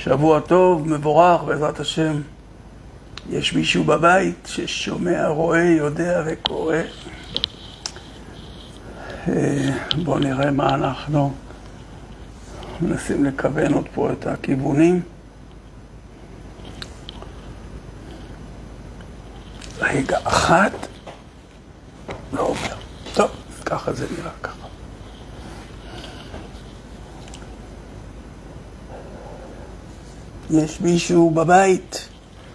שבוע טוב, מבורך, בעזרת השם. יש מישהו בבית ששומע, רואה, יודע וקורא. בואו נראה מה אנחנו מנסים לכוון עוד פה את הכיוונים. רגע אחת, לא עובר. טוב, ככה זה נראה ככה. יש מישהו בבית?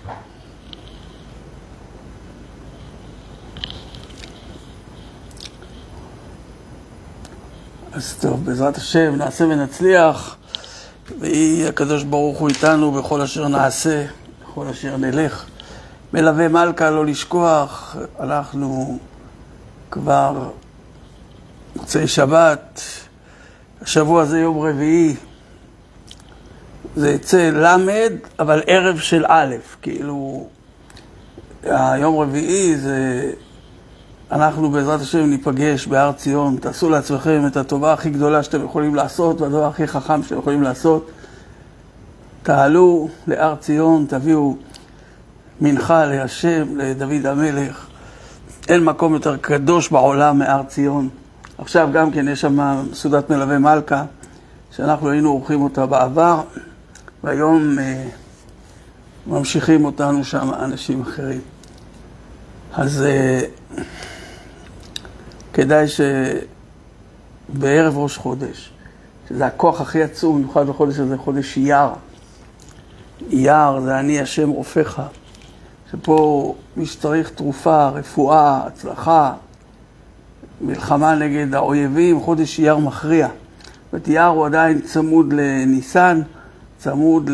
אז טוב, בעזרת השם נעשה ונצליח, ויהי הקדוש ברוך הוא איתנו בכל אשר נעשה, בכל אשר נלך. מלווה מלכה לא לשכוח, אנחנו כבר מוצאי שבת, השבוע זה יום רביעי, זה יצא למד, אבל ערב של א', כאילו היום רביעי זה, אנחנו בעזרת השם ניפגש בהר ציון, תעשו לעצמכם את הטובה הכי גדולה שאתם יכולים לעשות, והדבר הכי חכם שאתם יכולים לעשות, תעלו להר ציון, תביאו מנחה להשם, לדוד המלך, אין מקום יותר קדוש בעולם מהר ציון. עכשיו גם כן יש שם סעודת מלווה מלכה, שאנחנו היינו עורכים אותה בעבר, והיום ממשיכים אותנו שם אנשים אחרים. אז כדאי שבערב ראש חודש, שזה הכוח הכי עצום, במיוחד בחודש הזה, חודש אייר. אייר זה אני השם רופאך, שפה מי שצריך תרופה, רפואה, הצלחה, מלחמה נגד האויבים, חודש אייר מכריע. אייר הוא עדיין צמוד לניסן, צמוד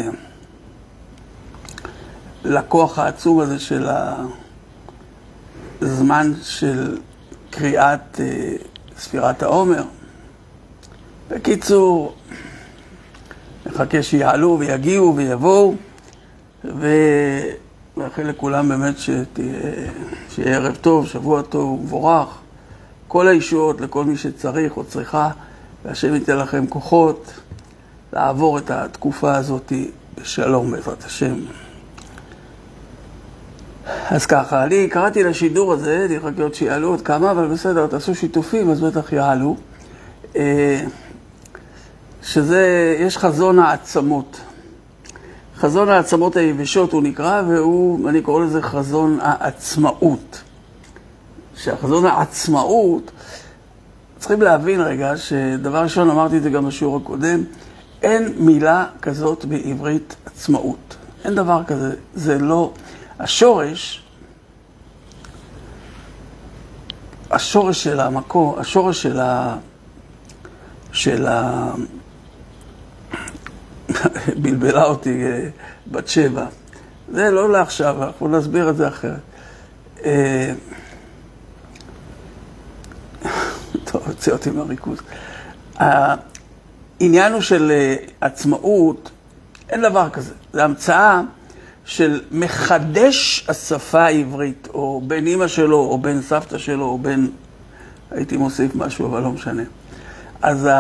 לכוח העצום הזה של הזמן של קריאת ספירת העומר. בקיצור, נחכה שיעלו ויגיעו ויבואו, ונאחל לכולם באמת שיהיה ערב טוב, שבוע טוב, מבורך. כל הישועות לכל מי שצריך או צריכה, והשם ייתן לכם כוחות לעבור את התקופה הזאת בשלום בעזרת השם. אז ככה, אני קראתי לשידור הזה, אני חכה עוד שיעלו עוד כמה, אבל בסדר, תעשו שיתופים, אז בטח יעלו. שזה, יש חזון העצמות. חזון העצמות היבשות הוא נקרא, והוא, אני קורא לזה חזון העצמאות. שהחזון העצמאות, צריכים להבין רגע, שדבר ראשון, אמרתי את זה גם בשיעור הקודם, אין מילה כזאת בעברית עצמאות. אין דבר כזה, זה לא... השורש של המקום, השורש של בלבלה אותי בת שבע. זה לא לעכשיו, אנחנו נסביר את זה אחרת. טוב, הוציא אותי מהריכוז. העניין הוא של עצמאות, אין דבר כזה. זה המצאה של מחדש השפה העברית, או בן אמא שלו, או בן סבתא שלו, או בן... הייתי מוסיף משהו, אבל לא משנה. אז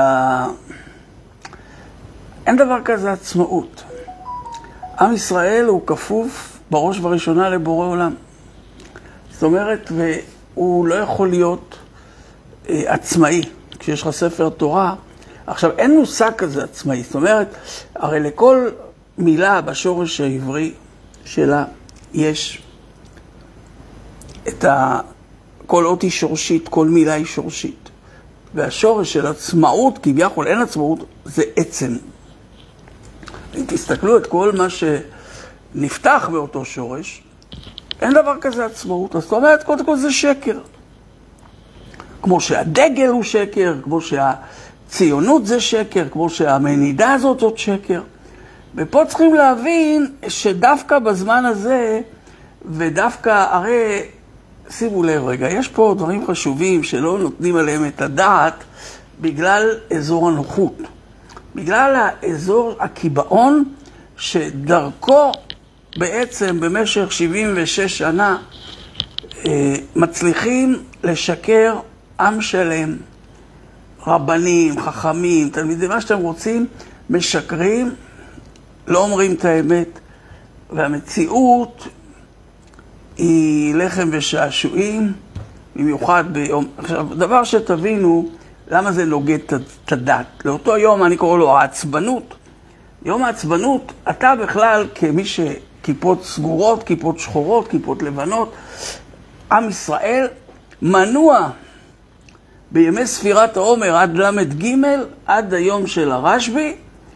אין דבר כזה עצמאות. עם ישראל הוא כפוף בראש וראשונה לבורא עולם. זאת אומרת, והוא לא יכול להיות עצמאי. כשיש לך ספר תורה, עכשיו אין מושג כזה עצמאי. זאת אומרת, הרי לכל מילה בשורש העברי שלה יש את כל אות היא שורשית, כל מילה היא שורשית. והשורש של עצמאות, כביכול אין עצמאות, זה עצם. אם תסתכלו את כל מה שנפתח באותו שורש, אין דבר כזה עצמאות. אז זאת אומרת, קודם כל זה שקר. כמו שהדגל הוא שקר, כמו שהציונות זה שקר, כמו שהמנידה הזאת זאת שקר. ופה צריכים להבין שדווקא בזמן הזה, ודווקא, הרי, שימו לב רגע, יש פה דברים חשובים שלא נותנים עליהם את הדעת, בגלל אזור הנוחות. בגלל האזור הקיבעון, שדרכו בעצם במשך 76 שנה, מצליחים לשקר עם שלם, רבנים, חכמים, תלמידים, מה שאתם רוצים, משקרים לא אומרים את האמת, והמציאות היא לחם ושעשועים, במיוחד ביום... עכשיו, דבר שתבינו, למה זה נוגד את הדת? לאותו יום אני קורא לו העצבנות. יום העצבנות, אתה בכלל כמי שכיפות סגורות, כיפות שחורות, כיפות לבנות, עם ישראל מנוע בימי ספירת העומר עד למד ג' עד היום של הרשב"י,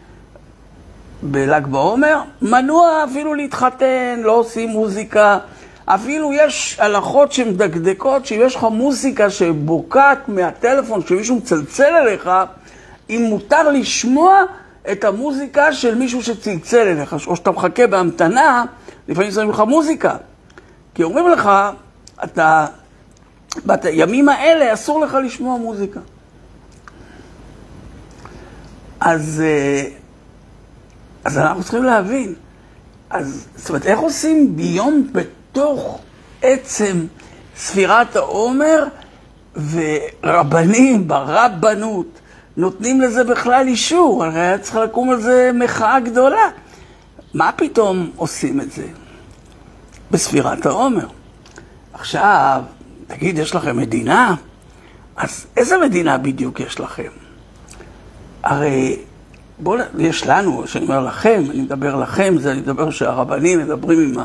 בל"ג בעומר, מנוע אפילו להתחתן, לא עושים מוזיקה, אפילו יש הלכות שמדקדקות, שאם יש לך מוזיקה שבוקעת מהטלפון, כשמישהו מצלצל אליך, אם מותר לשמוע את המוזיקה של מישהו שצלצל אליך, או שאתה מחכה בהמתנה, לפעמים שמים לך מוזיקה. כי אומרים לך, בימים האלה אסור לך לשמוע מוזיקה. אז אנחנו צריכים להבין, זאת אומרת, איך עושים ביום בתוך עצם ספירת העומר, ורבנים ברבנות נותנים לזה בכלל אישור, הרי היה צריך לקום על זה מחאה גדולה. מה פתאום עושים את זה? בספירת העומר. עכשיו, תגיד, יש לכם מדינה? אז איזה מדינה בדיוק יש לכם? הרי יש לנו, שאני אומר לכם, אני מדבר לכם, זה אני מדבר שהרבנים מדברים עם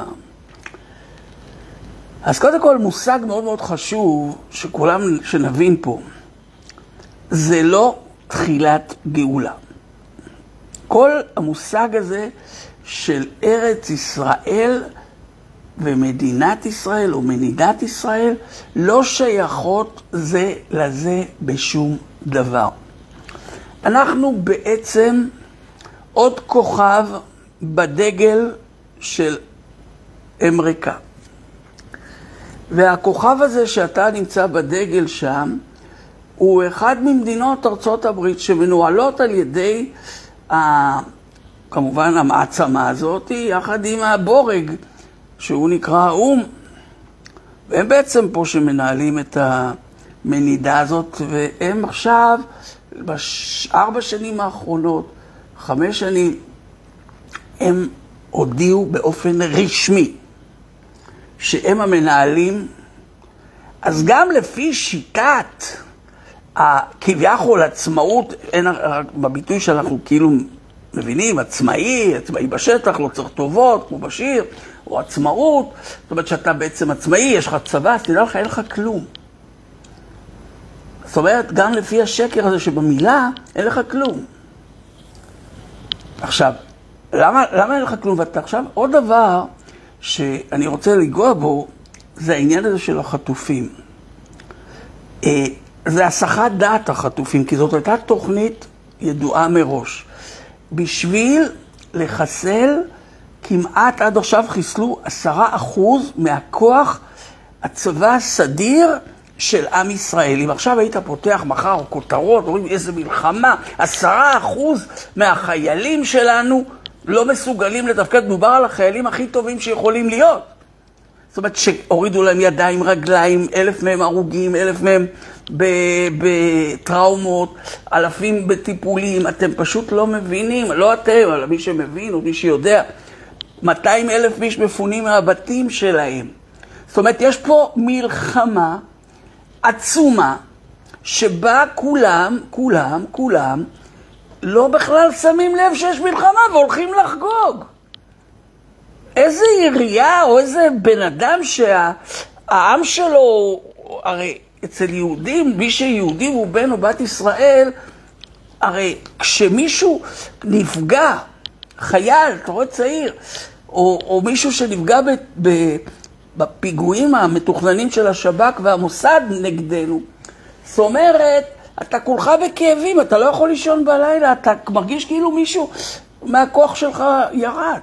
אז קודם כל מושג מאוד מאוד חשוב שכולם שנבין פה, זה לא תחילת גאולה. כל המושג הזה של ארץ ישראל ומדינת ישראל או מדינת ישראל לא שייכות זה לזה בשום דבר. אנחנו בעצם עוד כוכב בדגל של אמריקה. והכוכב הזה שאתה נמצא בדגל שם, הוא אחד ממדינות ארצות הברית שמנוהלות על ידי, כמובן המעצמה הזאת, יחד עם הבורג, שהוא נקרא האום. והם בעצם פה שמנהלים את המנידה הזאת, והם עכשיו, ב4 שנים האחרונות, 5 שנים, הם הודיעו באופן רשמי שהם המנהלים. אז גם לפי שיטת כביכול עצמאות, בביטוי שאנחנו כאילו מבינים, עצמאי בשטח, לא צריך טובות, כמו בשיר, או עצמאות, זאת אומרת שאתה בעצם עצמאי, יש לך צבא, אז תדע לך, אין לך כלום. זאת אומרת, גם לפי השקר הזה שבמילה, אין לך כלום. עכשיו, למה אין לך כלום? ואתה עכשיו, עוד דבר שאני רוצה לגוע בו, זה העניין הזה של החטופים. זה הסחת דעת החטופים, כי זאת הייתה תוכנית ידועה מראש. בשביל לחסל, כמעט עד עכשיו חיסלו 10% מהכוח הצבא הסדיר של עם ישראל. אם עכשיו היית פותח מחר כותרות, אומרים איזה מלחמה, 10% מהחיילים שלנו לא מסוגלים לתפקד. מדובר על החיילים הכי טובים שיכולים להיות. זאת אומרת שהורידו להם ידיים, רגליים, 1,000 מהם הרוגים, 1,000 מהם בטראומות, אלפים בטיפולים. אתם פשוט לא מבינים, לא אתם, אלא מי שמבין או מי שיודע. 200,000 איש מפונים מהבתים שלהם. זאת אומרת, יש פה מלחמה עצומה שבה כולם לא בכלל שמים לב שיש מלחמה והולכים לחגוג. איזה עירייה או איזה בן אדם שהעם שלו, הרי אצל יהודים, מי שיהודי הוא בן או בת ישראל, הרי כשמישהו נפגע, חייל, אתה רואה צעיר, או מישהו שנפגע בפיגועים המתוכננים של השב"כ והמוסד נגדנו, זאת אומרת, אתה כולך בכאבים, אתה לא יכול לישון בלילה, אתה מרגיש כאילו מישהו מהכוח שלך ירד.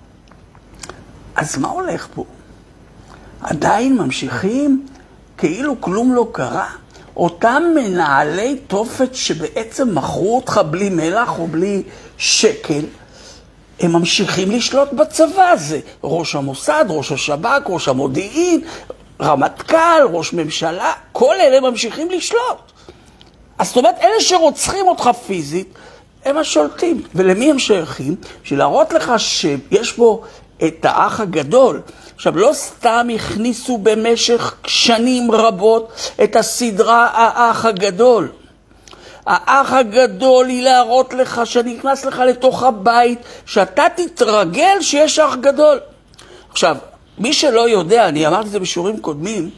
אז מה הולך פה? עדיין ממשיכים כאילו כלום לא קרה? אותם מנהלי תופת שבעצם מכרו אותך בלי מלח או בלי שקל, הם ממשיכים לשלוט בצבא הזה. ראש המוסד, ראש השב"כ, ראש המודיעין, רמטכ"ל, ראש ממשלה, כל אלה ממשיכים לשלוט. אז זאת אומרת, אלה שרוצחים אותך פיזית, הם השולטים. ולמי הם שייכים? בשביל להראות לך שיש פה את האח הגדול. עכשיו, לא סתם הכניסו במשך שנים רבות את הסדרה האח הגדול. האח הגדול היא להראות לך שאני נכנס לך לתוך הבית, שאתה תתרגל שיש אח גדול. עכשיו, מי שלא יודע, אני אמרתי את זה בשיעורים קודמים,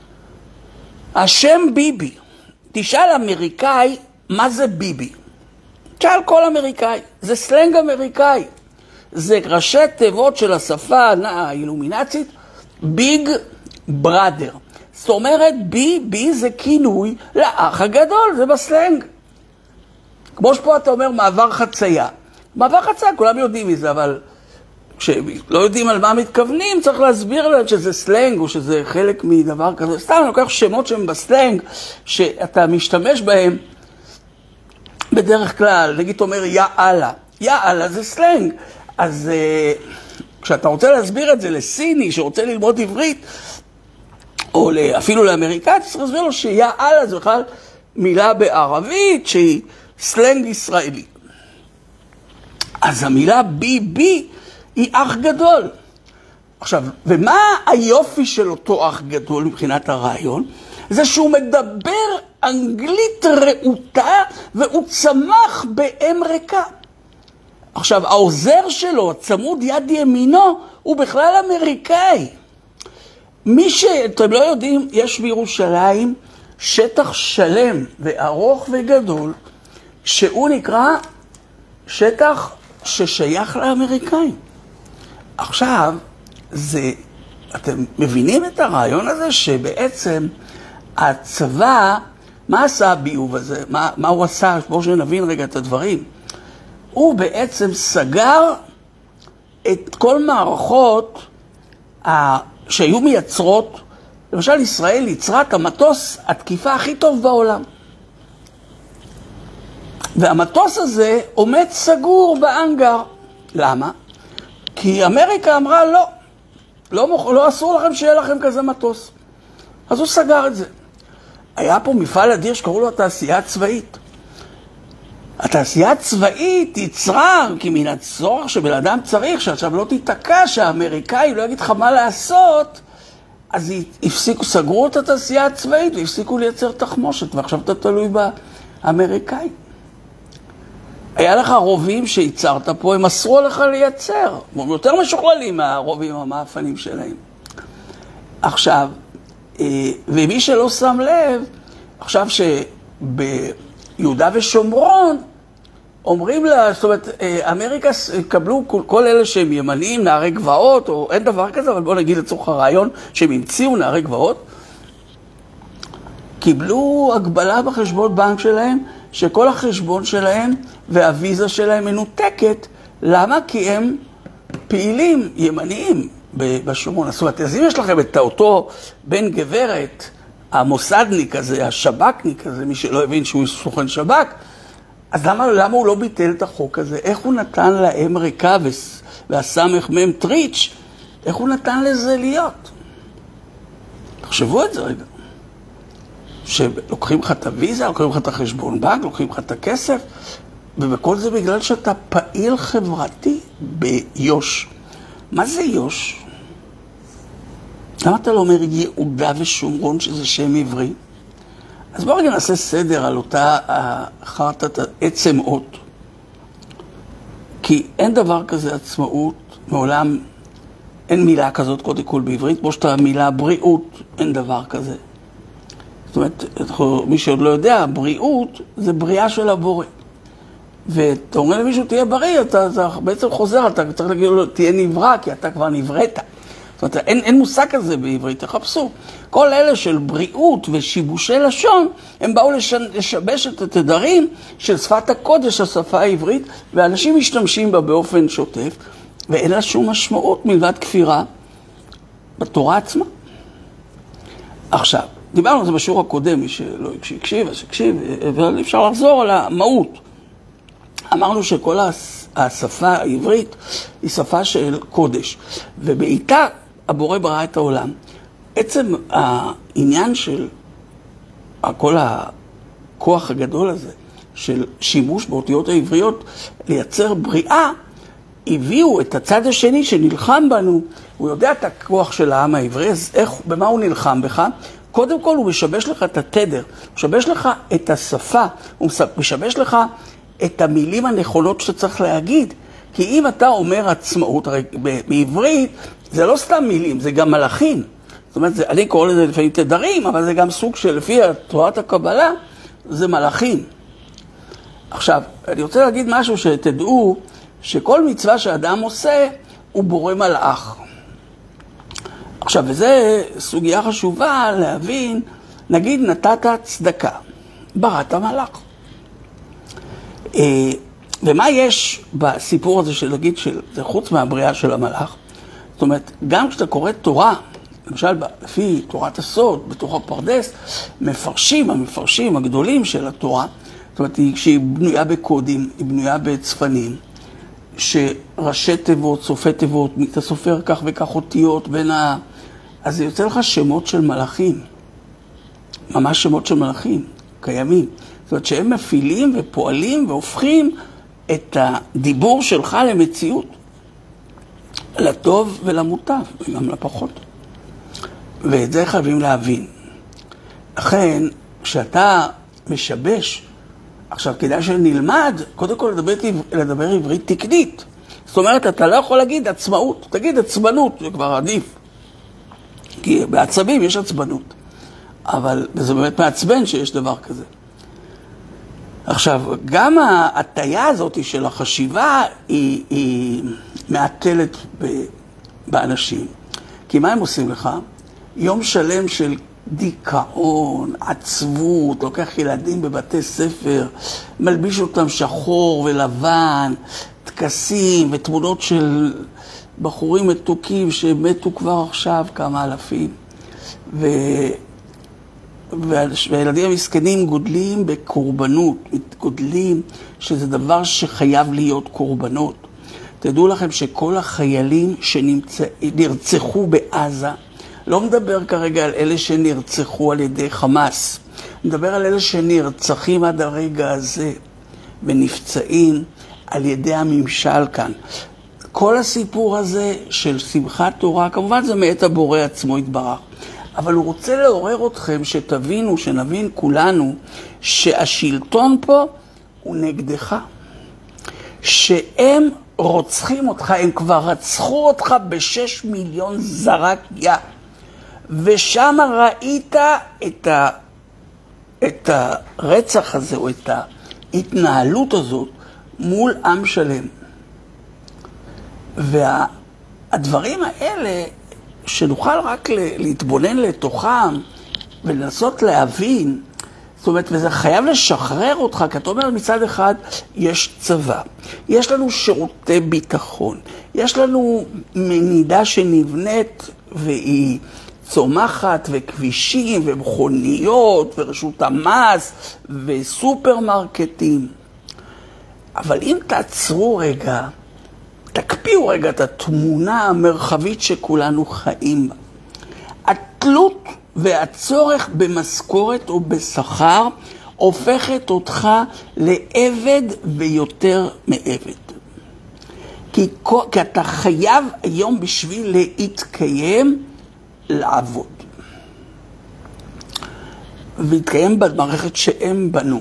השם ביבי, תשאל אמריקאי מה זה ביבי. תשאל כל אמריקאי, זה סלנג אמריקאי. זה ראשי תיבות של השפה האילומינצית, ביג בראדר. זאת אומרת, בי זה כינוי לאח הגדול, זה בסלנג. כמו שפה אתה אומר, מעבר חצייה. מעבר חצייה, כולם יודעים מזה, אבל כשלא יודעים על מה מתכוונים, צריך להסביר להם שזה סלנג, או שזה חלק מדבר כזה. סתם, אני לוקח שמות שהם בסלנג, שאתה משתמש בהם בדרך כלל. נגיד, אומר, יא אללה. יא אללה זה סלנג. אז כשאתה רוצה להסביר את זה לסיני, שרוצה ללמוד עברית, או אפילו לאמריקאי, צריך להסביר לו שיא אללה זה בכלל מילה בערבית שהיא סלנג ישראלי. אז המילה בי היא אח גדול. עכשיו, ומה היופי של אותו אח גדול מבחינת הרעיון? זה שהוא מדבר אנגלית רעותה והוא צמח באם ריקה. עכשיו, העוזר שלו, צמוד יד ימינו, הוא בכלל אמריקאי. מי שאתם לא יודעים, יש בירושלים שטח שלם וארוך וגדול, שהוא נקרא שטח ששייך לאמריקאים. עכשיו, אתם מבינים את הרעיון הזה שבעצם הצבא, מה עשה הביוב הזה? מה הוא עשה? בואו שנבין רגע את הדברים. הוא בעצם סגר את כל מערכות שהיו מייצרות, למשל ישראל ייצרה את המטוס התקיפה הכי טוב בעולם. והמטוס הזה עומד סגור באנגר. למה? כי אמריקה אמרה לא אסור לכם שיהיה לכם כזה מטוס. אז הוא סגר את זה. היה פה מפעל אדיר שקראו לו התעשייה הצבאית. התעשייה הצבאית יצרה, כי מן הצורך שבן אדם צריך, שעכשיו לא תתקע, שהאמריקאי לא יגיד לך מה לעשות, אז סגרו את התעשייה הצבאית והפסיקו לייצר תחמושת, ועכשיו אתה תלוי באמריקאי. היה לך רובים שייצרת פה, הם אסרו לך לייצר. הם יותר משוכללים מהרובים המאפנים שלהם. עכשיו, ומי שלא שם לב, עכשיו שביהודה ושומרון, אומרים לה, זאת אומרת, אמריקה קבלו כל אלה שהם ימניים, נערי גבעות, או אין דבר כזה, אבל בואו נגיד לצורך הרעיון, שהם המציאו נערי גבעות, קיבלו הגבלה בחשבון בנק שלהם, שכל החשבון שלהם והוויזה שלהם מנותקת. למה? כי הם פעילים ימניים בשומרון. זאת אומרת, אז אם יש לכם את אותו בן גברת, המוסדניק הזה, השב"כניק הזה, מי שלא הבין שהוא סוכן שב"כ, אז למה הוא לא ביטל את החוק הזה? איך הוא נתן להם ריקה והסמך מם טריץ', איך הוא נתן לזה להיות? תחשבו את זה רגע. שלוקחים לך את הוויזה, לוקחים לך את החשבון בנק, לוקחים לך את הכסף, ובכל זה בגלל שאתה פעיל חברתי ביוש. מה זה יוש? למה אתה לא אומר יהודה ושומרון שזה שם עברי? אז בואו רגע נעשה סדר על אותה חרטת עצם אות. כי אין דבר כזה עצמאות, מעולם אין מילה כזאת קודם כל בעברית, כמו שאתה מילה בריאות, אין דבר כזה. זאת אומרת, מי שעוד לא יודע, בריאות זה בריאה של הבורא. ואתה אומר למישהו תהיה בריא, אתה בעצם חוזר, אתה צריך להגיד לו תהיה נברא, כי אתה כבר נבראת. זאת אומרת, אין מושג כזה בעברית, תחפשו. כל אלה של בריאות ושיבושי לשון, הם באו לשבש את התדרים של שפת הקודש, השפה העברית, ואנשים משתמשים בה באופן שוטף, ואין לה שום משמעות מלבד כפירה בתורה עצמה. עכשיו, דיברנו על זה בשיעור הקודם, מי שלא הקשיב, אז הקשיב, אבל אפשר לחזור על המהות. אמרנו שכל השפה העברית היא שפה של קודש, ובעיתה הבורא ברא את העולם. עצם העניין של כל הכוח הגדול הזה, של שימוש באותיות העבריות לייצר בריאה, הביאו את הצד השני שנלחם בנו. הוא יודע את הכוח של העם העברי, אז במה הוא נלחם בך? קודם כל הוא משבש לך את התדר, הוא משבש לך את השפה, הוא משבש לך את המילים הנכונות שאתה צריך להגיד. כי אם אתה אומר עצמאות, הרי בעברית זה לא סתם מילים, זה גם מלאכים. זאת אומרת, אני קורא לזה לפעמים תדרים, אבל זה גם סוג של לפי תורת הקבלה, זה מלאכים. עכשיו, אני רוצה להגיד משהו שתדעו, שכל מצווה שאדם עושה, הוא בורא מלאך. עכשיו, וזו סוגיה חשובה להבין, נגיד נתת צדקה, בראת מלאך. ומה יש בסיפור הזה של להגיד, זה חוץ מהבריאה של המלאך? זאת אומרת, גם כשאתה קורא תורה, למשל, לפי תורת הסוד, בתוך הפרדס, המפרשים הגדולים של התורה, זאת אומרת, שהיא בנויה בקודים, היא בנויה בצפנים, שראשי תיבות, סופי תיבות, אתה סופר כך וכך אותיות בין אז זה יוצא לך שמות של מלאכים. ממש שמות של מלאכים, קיימים. זאת אומרת, שהם מפעילים ופועלים והופכים את הדיבור שלך למציאות. לטוב ולמוטב, וגם לפחות. ואת זה חייבים להבין. לכן, כשאתה משבש, עכשיו כדאי שנלמד, קודם כל לדבר עברית תקנית. זאת אומרת, אתה לא יכול להגיד עצמאות, תגיד עצבנות, זה כבר עדיף. כי בעצבים יש עצבנות. אבל זה באמת מעצבן שיש דבר כזה. עכשיו, גם ההטיה הזאת של החשיבה היא מעטלת באנשים. כי מה הם עושים לך? יום שלם של דיכאון, עצבות, לוקח ילדים בבתי ספר, מלביש אותם שחור ולבן, טקסים ותמונות של בחורים מתוקים שמתו כבר עכשיו כמה אלפים. והילדים המסכנים גודלים בקורבנות, גודלים שזה דבר שחייב להיות קורבנות. תדעו לכם שכל החיילים שנרצחו בעזה, לא מדבר כרגע על אלה שנרצחו על ידי חמאס, מדבר על אלה שנרצחים עד הרגע הזה ונפצעים על ידי הממשל כאן. כל הסיפור הזה של שמחת תורה, כמובן זה מאת הבורא עצמו יתברך, אבל הוא רוצה לעורר אתכם שתבינו, שנבין כולנו, שהשלטון פה הוא נגדך. שהם רוצחים אותך, הם כבר רצחו אותך ב6 מיליון זרקיה. ושם ראית את הרצח הזה, או את ההתנהלות הזאת, מול עם שלם. והדברים האלה, שנוכל רק להתבונן לתוכם ולנסות להבין, זאת אומרת, וזה חייב לשחרר אותך, כי אתה אומר מצד אחד, יש צבא, יש לנו שירותי ביטחון, יש לנו מנידה שנבנית והיא צומחת, וכבישים ומכוניות ורשות המס וסופרמרקטים. אבל אם תעצרו רגע, תקפיאו רגע את התמונה המרחבית שכולנו חיים בה. התלות והצורך במשכורת או בשכר הופכת אותך לעבד ויותר מעבד. כי אתה חייב היום בשביל להתקיים לעבוד. והתקיים במערכת שהם בנו.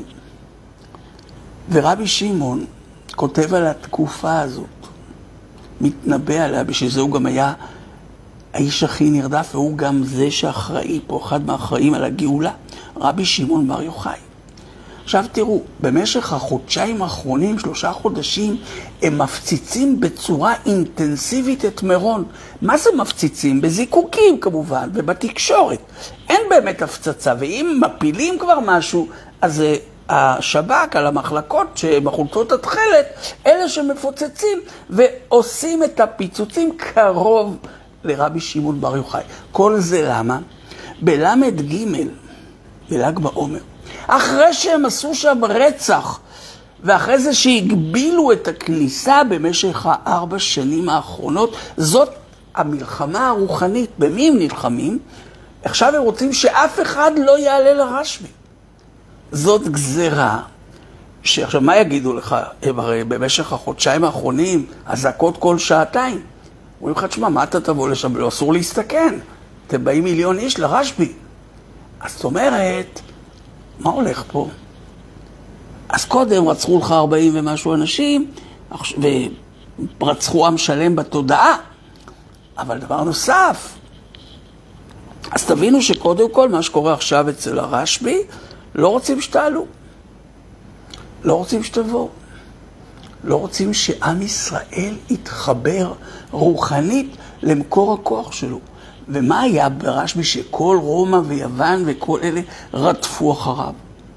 ורבי שמעון כותב על התקופה הזאת, מתנבא עליה, בשביל זה הוא גם היה האיש הכי נרדף, והוא גם זה שאחראי פה, אחד מהאחראים על הגאולה, רבי שמעון בר יוחאי. עכשיו תראו, במשך החודשיים האחרונים, 3 חודשים, הם מפציצים בצורה אינטנסיבית את מירון. מה זה מפציצים? בזיקוקים כמובן, ובתקשורת. אין באמת הפצצה, ואם מפילים כבר משהו, אז השב"כ על המחלקות שבחולצות התחלת, אלה שמפוצצים ועושים את הפיצוצים קרוב לרבי שמעון בר יוחאי. כל זה למה? בלמד ג' בל"ג בעומר. אחרי שהם עשו שם רצח, ואחרי זה שהגבילו את הכניסה במשך 4 שנים האחרונות, זאת המלחמה הרוחנית. במי הם נלחמים? עכשיו הם רוצים שאף אחד לא יעלה לרשב"י. זאת גזרה שעכשיו מה יגידו לך? הרי במשך החודשיים האחרונים, הזעקות כל שעתיים. אומרים לך, תשמע, מה אתה תבוא לשם? לא, אסור להסתכן. אתם באים מיליון איש לרשב"י. אז זאת אומרת, מה הולך פה? אז קודם רצחו לך 40 ומשהו אנשים, ורצחו עם שלם בתודעה. אבל דבר נוסף, אז תבינו שקודם כל מה שקורה עכשיו אצל הרשב"י, לא רוצים שתעלו. לא רוצים שתבואו. לא רוצים שעם ישראל יתחבר רוחנית למקור הכוח שלו. ומה היה ברשב"י שכל רומא ויוון וכל אלה רדפו אחריו?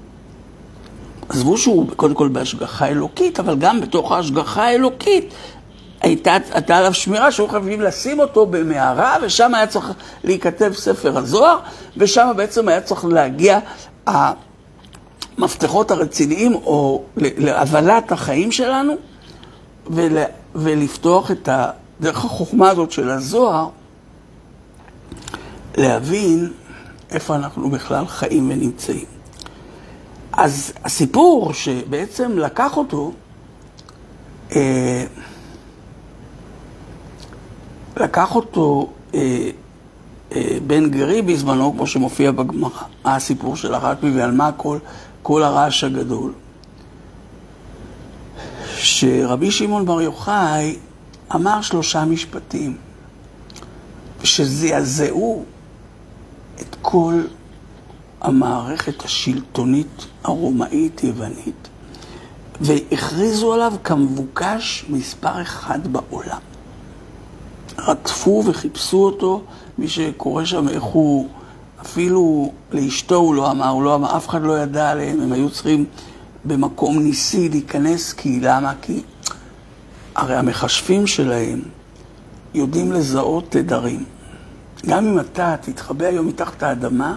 עזבו שהוא קודם כל בהשגחה אלוקית, אבל גם בתוך ההשגחה האלוקית הייתה עליו שמירה שהיו חייבים לשים אותו במערה, ושם היה צריך להיכתב ספר הזוהר, ושם בעצם היה צריך להגיע המפתחות הרציניים או להבלת החיים שלנו, ולפתוח את דרך החוכמה הזאת של הזוהר, להבין איפה אנחנו בכלל חיים ונמצאים. אז הסיפור שבעצם לקח אותו, בן גרי בזמנו, כמו שמופיע בגמרא, הסיפור של הרשב"י ועל מה כל הרעש הגדול. שרבי שמעון בר יוחאי אמר 3 משפטים, שזעזעו את כל המערכת השלטונית הרומאית יוונית, והכריזו עליו כמבוקש מספר 1 בעולם. רדפו וחיפשו אותו, מי שקורא שם איך הוא, אפילו לאשתו הוא לא אמר, אף אחד לא ידע עליהם, הם היו צריכים במקום ניסי להיכנס, כי למה? כי הרי המחשבים שלהם יודעים לזהות תדרים. גם אם אתה תתחבא היום מתחת האדמה,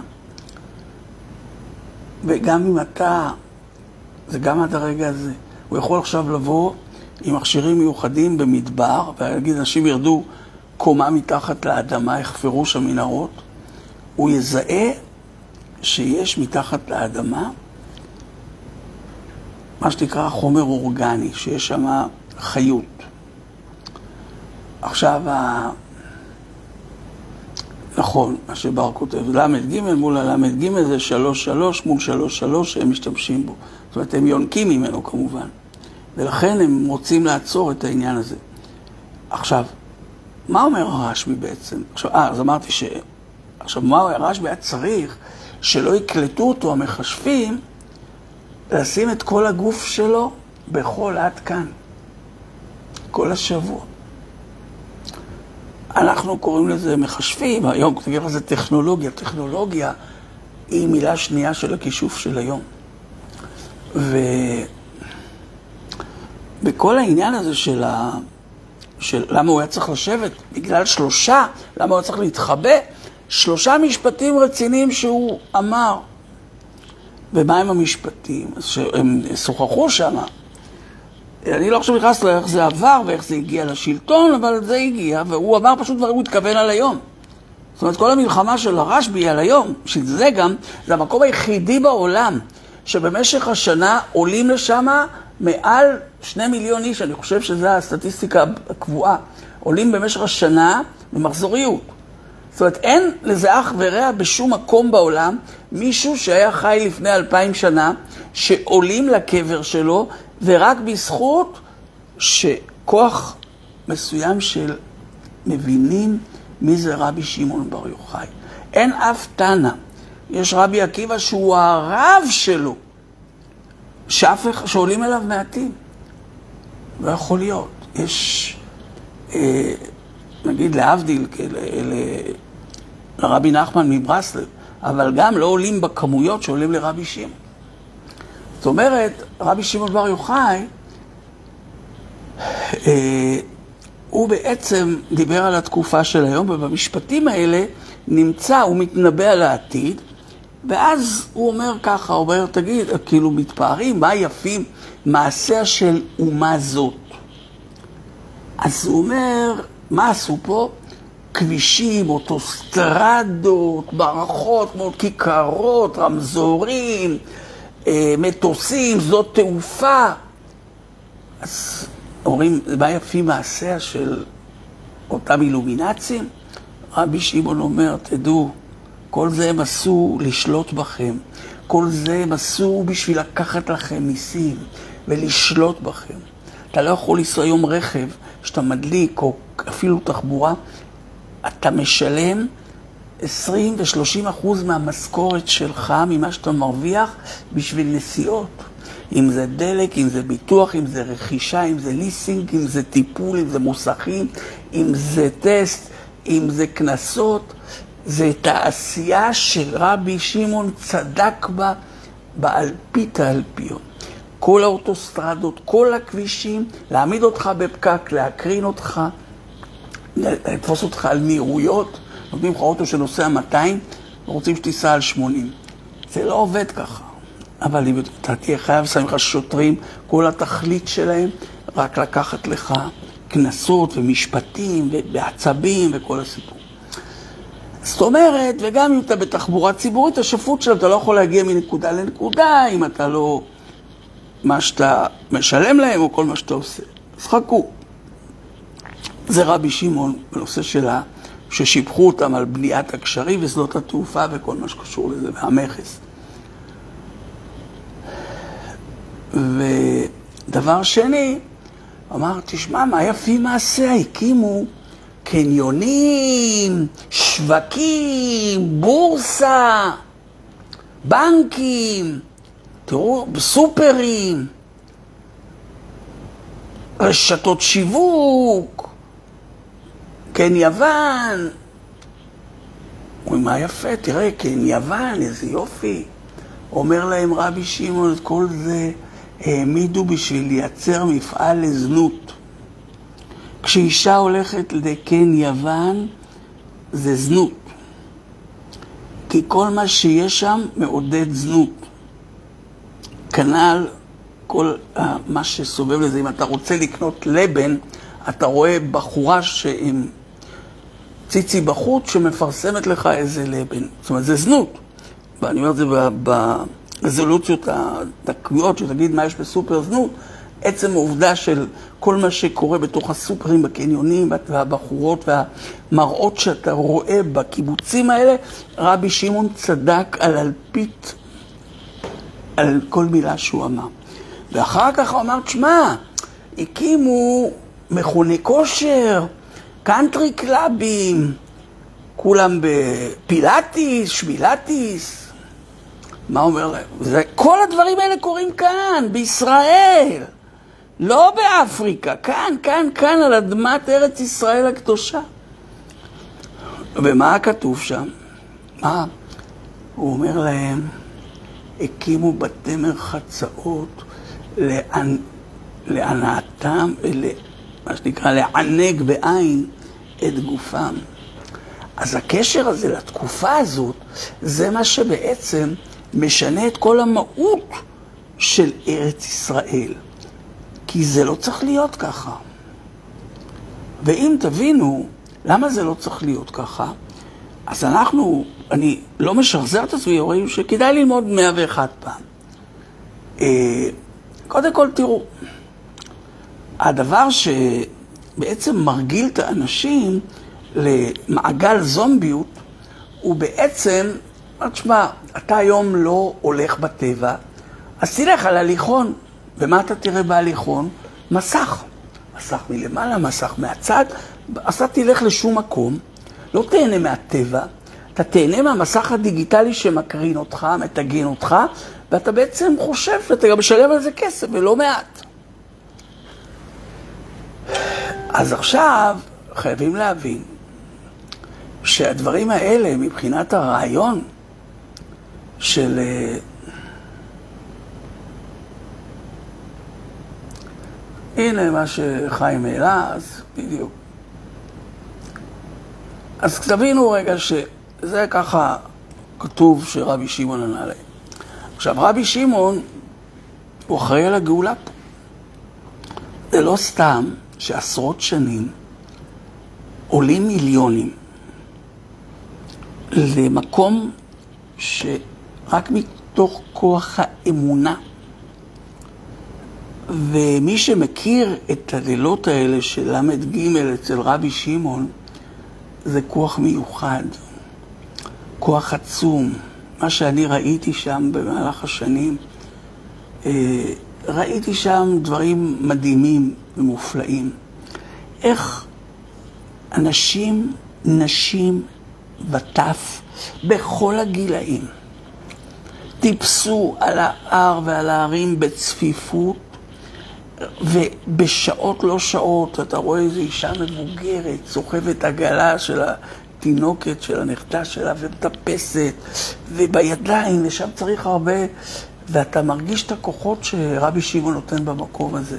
וגם אם אתה, זה גם עד הרגע הזה, הוא יכול עכשיו לבוא עם מכשירים מיוחדים במדבר, ולהגיד, אנשים ירדו קומה מתחת לאדמה, יחפרו שם מנהרות, הוא יזהה שיש מתחת לאדמה מה שנקרא חומר אורגני, שיש שם חיות. עכשיו, נכון, מה שבר כותב, למד ג' מול הלמד ג' זה 3-3 מול 3-3 שהם משתמשים בו. זאת אומרת, הם יונקים ממנו כמובן. ולכן הם רוצים לעצור את העניין הזה. עכשיו, מה אומר הרשב"י בעצם? אז אמרתי עכשיו, מה הרשב"י היה צריך שלא יקלטו אותו המחשבים, לשים את כל הגוף שלו בכל עד כאן. כל השבוע. אנחנו קוראים לזה מחשבים, היום תגיד לזה טכנולוגיה. טכנולוגיה היא מילה שנייה של הכישוף של היום. ובכל העניין הזה של למה הוא היה צריך לשבת, בגלל 3, למה הוא היה צריך להתחבא, 3 משפטים רציניים שהוא אמר. ומה הם המשפטים? שהם שוחחו שם. אני לא חושב נכנס לאיך זה עבר ואיך זה הגיע לשלטון, אבל זה הגיע, והוא אמר פשוט דברים, הוא התכוון על היום. זאת אומרת, כל המלחמה של הרשב"י על היום, שזה גם, זה המקום היחידי בעולם, שבמשך השנה עולים לשם מעל 2 מיליון איש, אני חושב שזו הסטטיסטיקה הקבועה, עולים במשך השנה במחזוריות. זאת אומרת, אין לזה אח ורע בשום מקום בעולם, מישהו שהיה חי לפני 2000 שנה, שעולים לקבר שלו, ורק בזכות שכוח מסוים של מבינים מי זה רבי שמעון בר יוחאי. אין אף תנא. יש רבי עקיבא שהוא הרב שלו, שעולים אליו מעטים. לא יכול להיות. יש, נגיד להבדיל, לרבי נחמן מברסלב, אבל גם לא עולים בכמויות שעולים לרבי שמעון. זאת אומרת, רבי שמעון בר יוחאי, הוא בעצם דיבר על התקופה של היום, ובמשפטים האלה נמצא, הוא מתנבא על העתיד, ואז הוא אומר ככה, הוא אומר, תגיד, כאילו מתפארים, מה יפים מעשיה של אומה זאת. אז הוא אומר, מה עשו פה? כבישים, אוטוסטרדות, מערכות, כיכרות, רמזורים, מטוסים, זאת תעופה. אז אומרים, מה יפי מעשיה של אותם אילומינצים? רבי שמעון אומר, תדעו, כל זה הם עשו לשלוט בכם. כל זה הם עשו בשביל לקחת לכם מיסים ולשלוט בכם. אתה לא יכול לנסוע היום רכב שאתה מדליק או אפילו תחבורה, אתה משלם 20 ו-30% מהמשכורת שלך, ממה שאתה מרוויח, בשביל נסיעות. אם זה דלק, אם זה ביטוח, אם זה רכישה, אם זה ליסינג, אם זה טיפול, אם זה מוסכים, אם זה טסט, אם זה כנסות. זה תעשייה שרבי שמעון צדק בה באלפית האלפיון. כל האוטוסטרדות, כל הכבישים, להעמיד אותך בפקק, להקרין אותך, לתפוס אותך על מהירויות, נותנים לך אוטו שנוסע 200, ורוצים שתיסע על 80. זה לא עובד ככה. אבל אם אתה תהיה חייב, שמים לך שוטרים, כל התכלית שלהם, רק לקחת לך כנסות ומשפטים ובעצבים וכל הסיפור. זאת אומרת, וגם אם אתה בתחבורה ציבורית, השפות שלהם, אתה לא יכול להגיע מנקודה לנקודה, אם אתה לא מה שאתה משלם להם או כל מה שאתה עושה. אז חכו. זה רבי שמעון בנושא שלה, ששיבחו אותם על בניית הקשרים ושדות התעופה וכל מה שקשור לזה, והמכס. ודבר שני, אמר, תשמע, מה יפי מעשה, הקימו קניונים, שווקים, בורסה, בנקים, תראו, סופרים, רשתות שיווק, כן יוון. מה יפה, תראה, כן יוון, איזה יופי. אומר להם רבי שמעון, את כל זה העמידו בשביל לייצר מפעל לזנות. כשאישה הולכת לכן יוון, זה זנות. כי כל מה שיש שם מעודד זנות. כנ"ל כל מה שסובב לזה. אם אתה רוצה לקנות לבן, אתה רואה בחורה עם ציצי בחוץ שמפרסמת לך איזה לבן. זאת אומרת, זה זנות. ואני אומר את זה ברזולוציות הדקויות, שתגיד מה יש בסופר זנות. עצם העובדה של כל מה שקורה בתוך הסופרים, בקניונים, והבחורות והמראות שאתה רואה בקיבוצים האלה, רבי שמעון צדק על אלפית, על כל מילה שהוא אמר. ואחר כך הוא אמר, תשמע, הקימו מכוני כושר, קאנטרי קלאבים, כולם בפילאטיס, שמילאטיס. מה אומר להם? כל הדברים האלה קורים כאן, בישראל. לא באפריקה, כאן, על אדמת ארץ ישראל הקדושה. ומה כתוב שם? מה? הוא אומר להם, הקימו בתי מרחצאות להנאתם, מה שנקרא לענג בעין את גופם. אז הקשר הזה לתקופה הזאת, זה מה שבעצם משנה את כל המהות של ארץ ישראל. כי זה לא צריך להיות ככה. ואם תבינו למה זה לא צריך להיות ככה, אז אני לא משחזר את עצמי, רואים שכדאי ללמוד 101 פעם. קודם כל תראו, הדבר שבעצם מרגיל את האנשים למעגל זומביות, הוא בעצם, תשמע, אתה היום לא הולך בטבע, אז תלך על הליכון. ומה אתה תראה בהליכון? מסך. מסך מלמעלה, מסך מהצד. אז אתה תלך לשום מקום, לא תהנה מהטבע, אתה תהנה מהמסך הדיגיטלי שמקרין אותך, מתגן אותך, ואתה בעצם חושב שאתה גם משלם על זה כסף, ולא מעט. אז עכשיו חייבים להבין שהדברים האלה, מבחינת הרעיון של הנה מה שחיים העלה, אז בדיוק. אז תבינו רגע שזה ככה כתוב שרבי שמעון ענה להם. עכשיו, רבי שמעון הוא אחראי על הגאולה פה. זה לא סתם שעשרות שנים עולים מיליונים למקום שרק מתוך כוח האמונה. ומי שמכיר את הלילות האלה של למד ג' אצל רבי שמעון, זה כוח מיוחד, כוח עצום. מה שאני ראיתי שם במהלך השנים, ראיתי שם דברים מדהימים ומופלאים. איך אנשים, נשים וטף בכל הגילאים טיפסו על ההר ועל ההרים בצפיפות, ובשעות לא שעות אתה רואה איזו אישה מבוגרת, סוחבת עגלה של התינוקת, של הנכדה שלה, ומטפסת, ובידיים, ושם צריך הרבה, ואתה מרגיש את הכוחות שרבי שמעון נותן במקום הזה.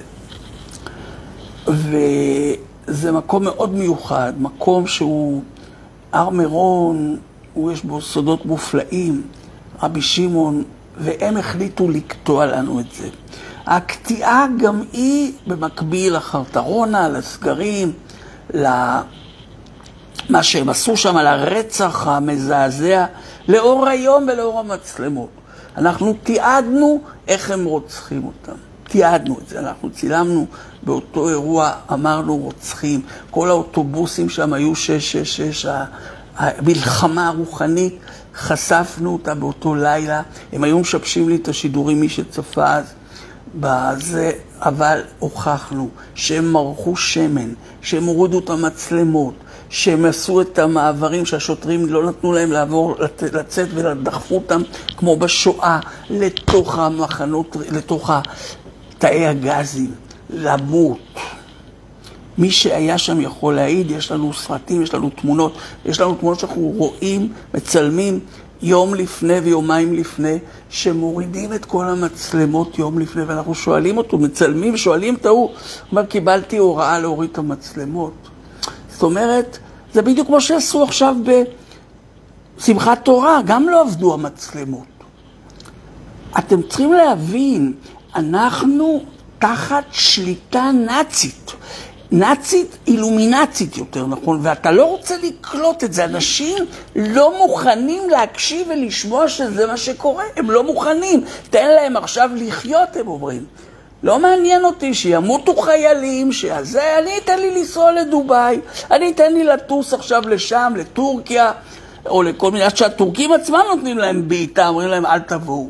וזה מקום מאוד מיוחד, מקום שהוא הר מירון, יש בו סודות מופלאים, רבי שמעון, והם החליטו לקטוע לנו את זה. הקטיעה גם היא במקביל לחרטרונה, לסגרים, למה שהם עשו שם, לרצח המזעזע, לאור היום ולאור המצלמות. אנחנו תיעדנו איך הם רוצחים אותם. תיעדנו את זה, אנחנו צילמנו באותו אירוע, אמרנו רוצחים. כל האוטובוסים שם היו 666, המלחמה הרוחנית, חשפנו אותה באותו לילה. הם היו משבשים לי את השידורים, מי שצפה אז. בזה, אבל הוכחנו שהם מרחו שמן, שהם הורידו את המצלמות, שהם עשו את המעברים שהשוטרים לא נתנו להם לעבור, לצאת ודחפו אותם כמו בשואה לתוך המחנות, לתוך תאי הגזים, למות. מי שהיה שם יכול להעיד, יש לנו סרטים, יש לנו תמונות, שאנחנו רואים, מצלמים, יום לפני ויומיים לפני, שמורידים את כל המצלמות יום לפני, ואנחנו שואלים אותו, מצלמים, שואלים את ההוא, הוא אומר, קיבלתי הוראה להוריד את המצלמות. זאת אומרת, זה בדיוק כמו שעשו עכשיו בשמחת תורה, גם לא עבדו המצלמות. אתם צריכים להבין, אנחנו תחת שליטה נאצית. נאצית, אילומינצית יותר, נכון? ואתה לא רוצה לקלוט את זה. אנשים לא מוכנים להקשיב ולשמוע שזה מה שקורה. הם לא מוכנים. תן להם עכשיו לחיות, הם אומרים. לא מעניין אותי שימותו חיילים, שזה, אני אתן לי לנסוע לדוביי, אני אתן לי לטוס עכשיו לשם, לטורקיה, או לכל מיני, שהטורקים עצמם נותנים להם בעיטה, אומרים להם אל תבואו.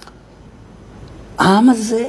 העם הזה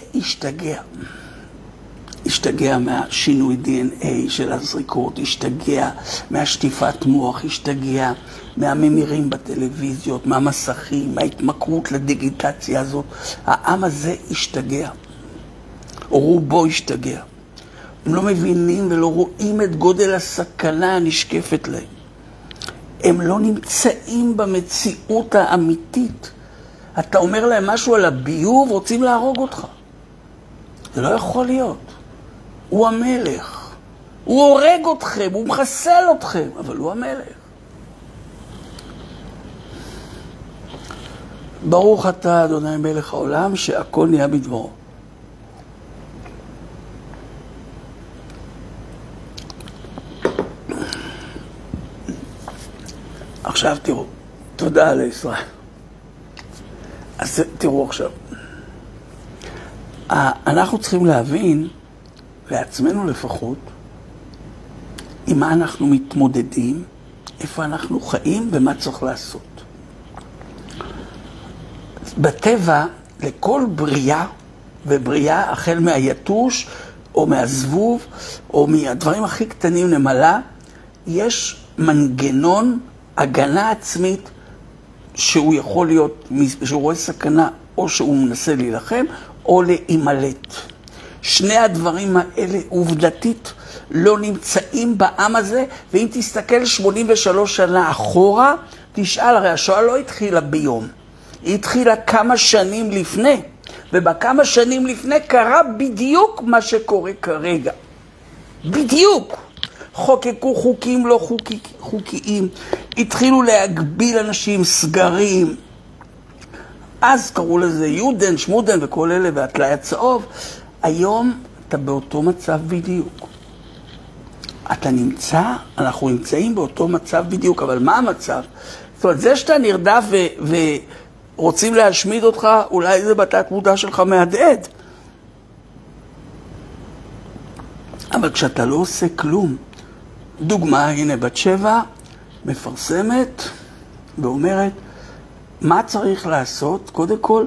השתגע מהשינוי DNA של הזריקות, השתגע מהשטיפת מוח, השתגע מהממירים בטלוויזיות, מהמסכים, מההתמכרות לדיגיטציה הזאת. העם הזה השתגע, או רובו השתגע. הם לא מבינים ולא רואים את גודל הסכנה הנשקפת להם. הם לא נמצאים במציאות האמיתית. אתה אומר להם משהו על הביוב, רוצים להרוג אותך. זה לא יכול להיות. הוא המלך. הוא הורג אתכם, הוא מחסל אתכם, אבל הוא המלך. ברוך אתה, אדוני מלך העולם, שהכל נהיה בדברו. עכשיו תראו, תודה לישראל. אז תראו עכשיו. אנחנו צריכים להבין, לעצמנו לפחות, עם מה אנחנו מתמודדים, איפה אנחנו חיים ומה צריך לעשות. בטבע, לכל בריאה ובריאה, החל מהיתוש או מהזבוב או מהדברים הכי קטנים נמלה, יש מנגנון הגנה עצמית שהוא יכול להיות, שהוא רואה סכנה או שהוא מנסה להילחם או להימלט. שני הדברים האלה עובדתית לא נמצאים בעם הזה, ואם תסתכל 83 שנה אחורה, תשאל, הרי השואה לא התחילה ביום, היא התחילה כמה שנים לפני, ובכמה שנים לפני קרה בדיוק מה שקורה כרגע. בדיוק. חוקקו חוקים לא חוקיים, התחילו להגביל אנשים, סגרים, אז קראו לזה יודן, שמודן וכל אלה, והתלאי הצהוב. היום אתה באותו מצב בדיוק. אנחנו נמצאים באותו מצב בדיוק, אבל מה המצב? זאת אומרת, זה שאתה נרדף רוצים להשמיד אותך, אולי זה בתת מודע שלך מהדהד. אבל כשאתה לא עושה כלום, דוגמה, הנה בת שבע מפרסמת ואומרת, מה צריך לעשות? קודם כל,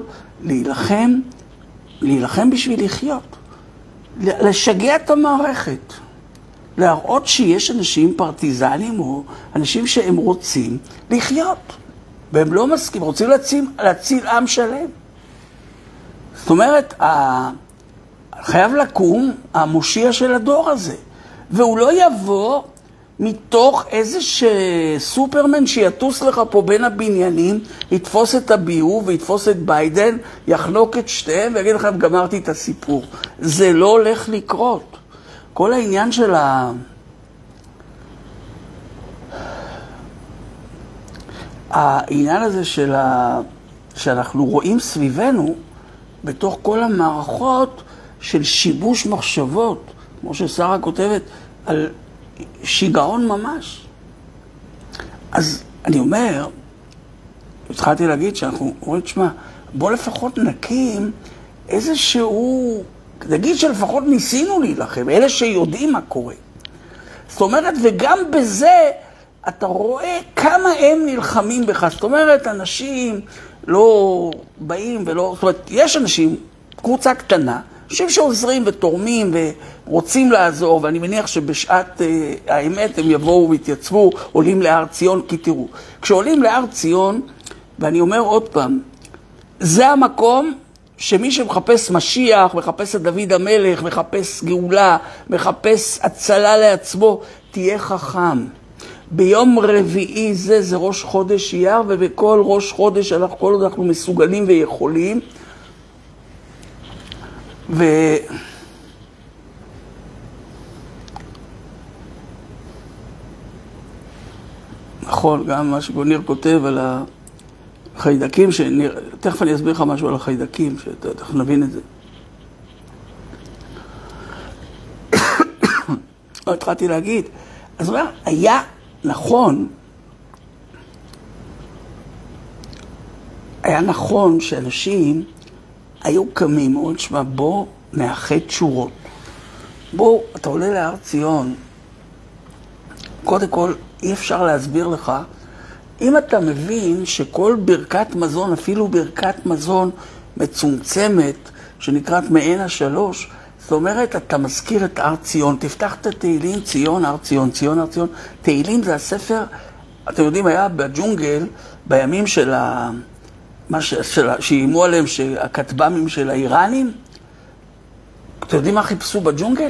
להילחם בשביל לחיות. לשגע את המערכת. להראות שיש אנשים פרטיזנים או אנשים שהם רוצים לחיות. והם לא מסכים, רוצים להציל עם שלם. זאת אומרת, חייב לקום המושיע של הדור הזה. והוא לא יבוא מתוך איזה סופרמן שיטוס לך פה בין הבניינים, יתפוס את הביוב ויתפוס את ביידן, יחנוק את שתיהם ויגיד לכם, גמרתי את הסיפור. זה לא הולך לקרות. כל העניין של העניין הזה שאנחנו רואים סביבנו, בתוך כל המערכות של שיבוש מחשבות, כמו ששרה כותבת, על שיגעון ממש. אז אני אומר, התחלתי להגיד שאנחנו אומרים, תשמע, בוא לפחות נקים איזשהו, נגיד שלפחות ניסינו להילחם, אלה שיודעים מה קורה. זאת אומרת, וגם בזה אתה רואה כמה הם נלחמים בך. זאת אומרת, אנשים לא באים ולא, זאת אומרת, יש אנשים, קבוצה קטנה, אנשים שעוזרים ותורמים ורוצים לעזור, ואני מניח שבשעת האמת הם יבואו ויתייצבו, עולים להר ציון, כי תראו, כשעולים להר ציון, ואני אומר עוד פעם, זה המקום שמי שמחפש משיח, מחפש את דוד המלך, מחפש גאולה, מחפש הצלה לעצמו, תהיה חכם. ביום רביעי זה ראש חודש אייר, ובכל ראש חודש כל עוד אנחנו מסוגלים ויכולים, נכון, גם מה שגוניר כותב על החיידקים, תכף אני אסביר לך משהו על החיידקים, שתכף נבין את זה. התחלתי להגיד, אז אומר, היה נכון שאנשים היו קמים, עוד שמה, בוא נאחד שורות. בוא, אתה עולה להר ציון, קודם כל אי אפשר להסביר לך, אם אתה מבין שכל ברכת מזון, אפילו ברכת מזון מצומצמת, שנקראת מעין השלוש, זאת אומרת, אתה מזכיר את הר ציון, תפתח את התהילים, ציון, הר ציון, ציון, הר ציון. תהילים זה הספר, אתם יודעים, היה בג'ונגל, בימים של שאיימו עליהם, הכטב"מים של האיראנים, אתם יודעים מה חיפשו בג'ונגל?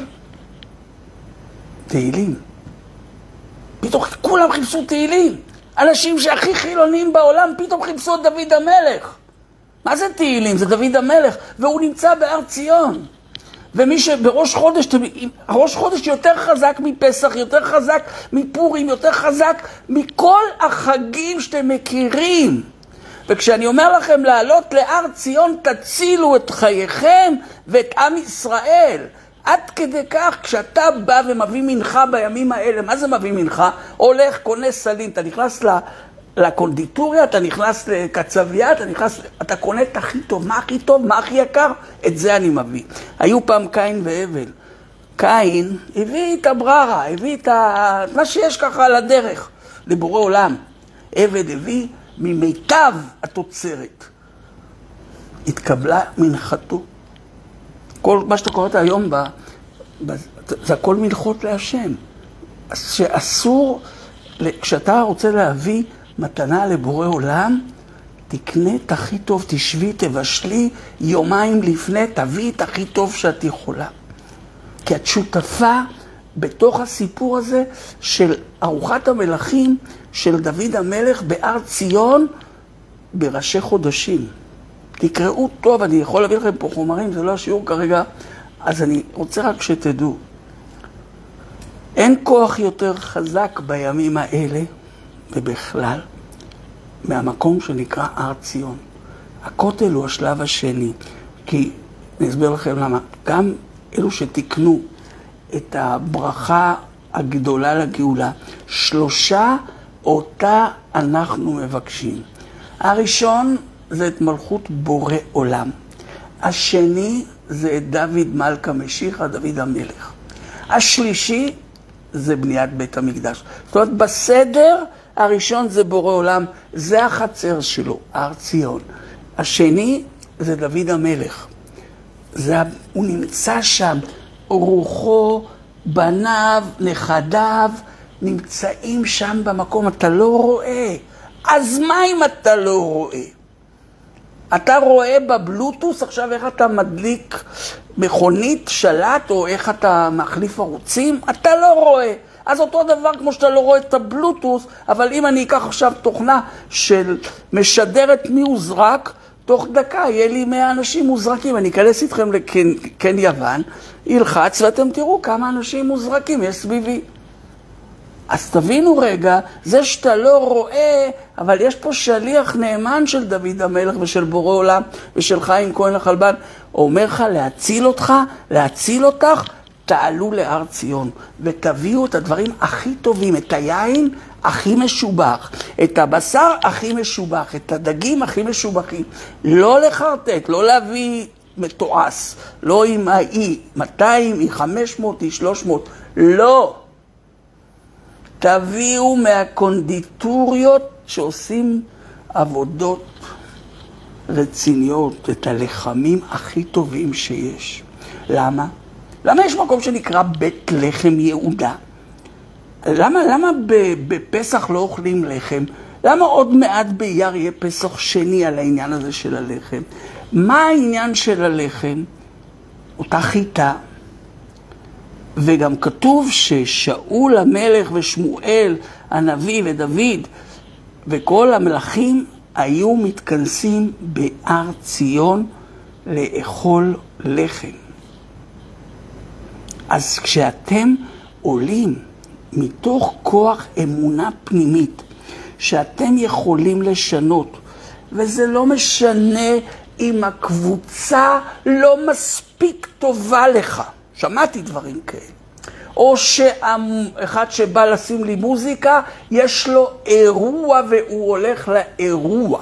תהילים. פתאום כולם חיפשו תהילים. אנשים שהכי חילונים בעולם פתאום חיפשו את דוד המלך. מה זה תהילים? זה דוד המלך, והוא נמצא בהר ציון. ומי שבראש חודש, ראש חודש יותר חזק מפסח, יותר חזק מפורים, יותר חזק מכל החגים שאתם מכירים. וכשאני אומר לכם לעלות להר ציון, תצילו את חייכם ואת עם ישראל. עד כדי כך, כשאתה בא ומביא מנחה בימים האלה, מה זה מביא מנחה? הולך, קונה סלים, אתה נכנס לקונדיטוריה, אתה נכנס לקצביה, אתה קונה את הכי טוב. מה הכי טוב? מה הכי יקר? את זה אני מביא. היו פעם קין והבל. קין הביא את הבררה, הביא את מה שיש ככה על הדרך, לבורא עולם. עבד הביא ממיטב התוצרת. התקבלה מנחתו. כל מה שאתה קוראת היום, זה הכל מלכות להשם. שאסור, כשאתה רוצה להביא מתנה לבורא עולם, תקנה את הכי טוב, תשבי, תבשלי, יומיים לפני, תביא את הכי טוב שאת יכולה. כי את שותפה בתוך הסיפור הזה של ארוחת המלכים של דוד המלך בהר ציון בראשי חודשים. תקראו טוב, אני יכול להביא לכם פה חומרים, זה לא השיעור כרגע, אז אני רוצה רק שתדעו. אין כוח יותר חזק בימים האלה, ובכלל, מהמקום שנקרא הר ציון. הכותל הוא השלב השני, כי אני אסביר לכם למה. גם אלו שתקנו את הברכה הגדולה לגאולה, 3 אותה אנחנו מבקשים. הראשון, זה את מלכות בורא עולם. השני זה את דוד מלכה משיחה, דוד המלך. השלישי זה בניית בית המקדש. זאת אומרת, בסדר הראשון זה בורא עולם, זה החצר שלו, הר ציון. השני זה דוד המלך. הוא נמצא שם, רוחו, בניו, נכדיו, נמצאים שם במקום, אתה לא רואה. אז מה אם אתה לא רואה? אתה רואה בבלוטוס עכשיו איך אתה מדליק מכונית שלט או איך אתה מחליף ערוצים? אתה לא רואה. אז אותו דבר כמו שאתה לא רואה את הבלוטוס, אבל אם אני אקח עכשיו תוכנה של משדרת מי הוזרק, תוך דקה יהיה לי 100 אנשים מוזרקים. אני אכנס איתכם לכן יוון, ילחץ ואתם תראו כמה אנשים מוזרקים יש סביבי. אז תבינו רגע, זה שאתה לא רואה, אבל יש פה שליח נאמן של דוד המלך ושל בורא עולם ושל חיים כהן החלבן. הוא אומר לך להציל אותך, להציל אותך, תעלו להר ציון ותביאו את הדברים הכי טובים, את היין הכי משובח, את הבשר הכי משובח, את הדגים הכי משובחים. לא לחרטט, לא להביא מתועס, לא עם האי 200, היא 500, היא 300, לא. תביאו מהקונדיטוריות שעושים עבודות רציניות, את הלחמים הכי טובים שיש. למה? למה יש מקום שנקרא בית לחם יהודה? למה בפסח לא אוכלים לחם? למה עוד מעט באייר יהיה פסח שני על העניין הזה של הלחם? מה העניין של הלחם? אותה חיטה. וגם כתוב ששאול המלך ושמואל הנביא ודוד וכל המלכים היו מתכנסים בהר ציון לאכול לחם. אז כשאתם עולים מתוך כוח אמונה פנימית שאתם יכולים לשנות, וזה לא משנה אם הקבוצה לא מספיק טובה לך, שמעתי דברים כאלה, או שאחד שבא לשים לי מוזיקה, יש לו אירוע והוא הולך לאירוע.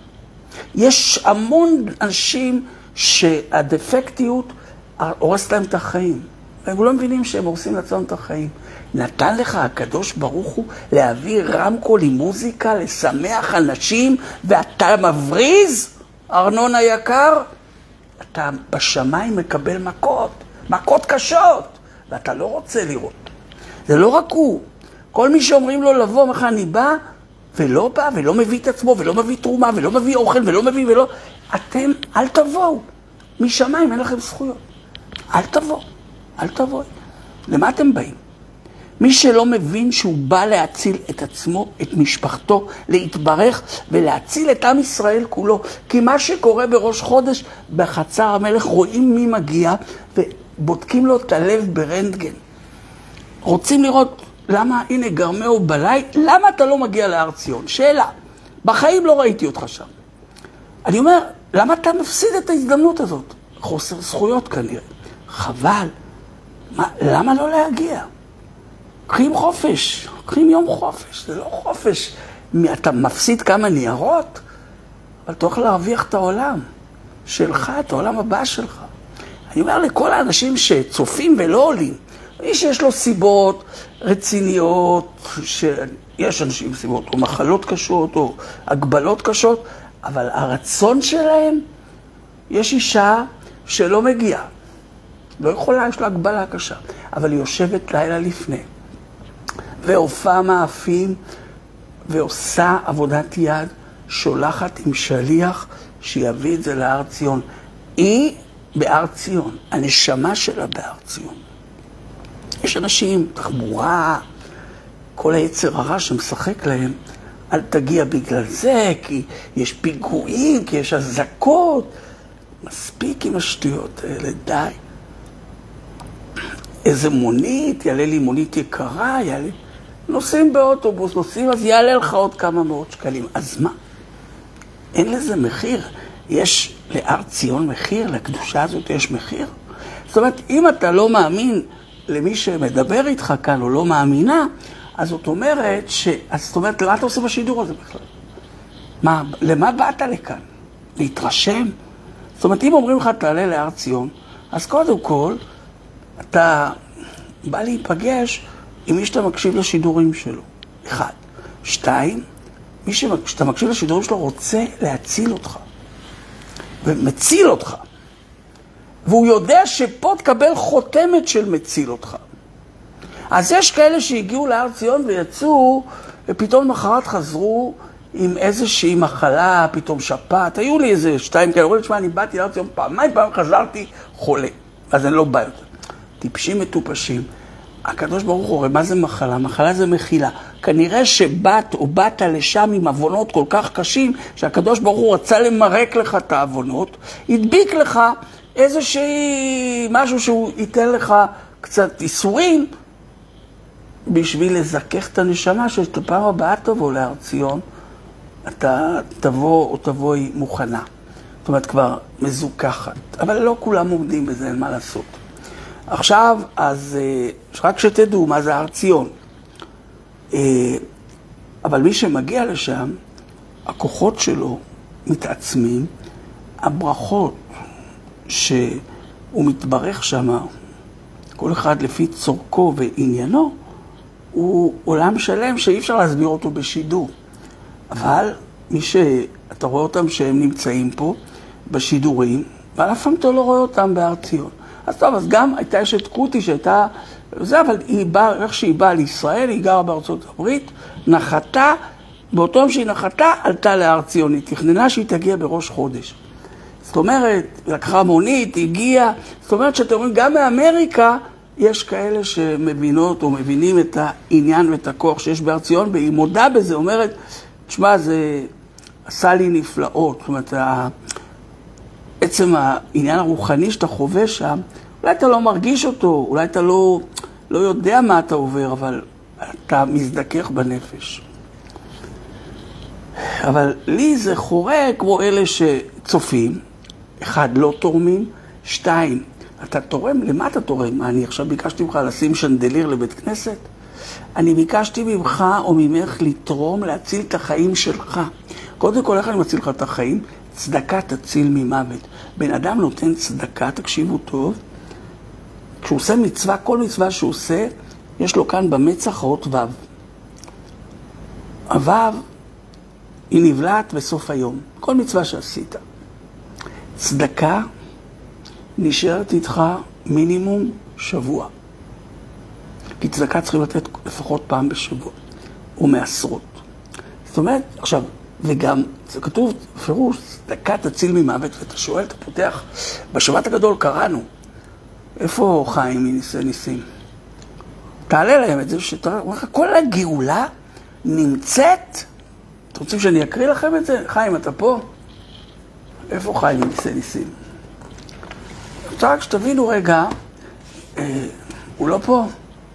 יש המון אנשים שהדפקטיות הורסת להם את החיים. והם לא מבינים שהם הורסים לעצמם את החיים. נתן לך הקדוש ברוך הוא להביא רמקול עם מוזיקה, לשמח אנשים, ואתה מבריז, ארנון היקר, אתה בשמיים מקבל מכות, מכות קשות, ואתה לא רוצה לראות. זה לא רק הוא. כל מי שאומרים לו לבוא, איך אני בא, ולא בא, ולא מביא את עצמו, ולא מביא תרומה, ולא מביא אוכל, ולא מביא, ולא... אתם, אל תבואו. משמיים אין לכם זכויות. אל תבואו. אל תבואו. למה אתם באים? מי שלא מבין שהוא בא להציל את עצמו, את משפחתו, להתברך ולהציל את עם ישראל כולו. כי מה שקורה בראש חודש, בחצר המלך, רואים מי מגיע ובודקים לו את הלב ברנטגן. רוצים לראות למה, הנה גרמאו בלי, למה אתה לא מגיע להר ציון? שאלה. בחיים לא ראיתי אותך שם. אני אומר, למה אתה מפסיד את ההזדמנות הזאת? חוסר זכויות כנראה. חבל. למה לא להגיע? קחים חופש, קחים יום חופש, זה לא חופש. אתה מפסיד כמה ניירות, אבל תוכל להרוויח את העולם שלך, את העולם הבא שלך. אני אומר לכל האנשים שצופים ולא עולים, מי שיש לו סיבות רציניות, שיש אנשים עם סיבות, או מחלות קשות, או הגבלות קשות, אבל הרצון שלהם, יש אישה שלא מגיעה, לא יכולה, יש לה הגבלה קשה, אבל היא יושבת לילה לפני, והופעה מאפים, ועושה עבודת יד, שולחת עם שליח שיביא את זה להר ציון. היא בהר ציון, הנשמה שלה בהר ציון. יש אנשים, תחבורה, כל היצר הרע שמשחק להם, אל תגיע בגלל זה, כי יש פיגועים, כי יש הזקות. מספיק עם השטויות האלה, די. איזה מונית, יעלה לי מונית יקרה, יעלה... נוסעים באוטובוס, נוסעים, אז יעלה לך עוד כמה מאות שקלים. אז מה? אין לזה מחיר. יש להר ציון מחיר, לקדושה הזאת יש מחיר. זאת אומרת, אם אתה לא מאמין למי שמדבר איתך כאן, או לא מאמינה, אז זאת אומרת, למה אתה עושה בשידור הזה בכלל? למה באת לכאן? להתרשם. זאת אומרת, אם אומרים לך תעלה להר ציון, אז קודם כל, אתה בא להיפגש עם מי שאתה מקשיב לשידורים שלו. 1. 2. מי שאתה מקשיב לשידורים שלו רוצה להציל אותך. ומציל אותך. והוא יודע שפה תקבל חותמת של מציל אותך. אז יש כאלה שהגיעו להר ציון ויצאו, ופתאום מחרת חזרו עם איזושהי מחלה, פתאום שפעת. היו לי איזה 2 כאלה, אומרים לי, תשמע, אני באתי להר ציון פעם חזרתי חולה. אז אני לא בא יותר. טיפשים מטופשים. הקדוש ברוך הוא, מה זה מחלה? מחלה זה מחילה. כנראה שבאת או באת לשם עם אבונות כל כך קשים, שהקדוש ברוך הוא רצה למרק לך את האבונות, הדביק לך איזושהי משהו שהוא ייתן לך קצת איסורים, בשביל לזכך את הנשמה, שאת הפעם הבאה תבוא להר ציון, אתה תבוא או תבואי מוכנה. זאת אומרת, כבר מזוכחת. אבל לא כולם עומדים בזה, אין מה לעשות. עכשיו, אז רק שתדעו מה זה הר ציון. אבל מי שמגיע לשם, הכוחות שלו מתעצמים, הברכות שהוא מתברך שם, כל אחד לפי צורכו ועניינו, הוא עולם שלם שאי אפשר להסביר אותו בשידור. אבל מי שאתה רואה אותם שהם נמצאים פה בשידורים, ועל אף פעם אתה לא רואה אותם בהר ציון. אז טוב, אז גם הייתה אשת קוטי שהייתה, זה, אבל היא באה, איך שהיא באה לישראל, היא גרה בארצות הברית, נחתה, באותו יום שהיא נחתה, עלתה להר ציון, היא תכננה שהיא תגיע בראש חודש. זאת אומרת, לקחה מונית, הגיעה, זאת אומרת שאתם רואים, גם מאמריקה, יש כאלה שמבינות או מבינים את העניין ואת הכוח שיש בהר ציון, והיא מודה בזה, אומרת, תשמע, זה עשה לי נפלאות, זאת אומרת, עצם העניין הרוחני שאתה חווה שם, אולי אתה לא מרגיש אותו, אולי אתה לא יודע מה אתה עובר, אבל אתה מזדכך בנפש. אבל לי זה חורה כמו אלה שצופים, 1, לא תורמים, 2, אתה תורם, למה אתה תורם? אני עכשיו ביקשתי ממך לשים שנדליר לבית כנסת? אני ביקשתי ממך או ממך לתרום, להציל את החיים שלך. קודם כל, איך אני מציל לך את החיים? צדקה תציל ממוות. בן אדם נותן צדקה, תקשיבו טוב, כשהוא עושה מצווה, כל מצווה שהוא עושה, יש לו כאן במצח אות ו'. הו' היא נבלעת בסוף היום, כל מצווה שעשית. צדקה נשארת איתך מינימום שבוע. כי צדקה צריכים לתת לפחות פעם בשבוע, או מעשרות. זאת אומרת, עכשיו, וגם, זה כתוב, פירוש, צדקה תציל ממוות, ואתה שואל, אתה פותח, בשבת הגדול קראנו, איפה חיים מניסי ניסים? תעלה להם את זה, כל הגאולה נמצאת, אתם רוצים שאני אקריא לכם את זה? חיים, אתה פה? איפה חיים מניסי ניסים? אני רוצה רק שתבינו רגע, הוא לא פה?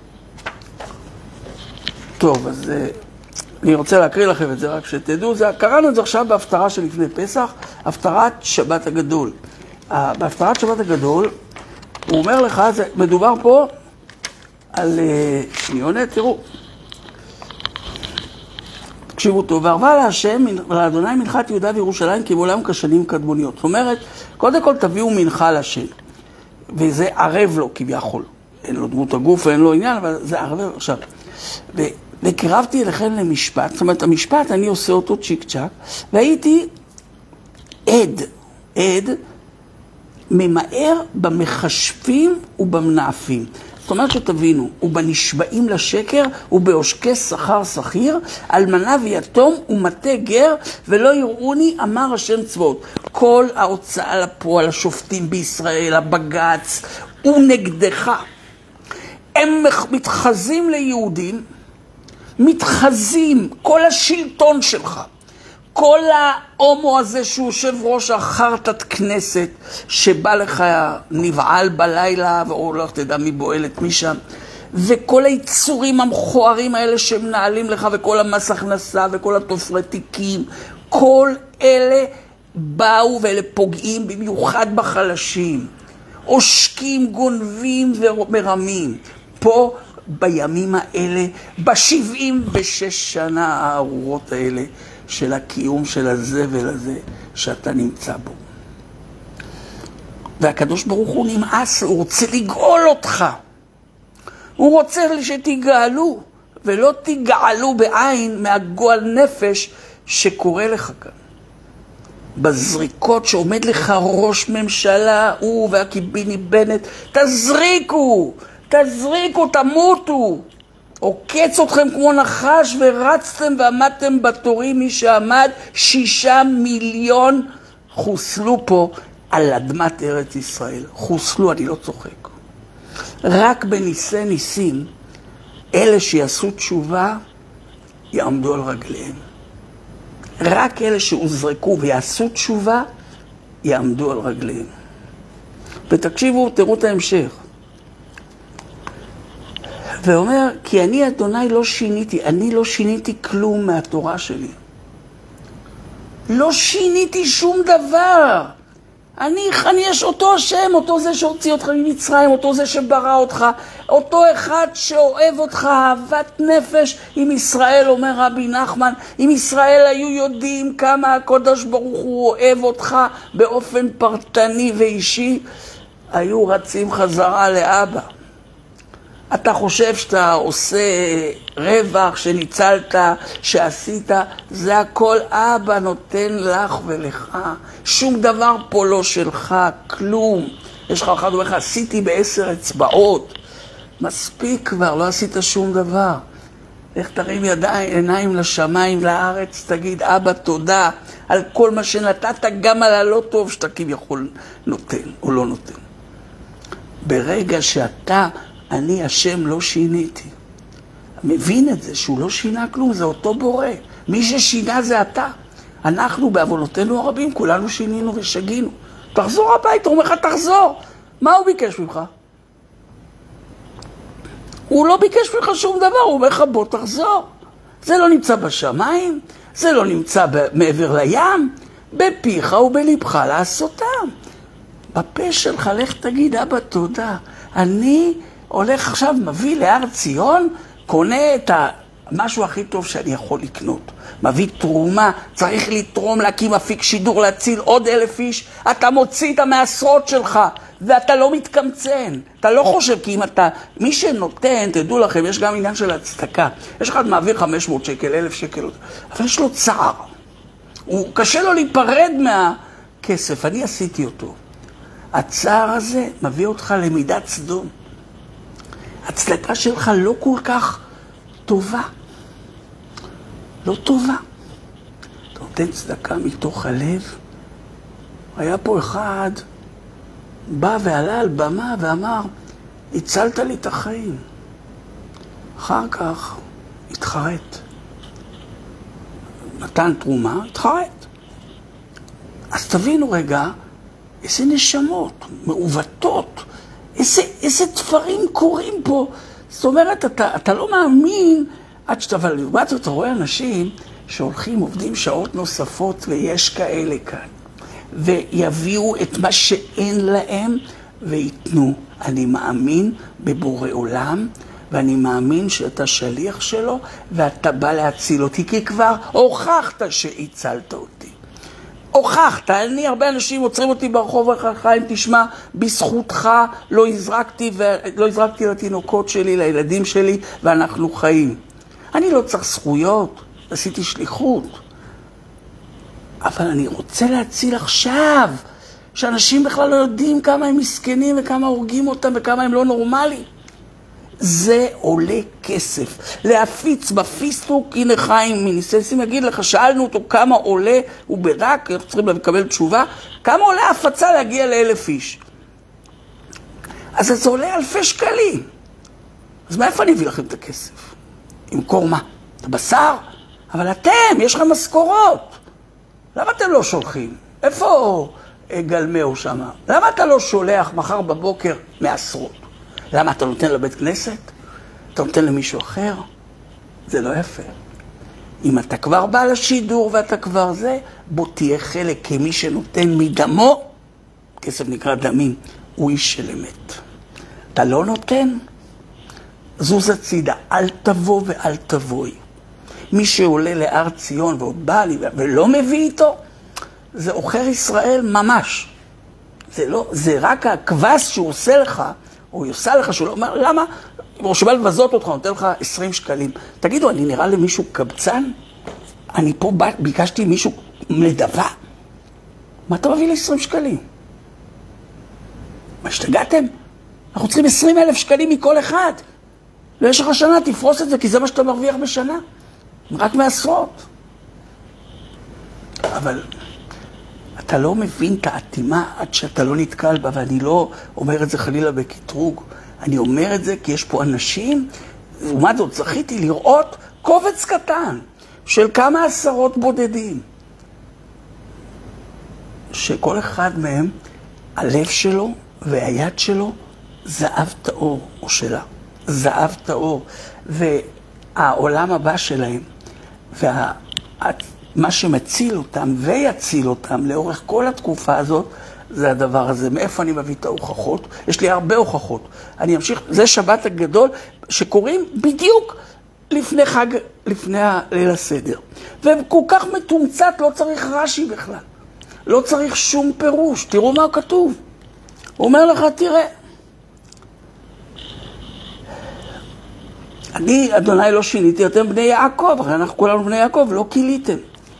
טוב, אז אני רוצה להקריא לכם את זה, רק שתדעו, קראנו את זה עכשיו בהפטרה של לפני פסח, הפטרת שבת הגדול. בהפטרת שבת הגדול, הוא אומר לך, מדובר פה על שניונת, תראו. תקשיבו טוב, וערבה להשם, לאדוני מנחת יהודה וירושלים, כי מעולם כשנים קדמוניות. זאת אומרת, קודם כל תביאו מנחה להשם. וזה ערב לו כביכול. אין לו דמות הגוף, אין לו עניין, אבל זה ערב עכשיו. וקרבתי אליכם למשפט, זאת אומרת, המשפט אני עושה אותו צ'יק צ'ק, והייתי עד, ממהר במחשבים ובמנאפים. זאת אומרת שתבינו, ובנשבעים לשקר ובעושקי שכר שכיר, אלמנה ויתום ומטה גר, ולא יראוני, אמר השם צבאות. כל ההוצאה לפועל, השופטים בישראל, הבג"ץ, הוא נגדך. הם מתחזים ליהודים, מתחזים, כל השלטון שלך, כל ההומו הזה שהוא יושב ראש החרטת כנסת, שבא לך נבעל בלילה, או לא תדע מי בועלת משם, וכל היצורים המכוערים האלה שמנהלים לך, וכל המס הכנסה, וכל התופרי תיקים, כל אלה באו ואלה פוגעים במיוחד בחלשים, עושקים, גונבים ומרמים. פה בימים האלה, ב76 שנה הארורות האלה, של הקיום של הזבל הזה שאתה נמצא בו. והקדוש ברוך הוא נמאס, הוא רוצה לגאול אותך. הוא רוצה שתגאלו, ולא תגאלו בעין מהגועל נפש שקורה לך כאן. בזריקות שעומד לך ראש ממשלה, הוא והקיביני בנט, תזריקו, תמותו. עוקץ אתכם כמו נחש ורצתם ועמדתם בתורים, מי שעמד 6 מיליון חוסלו פה על אדמת ארץ ישראל. חוסלו, אני לא צוחק. רק בניסי ניסים, אלה שיעשו תשובה יעמדו על רגליהם. רק אלה שהוזרקו ויעשו תשובה יעמדו על רגליהם. ותקשיבו, תראו את ההמשך. ואומר, כי אני אדוני לא שיניתי, אני לא שיניתי כלום מהתורה שלי. לא שיניתי שום דבר. אני יש אותו השם, אותו זה שהוציא אותך ממצרים, אותו זה שברא אותך, אותו אחד שאוהב אותך, אהבת נפש. עם ישראל, אומר רבי נחמן, אם ישראל היו יודעים כמה הקדוש ברוך הוא אוהב אותך באופן פרטני ואישי, היו רצים חזרה לאבא. אתה חושב שאתה עושה רווח, שניצלת, שעשית, זה הכל אבא נותן לך ולך. שום דבר פה לא שלך, כלום. יש לך אחד אומר לך, עשיתי ב10 אצבעות. מספיק כבר, לא עשית שום דבר. איך תרים עיניים לשמיים, לארץ, תגיד, אבא תודה על כל מה שנתת, גם על הלא טוב שאתה כביכול נותן או לא נותן. ברגע שאתה, אני השם לא שיניתי. מבין את זה, שהוא לא שינה כלום, זה אותו בורא. מי ששינה זה אתה. אנחנו בעוונותינו הרבים, כולנו שינינו ושגינו. תחזור הביתה, הוא אומר לך תחזור. מה הוא ביקש ממך? הוא לא ביקש ממך שום דבר, הוא אומר לך בוא תחזור. זה לא נמצא בשמיים, זה לא נמצא מעבר לים, בפיך ובלבך לעשותם. בפה שלך לך תגיד אבא תודה. אני הולך עכשיו, מביא להר ציון, קונה את המשהו הכי טוב שאני יכול לקנות. מביא תרומה, צריך לתרום, להקים אפיק שידור, להציל עוד 1,000 איש. אתה מוציא את המעשרות שלך, ואתה לא מתקמצן. אתה לא חושב, כי אם אתה, מי שנותן, תדעו לכם, יש גם עניין של הצדקה. יש אחד מעביר 500 שקל, 1,000 שקל, אבל יש לו צער. הוא קשה לו להיפרד מהכסף, אני עשיתי אותו. הצער הזה מביא אותך למידת סדום. הצדקה שלך לא כל כך טובה. לא טובה. אתה נותן צדקה מתוך הלב. היה פה אחד, בא ועלה על במה ואמר, הצלת לי את החיים. אחר כך התחרט. נתן תרומה, התחרט. אז תבינו רגע, איזה נשמות, מעוותות, איזה דברים קורים פה. זאת אומרת, אתה לא מאמין, עד שאתה, אבל לעומת זאת, אתה רואה אנשים שהולכים, עובדים שעות נוספות, ויש כאלה כאן, ויביאו את מה שאין להם, ויתנו. אני מאמין בבורא עולם, ואני מאמין שאתה שליח שלו, ואתה בא להציל אותי, כי כבר הוכחת שהצלת אותי. הוכחת, הרבה אנשים עוצרים אותי ברחוב החיים, תשמע, בזכותך לא הזרקתי לתינוקות שלי, לילדים שלי, ואנחנו חיים. אני לא צריך זכויות, עשיתי שליחות. אבל אני רוצה להציל עכשיו, שאנשים בכלל לא יודעים כמה הם מסכנים, וכמה הורגים אותם, וכמה הם לא נורמליים. זה עולה כסף. להפיץ בפיסטוק, הנה חיים מניסנסים יגיד לך, שאלנו אותו כמה עולה, הוא בדק, אנחנו צריכים לקבל תשובה, כמה עולה הפצה להגיע ל1,000 איש. אז זה עולה אלפי שקלים. אז מאיפה אני אביא לכם את הכסף? עם קורמה, את הבשר? אבל אתם, יש לכם משכורות. למה אתם לא שולחים? איפה גלמאו שם? למה אתה לא שולח מחר בבוקר מעשרות? למה אתה נותן לבית כנסת? אתה נותן למישהו אחר? זה לא יפה. אם אתה כבר בא לשידור ואתה כבר זה, בוא תהיה חלק כמי שנותן מדמו, כסף נקרא דמים, הוא איש של אמת. אתה לא נותן? זוז הצידה, אל תבוא ואל תבואי. מי שעולה להר ציון ועוד בא לי ולא מביא איתו, זה עוכר ישראל ממש. זה רק הכבש שהוא עושה לך, או היא עושה לך, שהוא לא אומר, למה? הוא שבא לבזות אותך, נותן לך 20 שקלים. תגידו, אני נראה למישהו קבצן? אני פה ביקשתי מישהו לדבה? מה אתה מביא ל-20 שקלים? מה, השתגעתם? אנחנו צריכים 20,000 שקלים מכל אחד. ויש לך שנה, תפרוס את זה, כי זה מה שאתה מרוויח בשנה. רק מעשרות. אבל אתה לא מבין את העתימה עד שאתה לא נתקל בה, ואני לא אומר את זה חלילה בקטרוג. אני אומר את זה כי יש פה אנשים, לעומת זאת זכיתי לראות קובץ קטן של כמה עשרות בודדים. שכל אחד מהם, הלב שלו והיד שלו, זהב טהור, או שלה. זהב טהור. והעולם הבא שלהם, מה שמציל אותם ויציל אותם לאורך כל התקופה הזאת, זה הדבר הזה. מאיפה אני מביא את ההוכחות? יש לי הרבה הוכחות. אני אמשיך, זה שבת הגדול שקוראים בדיוק לפני ליל הסדר. וכל כך מתומצת, לא צריך רש"י בכלל. לא צריך שום פירוש. תראו מה כתוב. הוא אומר לך, תראה. אני, אדוני, לא שיניתי, אתם בני יעקב, הרי אנחנו כולנו בני יעקב, לא קיליתם.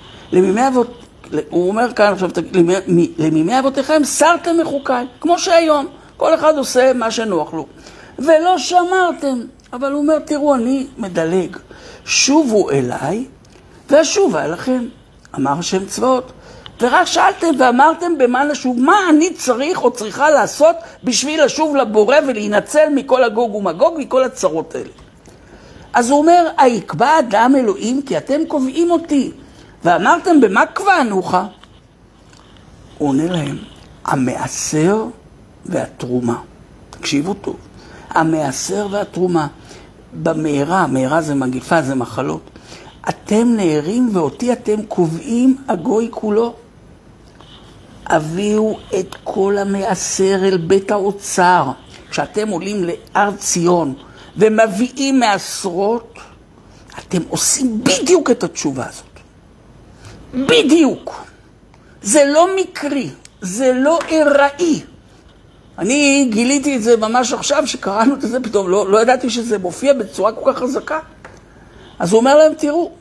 הוא אומר כאן עכשיו, למימי אבותיכם סרתם מחוקיי, כמו שהיום, כל אחד עושה מה שנוח לו. ולא שמרתם, אבל הוא אומר, תראו, אני מדלג, שובו אליי, ואשובה אליכם, אמר השם צבאות. ורק שאלתם ואמרתם במה לשוב, מה אני צריך או צריכה לעשות בשביל לשוב לבורא ולהינצל מכל הגוג ומגוג, מכל הצרות האלה. אז הוא אומר, היקבע אדם אלוהים כי אתם קובעים אותי. ואמרתם, במה קבענוך? הוא עונה להם, המעשר והתרומה. תקשיבו טוב. המעשר והתרומה. במהרה, מהרה זה מגיפה, זה מחלות. אתם נערים ואותי אתם קובעים הגוי כולו. הביאו את כל המעשר אל בית האוצר. כשאתם עולים להר ציון ומביאים מעשרות, אתם עושים בדיוק את התשובה הזאת. בדיוק. זה לא מקרי, זה לא ארעי. אני גיליתי את זה ממש עכשיו שקראנו את זה פתאום, לא ידעתי שזה מופיע בצורה כל כך חזקה. אז הוא אומר להם, תראו,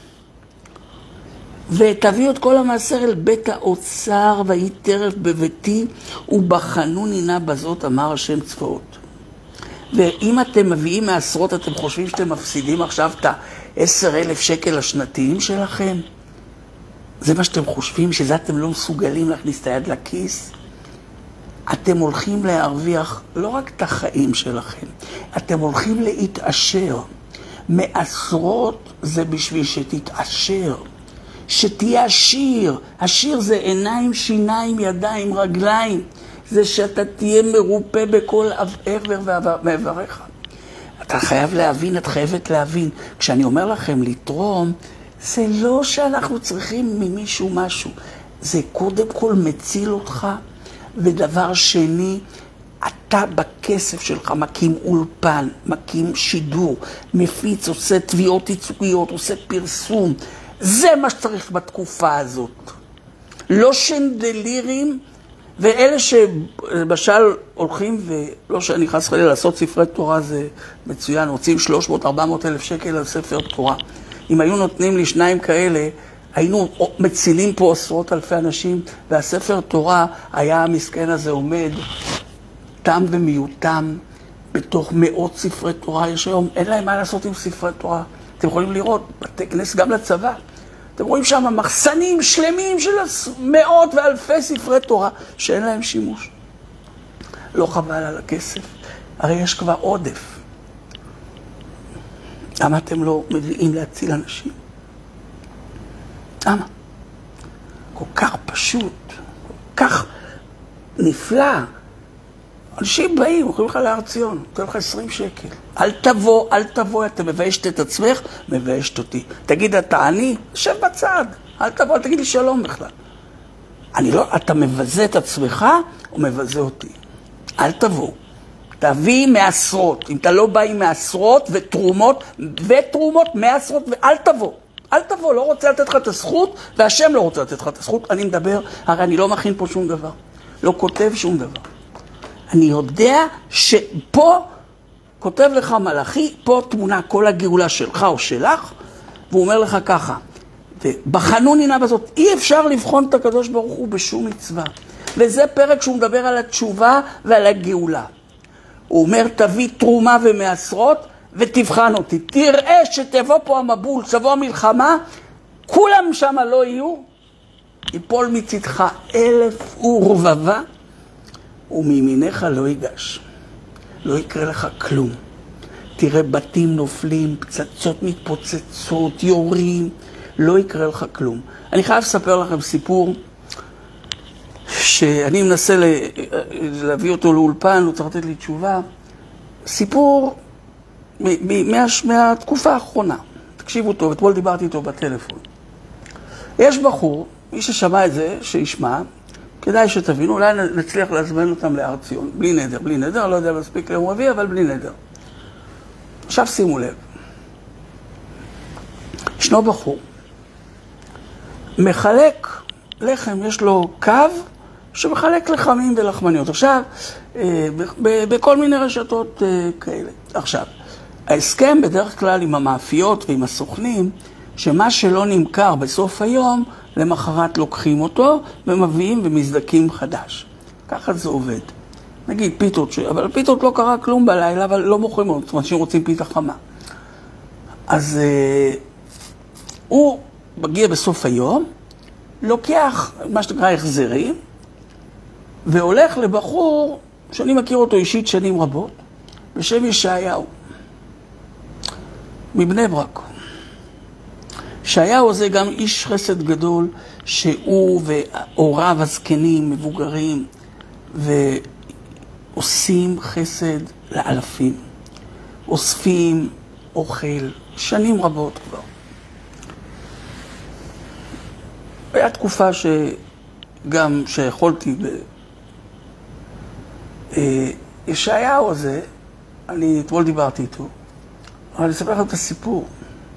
ותביאו את כל המעשר אל בית האוצר, ויהי טרף בביתי, ובחנוני נא בזאת, אמר השם צבאות. ואם אתם מביאים מעשרות, אתם חושבים שאתם מפסידים עכשיו את 10,000 שקל השנתיים שלכם? זה מה שאתם חושבים, שזה אתם לא מסוגלים להכניס את היד לכיס? אתם הולכים להרוויח לא רק את החיים שלכם, אתם הולכים להתעשר. מעשרות זה בשביל שתתעשר, שתהיה עשיר. עשיר זה עיניים, שיניים, ידיים, רגליים. זה שאתה תהיה מרופה בכל עבר ועבריך. אתה חייב להבין, את חייבת להבין. כשאני אומר לכם לתרום, זה לא שאנחנו צריכים ממישהו משהו. זה קודם כל מציל אותך, ודבר שני, אתה בכסף שלך מקים אולפן, מקים שידור, מפיץ, עושה תביעות ייצוגיות, עושה פרסום. זה מה שצריך בתקופה הזאת. לא שנדלירים, ואלה שבשל הולכים, ולא שאני חס חלילה לעשות ספרי תורה זה מצוין, רוצים 300-400 אלף שקל על ספר תורה. אם היו נותנים לי 2 כאלה, היינו מצילים פה עשרות אלפי אנשים, והספר תורה היה המסכן הזה עומד, תם ומיותם, בתוך מאות ספרי תורה. יש היום, אין להם מה לעשות עם ספרי תורה. אתם יכולים לראות, בתי כנס גם לצבא. אתם רואים שם מחסנים שלמים של מאות ואלפי ספרי תורה, שאין להם שימוש. לא חבל על הכסף, הרי יש כבר עודף. למה אתם לא מביאים להציל אנשים? למה? כל כך פשוט, כל כך נפלא. אנשים באים, הולכים לך להר ציון, נותן לך 20 שקל. אל תבוא, אתה מביישת את עצמך, מביישת אותי. תגיד, אתה עני? שב בצד. אל תבוא, תגיד לי שלום בכלל. אתה מבזה את עצמך, או מבזה אותי. אל תבוא. תביא מעשרות. אם אתה לא בא עם מעשרות ותרומות, מעשרות, ואל תבוא. אל תבוא, לא רוצה לתת לך את הזכות, והשם לא רוצה לתת לך את הזכות. אני מדבר, הרי אני לא מכין פה שום דבר. לא כותב שום דבר. אני יודע שפה כותב לך מלאכי, פה תמונה כל הגאולה שלך או שלך, והוא אומר לך ככה, ובחנוני נא בזאת, אי אפשר לבחון את הקדוש ברוך הוא בשום מצווה. וזה פרק שהוא מדבר על התשובה ועל הגאולה. הוא אומר, תביא תרומה ומעשרות ותבחן אותי. תראה שתבוא פה המבול, תבוא המלחמה, כולם שם לא יהיו, יפול מצדך 1000 ורבבה, ומימינך לא ייגש. לא יקרה לך כלום. תראה בתים נופלים, פצצות מתפוצצות, יורים, לא יקרה לך כלום. אני חייב לספר לכם סיפור, שאני מנסה להביא אותו לאולפן, הוא צריך לתת לי תשובה. סיפור מהתקופה האחרונה. תקשיבו טוב, אתמול דיברתי איתו בטלפון. יש בחור, מי ששמע את זה, שישמע, כדאי שתבינו, אולי נצליח להזמן אותם להר ציון, בלי נדר, לא יודע מספיק ליום רביעי, אבל בלי נדר. עכשיו שימו לב. ישנו בחור, מחלק לחם, יש לו קו, שמחלק לחמים ולחמניות. עכשיו, בכל מיני רשתות כאלה. עכשיו, ההסכם בדרך כלל עם המאפיות ועם הסוכנים, שמה שלא נמכר בסוף היום, למחרת לוקחים אותו ומביאים ומזדקים חדש. ככה זה עובד. נגיד פיתות, אבל פיתות לא קרה כלום בלילה, אבל לא מוכרים עוד, זאת אומרת שרוצים פיתה חמה. אז הוא מגיע בסוף היום, לוקח מה שנקרא החזרים, והולך לבחור שאני מכיר אותו אישית שנים רבות, בשם ישעיהו, מבני ברק. ישעיהו זה גם איש חסד גדול, שהוא והוריו הזקנים, מבוגרים, ועושים חסד לאלפים. אוספים אוכל, שנים רבות כבר. היה תקופה שגם שיכולתי ישעיהו הזה, אני אתמול דיברתי איתו, אבל אני אספר לכם את הסיפור.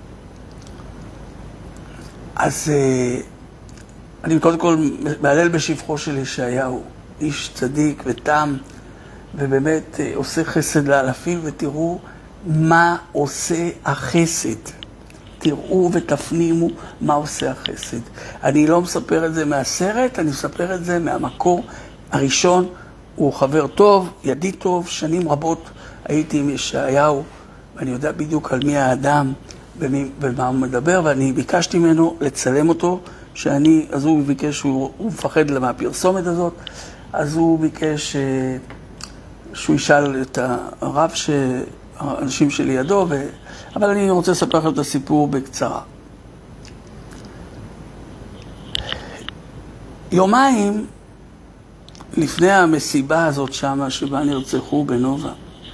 אז אני קודם כל מעלל בשבחו של ישעיהו, איש צדיק ותם, ובאמת עושה חסד לאלפים, ותראו מה עושה החסד. תראו ותפנימו מה עושה החסד. אני לא מספר את זה מהסרט, אני מספר את זה מהמקור הראשון. הוא חבר טוב, ידיד טוב, שנים רבות הייתי עם ישעיהו, ואני יודע בדיוק על מי האדם ומה הוא מדבר, ואני ביקשתי ממנו לצלם אותו, אז הוא ביקש, הוא מפחד מהפרסומת הזאת, אז הוא ביקש שהוא ישאל את הרב, האנשים שלידו, אבל אני רוצה לספר לכם את הסיפור בקצרה. יומיים לפני המסיבה הזאת שמה, שבה נרצחו בנובה,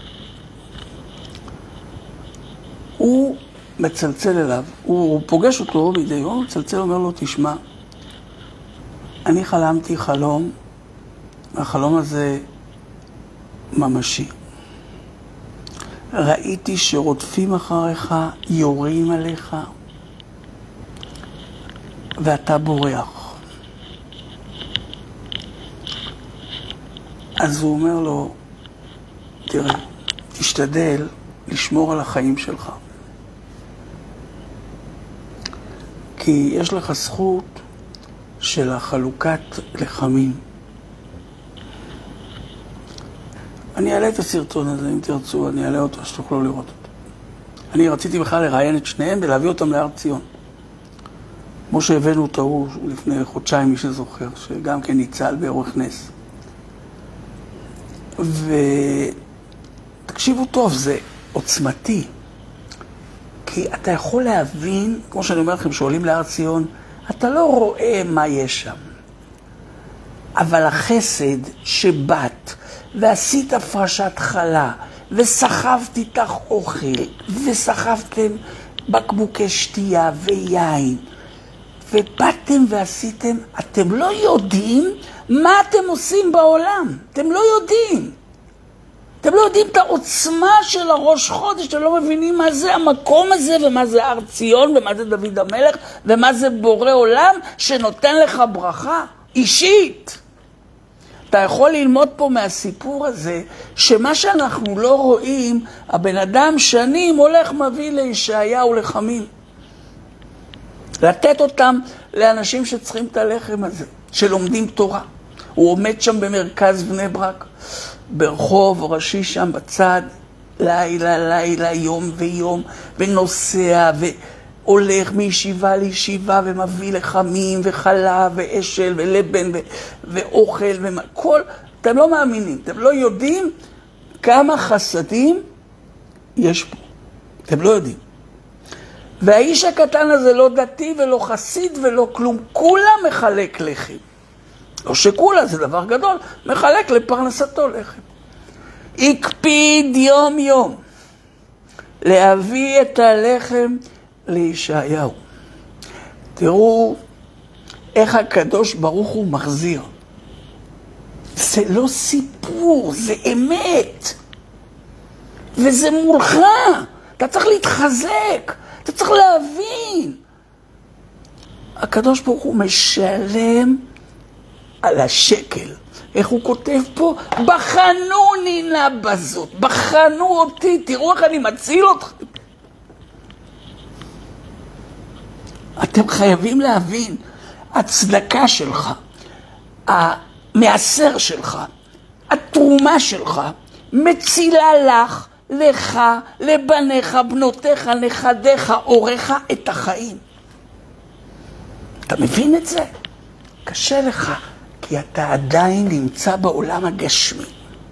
הוא מצלצל אליו, הוא פוגש אותו מדי יום, מצלצל, אומר לו, תשמע, אני חלמתי חלום, והחלום הזה ממשי. ראיתי שרודפים אחריך, יורים עליך, ואתה בורח. אז הוא אומר לו, תראה, תשתדל לשמור על החיים שלך. כי יש לך זכות של החלוקת לחמים. אני אעלה את הסרטון הזה, אם תרצו, אני אעלה אותו, שתוכלו לראות אותו. אני רציתי בכלל לראיין את שניהם ולהביא אותם להר ציון. כמו שהבאנו אותו הוא לפני חודשיים, מי שזוכר, שגם כן ניצל באורך נס. ותקשיבו טוב, זה עוצמתי. כי אתה יכול להבין, כמו שאני אומר לכם, שעולים להר ציון, אתה לא רואה מה יש שם. אבל החסד שבאת, ועשית הפרשת חלה, וסחבת איתך אוכל, וסחבתם בקבוקי שתייה ויין, ובאתם ועשיתם, אתם לא יודעים מה אתם עושים בעולם. אתם לא יודעים. אתם לא יודעים את העוצמה של הראש חודש, אתם לא מבינים מה זה המקום הזה, ומה זה הר ציון, ומה זה דוד המלך, ומה זה בורא עולם שנותן לך ברכה אישית. אתה יכול ללמוד פה מהסיפור הזה, שמה שאנחנו לא רואים, הבן אדם שנים הולך מביא לישעיהו לחמים. לתת אותם לאנשים שצריכים את הלחם הזה, שלומדים תורה. הוא עומד שם במרכז בני ברק, ברחוב ראשי שם בצד, לילה, יום ויום, ונוסע והולך מישיבה לישיבה, ומביא לחמים וחלב ואשל ולבן ואוכל וכל. אתם לא מאמינים, אתם לא יודעים כמה חסדים יש פה. אתם לא יודעים. והאיש הקטן הזה לא דתי ולא חסיד ולא כלום, כולה מחלק לחם. לא שכולה, זה דבר גדול, מחלק לפרנסתו לחם. הקפיד יום יום להביא את הלחם לישעיהו. תראו איך הקדוש ברוך הוא מחזיר. זה לא סיפור, זה אמת. וזה מולך. אתה צריך להתחזק, אתה צריך להבין. הקדוש ברוך הוא משלם על השקל. איך הוא כותב פה? בחנוני נא בזאת, בחנו אותי, תראו איך אני מציל אתכם. אתם חייבים להבין, הצדקה שלך, המעשר שלך, התרומה שלך, מצילה לך, לבניך, בנותיך, נכדיך, הוריך את החיים. אתה מבין את זה? קשה לך. כי אתה עדיין נמצא בעולם הגשמי.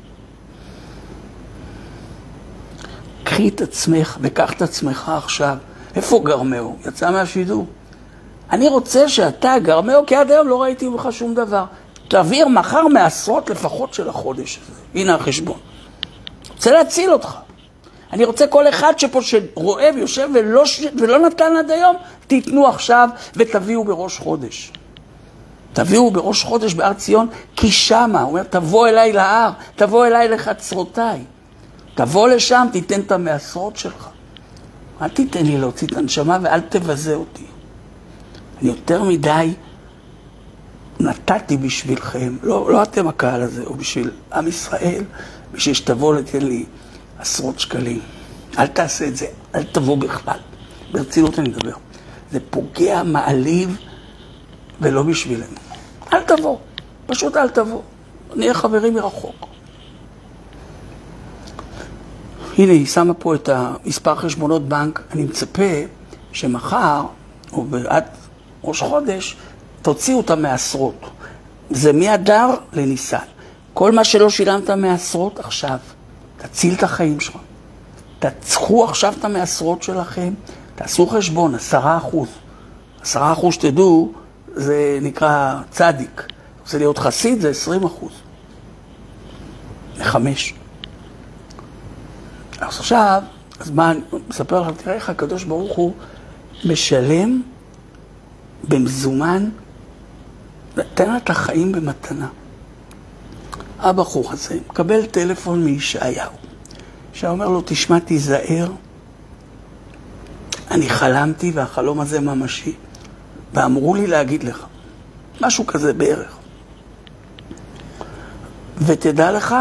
קחי את עצמך וקח את עצמך עכשיו. איפה גרמאו? יצא מהשידור. אני רוצה שאתה גרמאו, כי עד היום לא ראיתי ממך שום דבר. תעביר מחר מעשרות לפחות של החודש הזה. הנה החשבון. רוצה להציל אותך. אני רוצה כל אחד שפה שרואה ויושב ולא נתן עד היום, תיתנו עכשיו ותביאו בראש חודש. תביאו בראש חודש בהר ציון, כי שמה, הוא אומר, תבוא אליי להר, תבוא אליי לחצרותיי. תבוא לשם, תיתן את המעשרות שלך. אל תיתן לי להוציא את הנשמה ואל תבזה אותי. אני יותר מדי נתתי בשבילכם, לא אתם הקהל הזה, או בשביל עם ישראל, בשביל שתבוא לתן לי עשרות שקלים. אל תעשה את זה, אל תבוא בכלל. ברצינות אני מדבר. זה פוגע, מעליב, ולא בשבילנו. אל תבוא, פשוט אל תבוא. נהיה חברים מרחוק. הנה, היא שמה פה את המספר חשבונות בנק. אני מצפה שמחר, או עד ראש חודש, תוציאו אותם מעשרות. זה מאדר לניסן. כל מה שלא שילמת מעשרות עכשיו, תציל את החיים שלך. תצחו עכשיו את המעשרות שלכם, תעשו חשבון, 10%. 10% שתדעו, זה נקרא צדיק. רוצה להיות חסיד, זה 20%. ל5. אז עכשיו, אז מה, אני מספר לכם, תראה איך הקדוש ברוך הוא משלם במזומן, נתן את החיים במתנה. הבחור הזה מקבל טלפון מישעיהו, שאומר לו, תשמע, תיזהר, אני חלמתי והחלום הזה ממשי, ואמרו לי להגיד לך, משהו כזה בערך. ותדע לך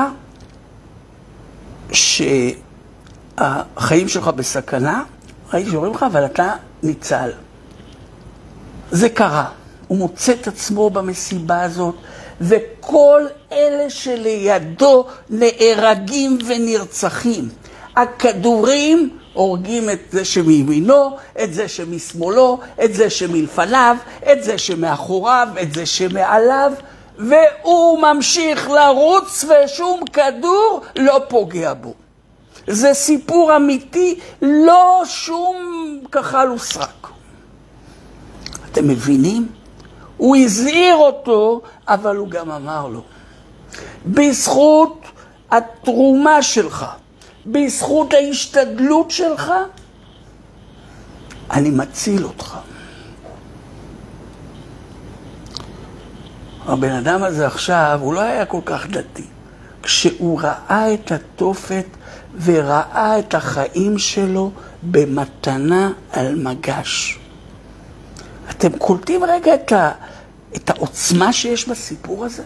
שהחיים שלך בסכנה, ראיתי שאומרים לך, אבל אתה ניצל. זה קרה. הוא מוצא את עצמו במסיבה הזאת, וכל אלה שלידו נהרגים ונרצחים. הכדורים הורגים את זה שמימינו, את זה שמשמאלו, את זה שמלפניו, את זה שמאחוריו, את זה שמעליו, והוא ממשיך לרוץ ושום כדור לא פוגע בו. זה סיפור אמיתי, לא שום כחל וסרק. אתם מבינים? הוא הזהיר אותו, אבל הוא גם אמר לו, בזכות התרומה שלך, בזכות ההשתדלות שלך, אני מציל אותך. הבן אדם הזה עכשיו, הוא לא היה כל כך דתי. כשהוא ראה את התופת וראה את החיים שלו במתנה על מגש. אתם קולטים רגע את העוצמה שיש בסיפור הזה?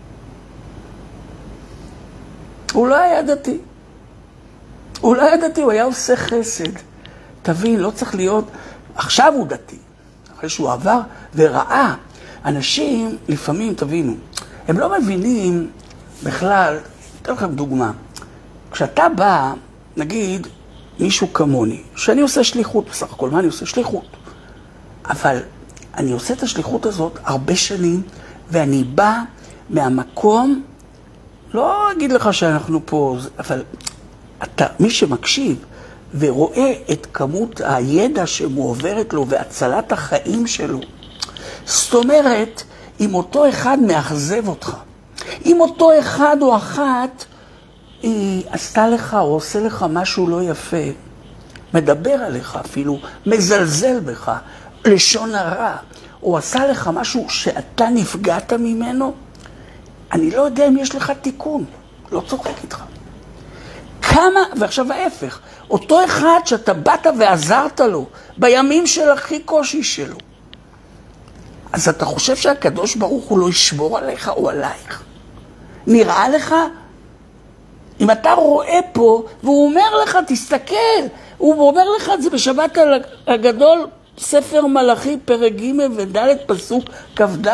הוא לא היה דתי. הוא לא היה דתי, הוא היה עושה חסד. תבין, לא צריך להיות... עכשיו הוא דתי. אחרי שהוא עבר וראה. אנשים, לפעמים, תבינו, הם לא מבינים בכלל, אתן לכם דוגמה. כשאתה בא, נגיד, מישהו כמוני, שאני עושה שליחות בסך הכל, מה אני עושה? שליחות. אבל אני עושה את השליחות הזאת הרבה שנים, ואני בא מהמקום, לא אגיד לך שאנחנו פה, אבל אתה, מי שמקשיב ורואה את כמות הידע שמועברת לו והצלת החיים שלו, זאת אומרת, אם אותו אחד מאכזב אותך, אם אותו אחד או אחת היא עשתה לך או עושה לך משהו לא יפה, מדבר עליך אפילו, מזלזל בך, לשון הרע, או עשה לך משהו שאתה נפגעת ממנו, אני לא יודע אם יש לך תיקון, לא צוחק איתך. כמה, ועכשיו ההפך, אותו אחד שאתה באת ועזרת לו, בימים של הכי קושי שלו, אז אתה חושב שהקדוש ברוך הוא לא ישמור עליך או עלייך? נראה לך? אם אתה רואה פה, והוא אומר לך, תסתכל, הוא אומר לך את זה בשבת הגדול, ספר מלאכי, פרק ג' וד' פסוק כ"ד.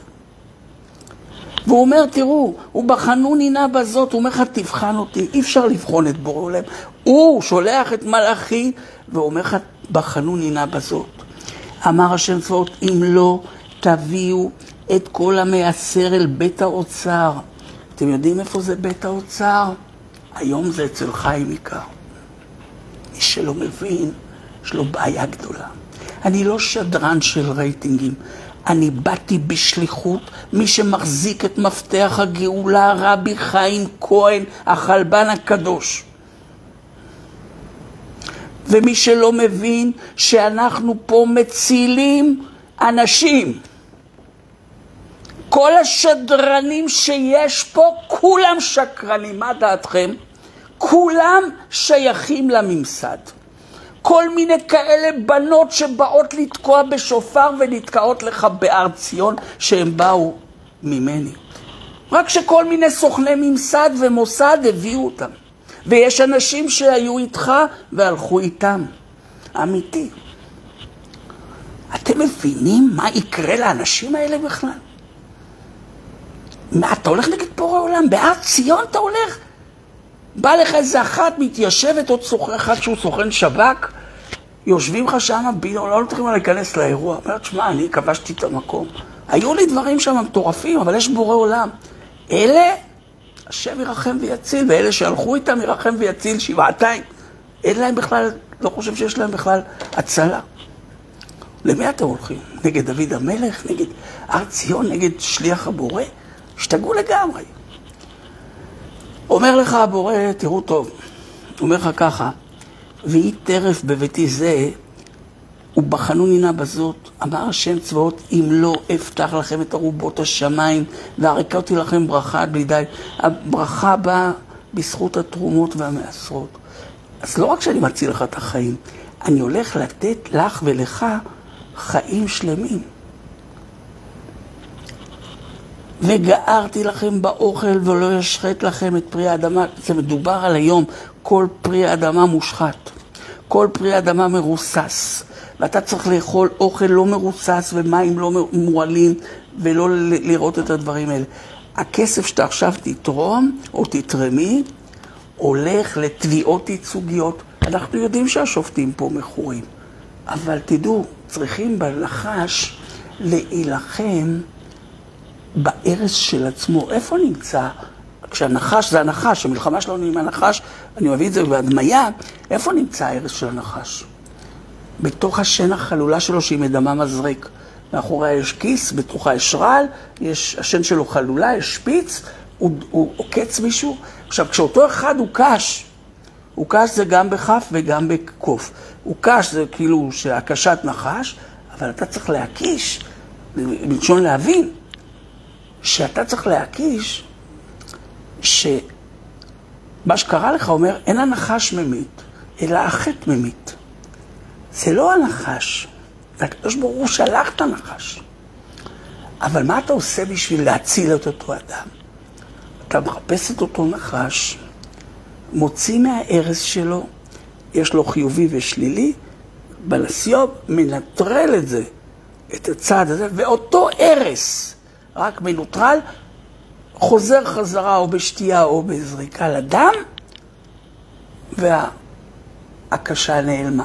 והוא אומר, תראו, הוא בחנוני נא בזאת, הוא אומר לך, תבחן אותי, אי אפשר לבחון את בורא עולם. הוא שולח את מלאכי, והוא אומר לך, בחנוני נא בזאת. אמר השם צבאות, אם לא תביאו את כל המעשר אל בית האוצר. אתם יודעים איפה זה בית האוצר? היום זה אצל חיים עיקר. מי שלא מבין, יש לו בעיה גדולה. אני לא שדרן של רייטינגים. אני באתי בשליחות, מי שמחזיק את מפתח הגאולה, רבי חיים כהן, החלבן הקדוש. ומי שלא מבין שאנחנו פה מצילים אנשים. כל השדרנים שיש פה, כולם שקרנים. מה דעתכם? כולם שייכים לממסד. כל מיני כאלה בנות שבאות לתקוע בשופר ונתקעות לך בהר ציון שהם באו ממני. רק שכל מיני סוכני ממסד ומוסד הביאו אותם. ויש אנשים שהיו איתך והלכו איתם. אמיתי. אתם מבינים מה יקרה לאנשים האלה בכלל? מה, אתה הולך נגד בורא עולם? בהר ציון אתה הולך? בא לך איזה אחת, מתיישבת עוד סוכן אחד שהוא סוכן שב"כ, יושבים לך שם, לא צריכים להיכנס לאירוע. אומרת, שמע, אני כבשתי את המקום. היו לי דברים שם מטורפים, אבל יש בורא עולם. אלה, השם ירחם ויציל, ואלה שהלכו איתם ירחם ויציל שבעתיים. אין להם בכלל, לא חושב שיש להם בכלל הצלה. למי אתם הולכים? נגד דוד המלך? נגד הר ציון? נגד שליח הבורא? השתגעו לגמרי. אומר לך הבורא, תראו טוב, אומר לך ככה, והיא טרף בביתי זה, ובחנוני נא בזאת, אמר השם צבאות, אם לא אפתח לכם את ארובות השמיים, והרקעתי לכם ברכה עד בלי די. הברכה באה בזכות התרומות והמעשרות. אז לא רק שאני מציל לך את החיים, אני הולך לתת לך ולך חיים שלמים. וגארתי לכם באוכל ולא ישחט לכם את פרי האדמה. זה מדובר על היום, כל פרי האדמה מושחת, כל פרי האדמה מרוסס, ואתה צריך לאכול אוכל לא מרוסס ומים לא מועלים, ולא לראות את הדברים האלה. הכסף שאתה עכשיו תתרום או תתרמי, הולך לתביעות ייצוגיות. אנחנו יודעים שהשופטים פה מכורים, אבל תדעו, צריכים בנחש להילחם בארץ של עצמו. איפה נמצא? כשהנחש, זה הנחש, המלחמה שלנו עם הנחש, אני מביא את זה בהדמיה, איפה נמצא הארץ של הנחש? בתוך השן החלולה שלו שהיא מדמה מזרק. מאחורי יש כיס, בתוכה יש רעל, יש, השן שלו חלולה, יש שפיץ, הוא עוקץ מישהו. עכשיו, כשאותו אחד הוא קש, הוא קש זה גם בכף וגם בקוף. הוא קש זה כאילו שהקשת נחש, אבל אתה צריך להקיש, בלשון להבין, שאתה צריך להקיש, מה שקרה לך אומר, אין הנחש ממית, אלא החטא ממית. זה לא הנחש, זה הקדוש ברוך הוא שלח את הנחש. אבל מה אתה עושה בשביל להציל את אותו אדם? אתה מחפש את אותו נחש, מוציא מהארץ שלו, יש לו חיובי ושלילי, בלסיוב מנטרל את זה, את הצד הזה, ואותו ארס, רק מנוטרל, חוזר חזרה או בשתייה או בזריקה לדם, והקשה נעלמה.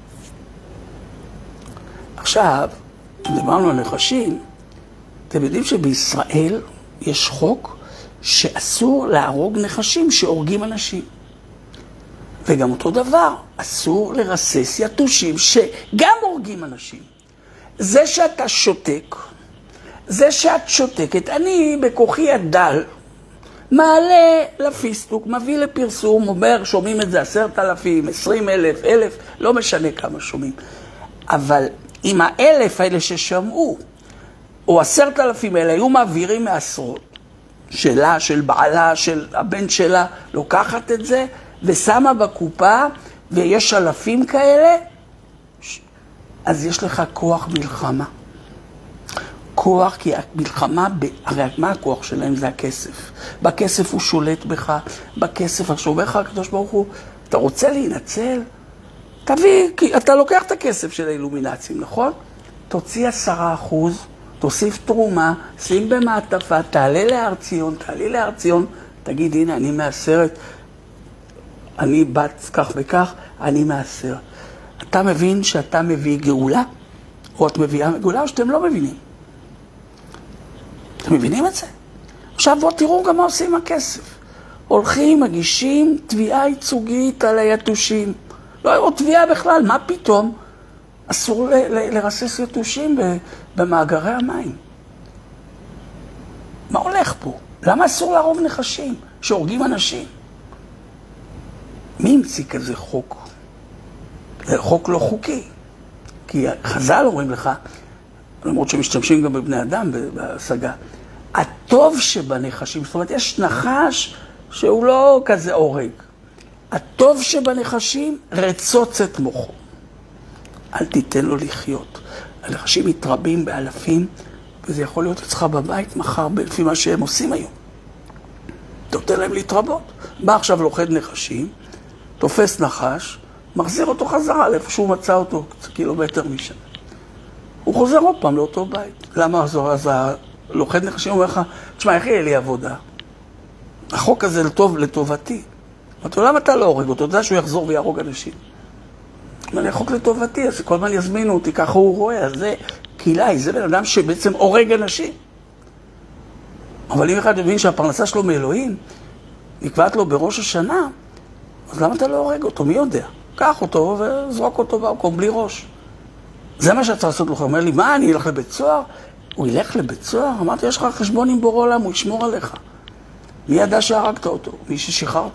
עכשיו, דיברנו על נחשים, אתם יודעים שבישראל יש חוק שאסור להרוג נחשים שהורגים אנשים. וגם אותו דבר, אסור לרסס יתושים שגם הורגים אנשים. זה שאתה שותק, זה שאת שותקת, אני בכוחי הדל, מעלה לפיסטוק, מביא לפרסום, אומר, שומעים את זה 10,000, 20,000, 1,000, לא משנה כמה שומעים. אבל אם 1,000 האלה ששמעו, או 10,000 האלה היו מעבירים מעשרות, שלה, של בעלה, של הבן שלה, לוקחת את זה ושמה בקופה, ויש אלפים כאלה, אז יש לך כוח מלחמה. כוח, כי המלחמה, הרי מה הכוח שלהם? זה הכסף. בכסף הוא שולט בך, בכסף, עכשיו אומר לך הקדוש ברוך הוא, אתה רוצה להינצל? תביא, כי אתה לוקח את הכסף של האילומינצים, נכון? תוציא 10%, תוסיף תרומה, שים במעטפה, תעלה להר ציון, תעלי להר ציון, תגיד, הנה, אני מהסרט, אני בת כך וכך, אני מהסרט. אתה מבין שאתה מביא גאולה? או את מביאה גאולה, או שאתם לא מבינים? אתם מבינים את זה? עכשיו בואו תראו גם מה עושים עם הכסף. הולכים, מגישים תביעה ייצוגית על היתושים. לא היו תביעה בכלל, מה פתאום? אסור לרסס יתושים במאגרי המים. מה הולך פה? למה אסור להרוג נחשים שהורגים אנשים? מי המציא כזה חוק? זה חוק לא חוקי. כי חז"ל אומרים לך, למרות שמשתמשים גם בבני אדם בהשגה, הטוב שבנחשים, זאת אומרת, יש נחש שהוא לא כזה הורג. הטוב שבנחשים רצוץ את מוחו. אל תיתן לו לחיות. הנחשים מתרבים באלפים, וזה יכול להיות אצלך בבית מחר, לפי מה שהם עושים היום. תותן להם להתרבות. בא עכשיו לוחד נחשים, תופס נחש, מחזיר אותו חזרה לאיפה שהוא מצא אותו, קילומטר משם. הוא חוזר עוד פעם לאותו בית. למה אז הלוחד נחשים אומר לך, תשמע, איך יהיה לי עבודה? החוק הזה טוב לטובתי. אתה למה אתה לא הורג אותו? אתה יודע שהוא יחזור ויהרוג אנשים. אני חוק לטובתי, אז כל הזמן יזמינו אותי, ככה הוא רואה, אז זה קילאי, זה בן אדם שבעצם הורג אנשים. אבל אם אחד מבין שהפרנסה שלו מאלוהים, נקבעת לו בראש השנה, אז למה אתה לא הורג אותו? מי יודע? קח אותו וזרוק אותו במקום בלי ראש. זה מה שאתה לעשות לו. הוא אומר לי, מה, אני אלך לבית סוהר? הוא ילך לבית סוהר? אמרתי, יש לך חשבון עם בורא עולם, הוא ישמור עליך. מי ידע שהרגת אותו? מי ששחררת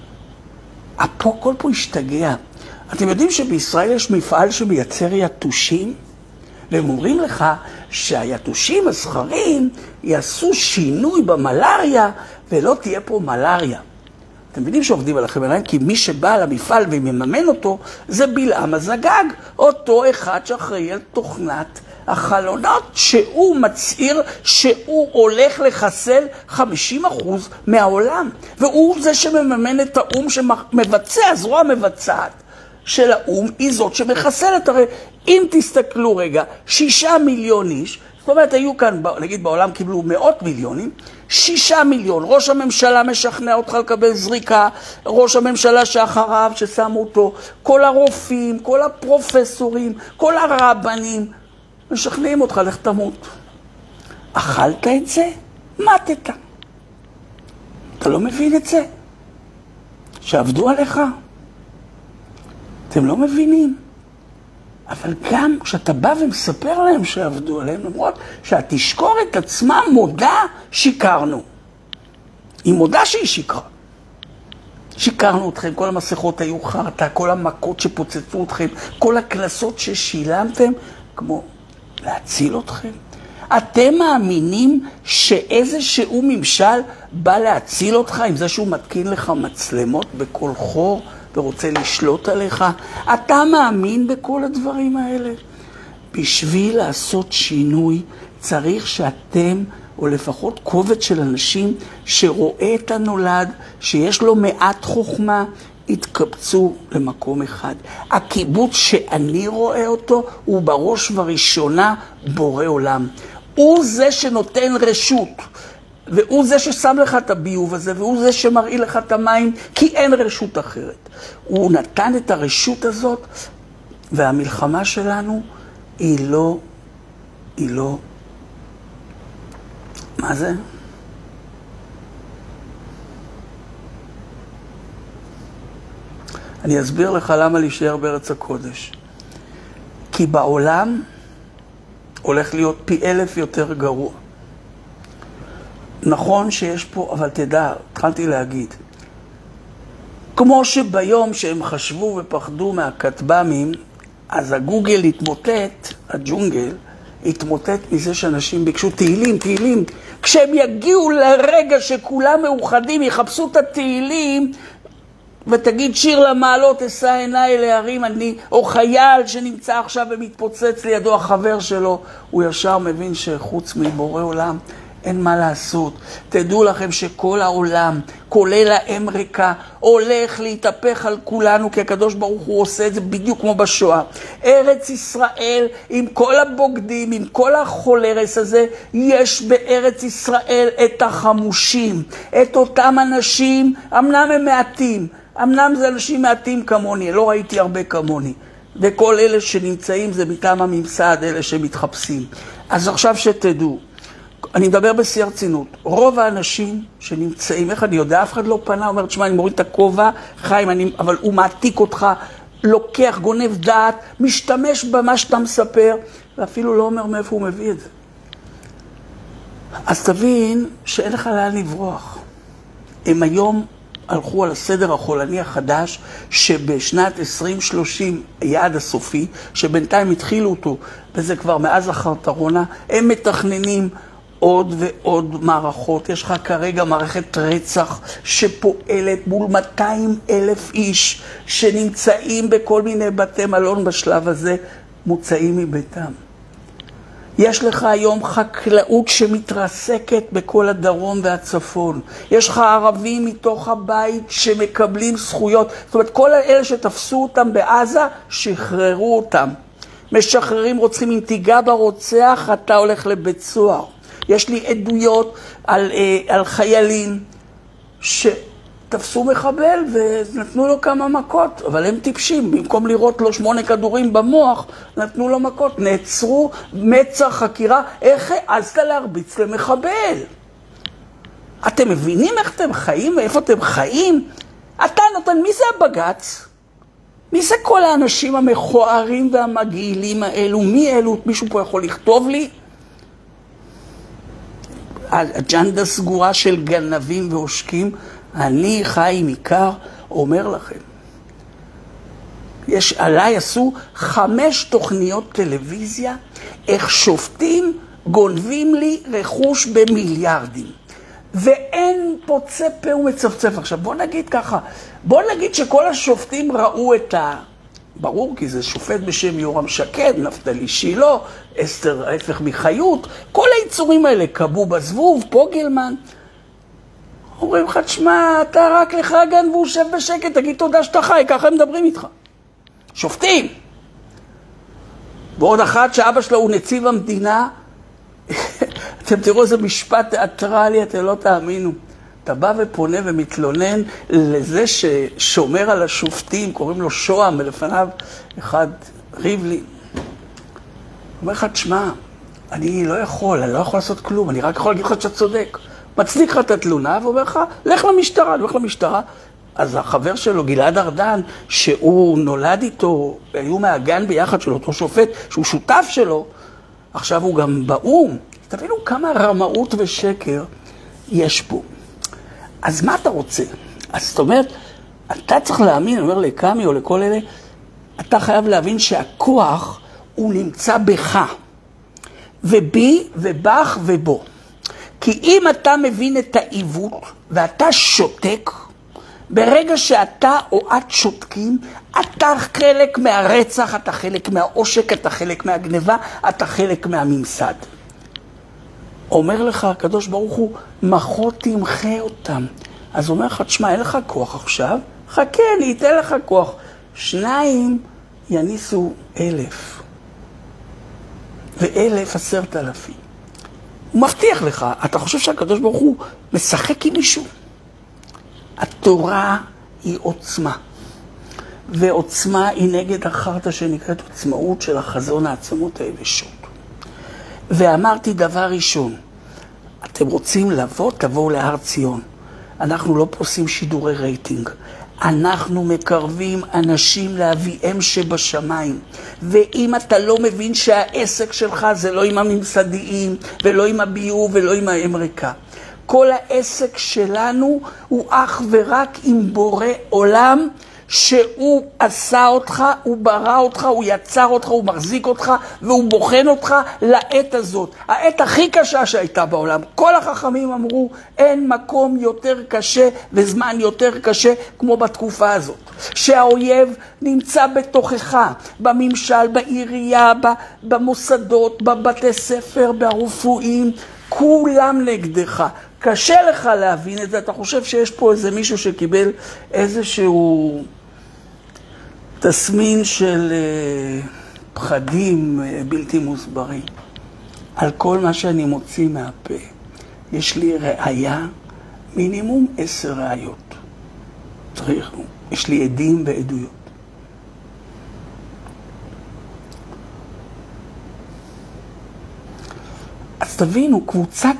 אותו? כל פה השתגע. אתם יודעים שבישראל יש מפעל שמייצר יתושים? והם אומרים לך שהיתושים הזכרים יעשו שינוי במלריה ולא תהיה פה מלריה. אתם מבינים שעובדים עליכם עליהם? כי מי שבא למפעל ומממן אותו זה בלעם הזגג, אותו אחד שאחראי על תוכנת החלונות, שהוא מצעיר שהוא הולך לחסל 50% מהעולם. והוא זה שמממן את האום שמבצע, הזרוע המבצעת של האום היא זאת שמחסלת. הרי אם תסתכלו רגע, 6 מיליון איש, זאת אומרת, היו כאן, נגיד בעולם קיבלו 100 מיליונים, 6 מיליון, ראש הממשלה משכנע אותך לקבל זריקה, ראש הממשלה שאחריו ששמו אותו, כל הרופאים, כל הפרופסורים, כל הרבנים, משכנעים אותך, לך תמות. אכלת את זה? מתת. אתה לא מבין את זה? שעבדו עליך? אתם לא מבינים. אבל גם כשאתה בא ומספר להם שעבדו עליהם, למרות שהתשקורת עצמה מודה שיקרנו. היא מודה שהיא שיקרה. שיקרנו אתכם, כל המסכות היו חרטה, כל המכות שפוצצו אתכם, כל הכנסות ששילמתם, כמו להציל אתכם. אתם מאמינים שאיזשהו ממשל בא להציל אותך עם זה שהוא מתקין לך מצלמות בכל חור ורוצה לשלוט עליך? אתה מאמין בכל הדברים האלה? בשביל לעשות שינוי צריך שאתם, או לפחות קובץ של אנשים שרואה את הנולד, שיש לו מעט חוכמה, התקבצו למקום אחד. הקיבוץ שאני רואה אותו הוא בראש וראשונה בורא עולם. הוא זה שנותן רשות, והוא זה ששם לך את הביוב הזה, והוא זה שמראה לך את המים, כי אין רשות אחרת. הוא נתן את הרשות הזאת, והמלחמה שלנו היא לא, מה זה? אני אסביר לך למה להישאר בארץ הקודש. כי בעולם הולך להיות פי 1000 יותר גרוע. נכון שיש פה, אבל תדע, התחלתי להגיד, כמו שביום שהם חשבו ופחדו מהכתב"מים, אז הגוגל התמוטט, הג'ונגל, התמוטט מזה שאנשים ביקשו תהילים. כשהם יגיעו לרגע שכולם מאוחדים, יחפשו את התהילים, ותגיד שיר למעלות, אשא עיניי להרים, או חייל שנמצא עכשיו ומתפוצץ לידו החבר שלו, הוא ישר מבין שחוץ מבורא עולם אין מה לעשות. תדעו לכם שכל העולם, כולל האמריקה, הולך להתהפך על כולנו, כי הקדוש ברוך הוא עושה את זה בדיוק כמו בשואה. ארץ ישראל, עם כל הבוגדים, עם כל החולרס הזה, יש בארץ ישראל את החמושים, את אותם אנשים, אמנם הם מעטים, אמנם זה אנשים מעטים כמוני, לא ראיתי הרבה כמוני. וכל אלה שנמצאים זה מטעם הממסד, אלה שמתחפשים. אז עכשיו שתדעו, אני מדבר בשיא הרצינות, רוב האנשים שנמצאים, איך אני יודע, אף אחד לא פנה, אומר, תשמע, אני מוריד את הכובע, חיים, אבל הוא מעתיק אותך, לוקח, גונב דעת, משתמש במה שאתה מספר, ואפילו לא אומר מאיפה הוא מביא את זה. אז תבין שאין לך לאן לברוח. הם היום הלכו על הסדר החולני החדש, שבשנת 2030 היעד הסופי, שבינתיים התחילו אותו, וזה כבר מאז החרטרונה, הם מתכננים עוד ועוד מערכות. יש לך כרגע מערכת רצח שפועלת מול 200,000 איש שנמצאים בכל מיני בתי מלון בשלב הזה, מוצאים מביתם. יש לך היום חקלאות שמתרסקת בכל הדרום והצפון. יש לך ערבים מתוך הבית שמקבלים זכויות. זאת אומרת, כל אלה שתפסו אותם בעזה, שחררו אותם. משחררים רוצחים, אם תיגע ברוצח, אתה הולך לבית סוהר. יש לי עדויות על חיילים שתפסו מחבל ונתנו לו כמה מכות, אבל הם טיפשים, במקום לראות לו 8 כדורים במוח, נתנו לו מכות, נעצרו, מצ"ח, חקירה, איך העזת להרביץ למחבל? אתם מבינים איך אתם חיים ואיפה אתם חיים? אתה נותן, מי זה הבג"ץ? מי זה כל האנשים המכוערים והמגעילים האלו? מי אלו? מישהו פה יכול לכתוב לי? אג'נדה סגורה של גנבים ועושקים. אני חיים עיקר אומר לכם. עליי עשו 5 תוכניות טלוויזיה, איך שופטים גונבים לי רכוש במיליארדים. ואין פוצה פה ומצפצף. עכשיו בוא נגיד ככה, בוא נגיד שכל השופטים ראו את ברור, כי זה שופט בשם יורם שקד, נפתלי שילה, אסתר ההפך מחיות, כל היצורים האלה, קבו בזבוב, פוגלמן. אומרים לך, תשמע, אתה רק לך גן והוא יושב בשקט, תגיד תודה שאתה חי, ככה הם מדברים איתך. שופטים. ועוד אחת שאבא שלה הוא נציב המדינה, אתם תראו איזה משפט תיאטרלי, אתם לא תאמינו. אתה בא ופונה ומתלונן לזה ששומר על השופטים, קוראים לו שוהם, ולפניו אחד ריבלין. אומר לך, תשמע, אני לא יכול לעשות כלום, אני רק יכול להגיד לך שאתה צודק. מצדיק לך את התלונה ואומר לך, לך למשטרה, אני הולך למשטרה. אז החבר שלו, גלעד ארדן, שהוא נולד איתו, היו מהגן ביחד של אותו שופט, שהוא שותף שלו, עכשיו הוא גם באום. תבינו כמה רמאות ושקר יש פה. אז מה אתה רוצה? אז זאת אומרת, אתה צריך להאמין, אני אומר לקמי או לכל אלה, אתה חייב להבין שהכוח הוא נמצא בך. ובי ובך ובו. כי אם אתה מבין את העיוות ואתה שותק, ברגע שאתה או את שותקים, אתה חלק מהרצח, אתה חלק מהעושק, אתה חלק מהגניבה, אתה חלק מהממסד. אומר לך הקדוש ברוך הוא, מחו תמחה אותם. אז אומר לך, תשמע, אין לך כוח עכשיו? חכה, אני אתן לך כוח. 2 יניסו 1,000. ו1,000 10,000. הוא מבטיח לך, אתה חושב שהקדוש ברוך הוא משחק עם מישהו? התורה היא עוצמה. ועוצמה היא נגד החרטה שנקראת עצמאות של החזון העצמות היבשות. ואמרתי דבר ראשון, אתם רוצים לבוא, תבואו להר ציון. אנחנו לא עושים שידורי רייטינג. אנחנו מקרבים אנשים לאביהם שבשמיים. ואם אתה לא מבין שהעסק שלך זה לא עם הממסדיים, ולא עם הביוב, ולא עם האמריקה. כל העסק שלנו הוא אך ורק עם בורא עולם, שהוא עשה אותך, הוא ברא אותך, הוא יצר אותך, הוא מחזיק אותך, והוא בוחן אותך לעת הזאת. העת הכי קשה שהייתה בעולם. כל החכמים אמרו, אין מקום יותר קשה וזמן יותר קשה כמו בתקופה הזאת. שהאויב נמצא בתוכך, בממשל, בעירייה, במוסדות, בבתי ספר, ברפואים, כולם נגדך. קשה לך להבין את זה, אתה חושב שיש פה איזה מישהו שקיבל איזשהו תסמין של פחדים בלתי מוסברים. על כל מה שאני מוציא מהפה, יש לי ראיה, מינימום 10 ראיות. יש לי עדים ועדויות. אז תבינו, קבוצה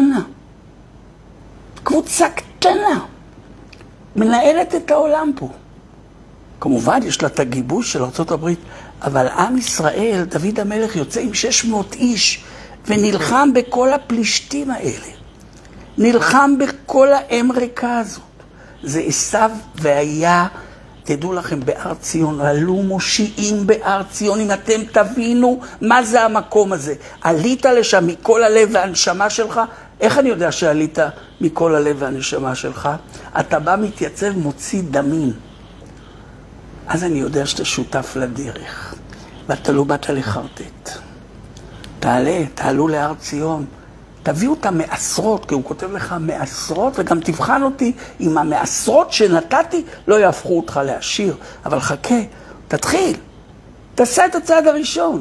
קטנה, מנהלת את העולם פה. כמובן, יש לה את הגיבוי של ארצות הברית, אבל עם ישראל, דוד המלך יוצא עם 600 איש, ונלחם בכל הפלישתים האלה. נלחם בכל האמריקה הזאת. זה עשיו והיה, תדעו לכם, בהר ציון, עלו מושיעים בהר ציון, אם אתם תבינו מה זה המקום הזה. עלית לשם מכל הלב והנשמה שלך, איך אני יודע שעלית מכל הלב והנשמה שלך? אתה בא מתייצב, מוציא דמים. אז אני יודע שאתה שותף לדרך, ואתה לא באת לחרטט. תעלו להר ציון, תביאו אותם מעשרות, כי הוא כותב לך מעשרות, וגם תבחן אותי אם המעשרות שנתתי לא יהפכו אותך לעשיר. אבל חכה, תתחיל, תעשה את הצעד הראשון.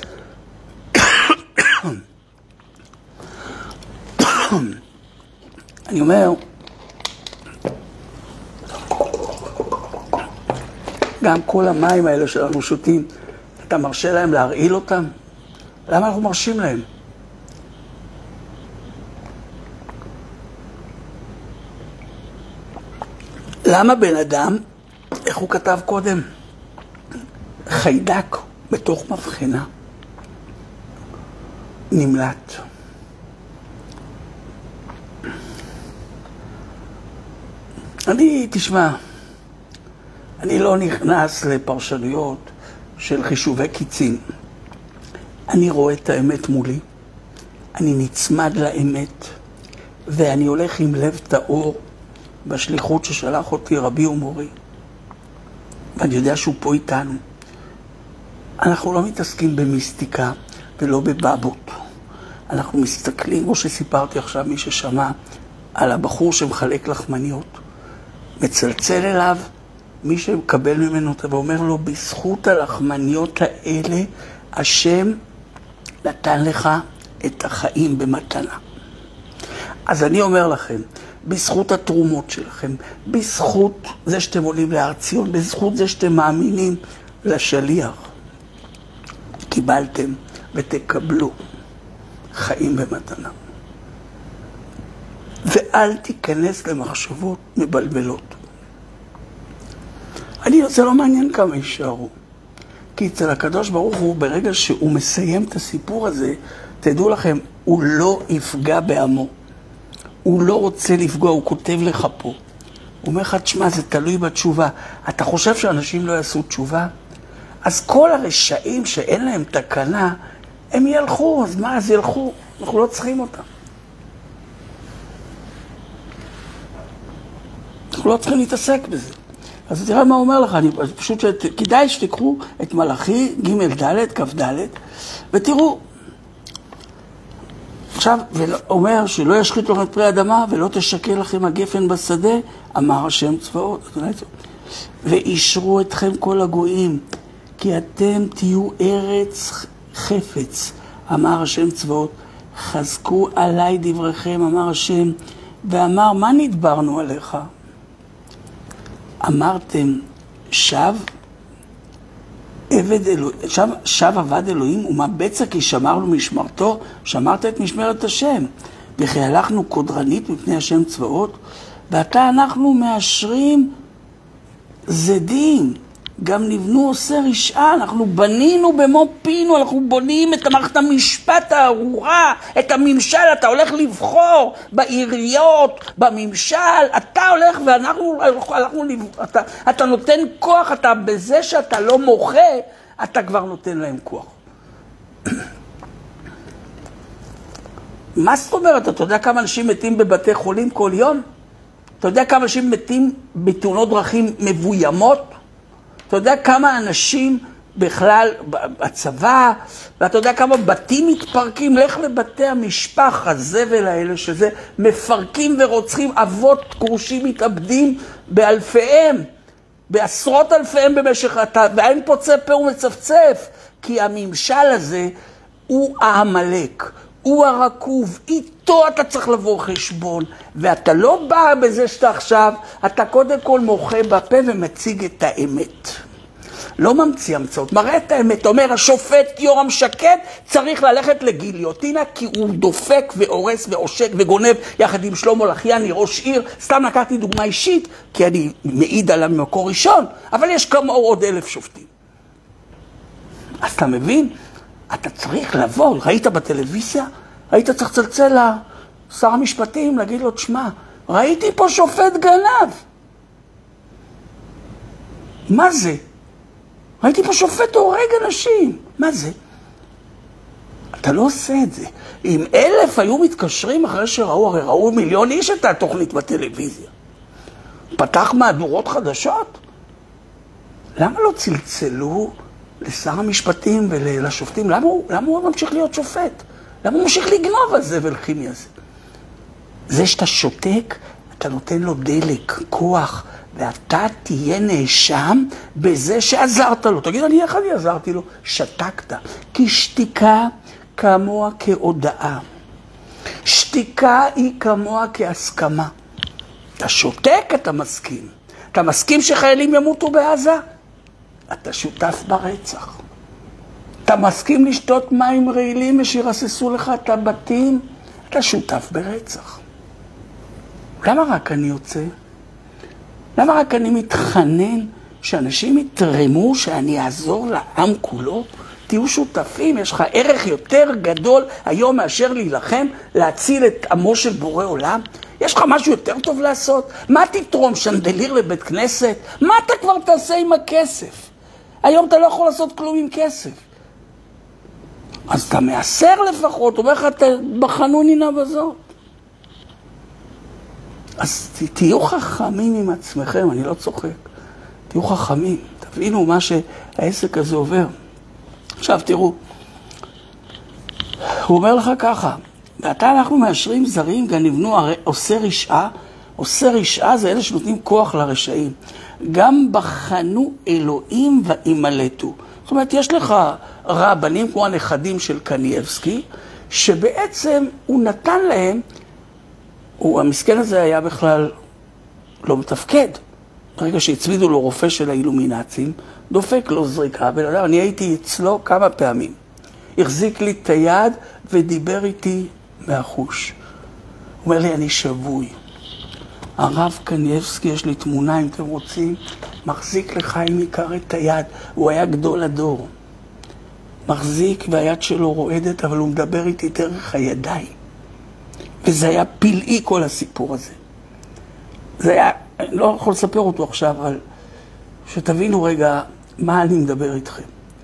אני אומר, גם כל המים האלה שאנחנו שותים, אתה מרשה להם להרעיל אותם? למה אנחנו מרשים להם? למה בן אדם, איך הוא כתב קודם? חיידק בתוך מבחנה, נמלט. תשמע, אני לא נכנס לפרשנויות של חישובי קיצין. אני רואה את האמת מולי, אני נצמד לאמת, ואני הולך עם לב טהור בשליחות ששלח אותי רבי ומורי. ואני יודע שהוא פה איתנו. אנחנו לא מתעסקים במיסטיקה ולא בבבות. אנחנו מסתכלים, כמו שסיפרתי עכשיו, מי ששמע על הבחור שמחלק לחמניות, מצלצל אליו מי שמקבל ממנו אותה ואומר לו, בזכות הלחמניות האלה, השם נתן לך את החיים במתנה. אז אני אומר לכם, בזכות התרומות שלכם, בזכות זה שאתם עולים להר ציון, בזכות זה שאתם מאמינים לשליח, קיבלתם ותקבלו חיים במתנה. ואל תיכנס למחשבות מבלבלות. זה לא מעניין כמה יישארו. כי אצל הקדוש ברוך הוא, ברגע שהוא מסיים את הסיפור הזה, תדעו לכם, הוא לא יפגע בעמו. הוא לא רוצה לפגוע, הוא כותב לך פה. הוא אומר לך, תשמע, זה תלוי בתשובה. אתה חושב שאנשים לא יעשו תשובה? אז כל הרשעים שאין להם תקנה, הם ילכו, אז מה, אז ילכו, אנחנו לא צריכים אותם. אנחנו לא צריכים להתעסק בזה. אז תראה מה הוא אומר לך, פשוט כדאי שתקחו את מלאכי ג' ד' כ' ד' ותראו. עכשיו, אומר שלא ישחית לכם את פרי האדמה ולא תשקה לכם הגפן בשדה, אמר השם צבאות. ואישרו אתכם כל הגויים, כי אתם תהיו ארץ חפץ, אמר השם צבאות. חזקו עליי דבריכם, אמר השם, ואמר, מה נדברנו עליך? אמרתם, שב עבד אלוהים, ומה בצע כי שמרנו משמרתו, שמרת את משמרת השם. וכי הלכנו קודרנית מפני השם צבאות, ועתה אנחנו מאשרים זדים, גם נבנו עושה רשעה, אנחנו בנינו במו פינו, אנחנו בונים את מערכת המשפט הארורה, את הממשל, אתה הולך לבחור בעיריות, בממשל, אתה הולך ואנחנו אתה נותן כוח, אתה בזה שאתה לא מוחה, אתה כבר נותן להם כוח. מה זאת אומרת? אתה יודע כמה אנשים מתים בבתי חולים כל יום? אתה יודע כמה אנשים מתים בתאונות דרכים מבוימות? אתה יודע כמה אנשים בכלל בצבא, ואתה יודע כמה בתים מתפרקים? לך לבתי המשפח, הזבל האלה, שזה מפרקים ורוצחים, אבות גרושים מתאבדים באלפיהם, בעשרות אלפיהם במשך ואין פוצה פה ומצפצף, כי הממשל הזה הוא העמלק, הוא הרקוב, איתו אתה צריך לבוא חשבון, ואתה לא בא בזה שאתה עכשיו, אתה קודם כל מוחה בפה ומציג את האמת. לא ממציא המצאות, מראה את האמת. אומר, השופט יורם שקד צריך ללכת לגיליוטינה, כי הוא דופק והורס ועושק וגונב יחד עם שלמה לחיאני, ראש עיר. סתם לקחתי דוגמה אישית, כי אני מעיד עליו ממקור ראשון, אבל יש כמוהו עוד 1,000 שופטים. אז אתה מבין? אתה צריך לבוא, ראית בטלוויזיה? היית צריך לצלצל לשר המשפטים, להגיד לו, תשמע, ראיתי פה שופט גנב. מה זה? ראיתי פה שופט הורג אנשים. מה זה? אתה לא עושה את זה. אם 1,000 היו מתקשרים אחרי שראו, הרי ראו 1,000,000 איש את התוכנית בטלוויזיה. פתח מהדורות חדשות. למה לא צלצלו לשר המשפטים ולשופטים? למה הוא ממשיך להיות שופט? למה הוא ממשיך לגנוב על זה ולכימי הזה? זה שאתה שותק, אתה נותן לו דלק, כוח, ואתה תהיה נאשם בזה שעזרת לו. תגיד, אני איך אני עזרתי לו? שתקת. כי שתיקה כמוה כהודאה. שתיקה היא כמוה כהסכמה. אתה שותק, אתה מסכים. אתה מסכים שחיילים ימותו בעזה? אתה שותף ברצח. אתה מסכים לשתות מים רעילים ושירססו לך את הבתים? אתה שותף ברצח. למה רק אני יוצא? למה רק אני מתחנן שאנשים יתרמו, שאני אעזור לעם כולו? תהיו שותפים, יש לך ערך יותר גדול היום מאשר להילחם, להציל את עמו של בורא עולם? יש לך משהו יותר טוב לעשות? מה תתרום, שנדליר לבית כנסת? מה אתה כבר תעשה עם הכסף? היום אתה לא יכול לעשות כלום עם כסף. אז אתה מעשר לפחות, אומר לך, בחנונינה בזאת. אז תהיו חכמים עם עצמכם, אני לא צוחק. תהיו חכמים, תבינו מה שהעסק הזה עובר. עכשיו תראו, הוא אומר לך ככה, ועתה אנחנו מאשרים זרים, גם נבנו עושה רשעה. עושה רשעה זה אלה שנותנים כוח לרשעים. גם בחנו אלוהים ואימלטו. זאת אומרת, יש לך רבנים כמו הנכדים של קניאבסקי, שבעצם הוא נתן להם, המסכן הזה היה בכלל לא מתפקד. ברגע שהצמידו לו רופא של האילומינצים, דופק לו זריקה, אני הייתי אצלו כמה פעמים. החזיק לי את היד ודיבר איתי מהחוש. הוא אומר לי, אני שבוי. הרב קניאבסקי, יש לי תמונה, אם אתם רוצים, מחזיק לחיים יקר את היד. הוא היה גדול הדור. מחזיק והיד שלו רועדת, אבל הוא מדבר איתי דרך הידיים. וזה היה פלאי כל הסיפור הזה. זה היה, אני לא יכול לספר אותו עכשיו, אבל שתבינו רגע מה אני מדבר איתכם.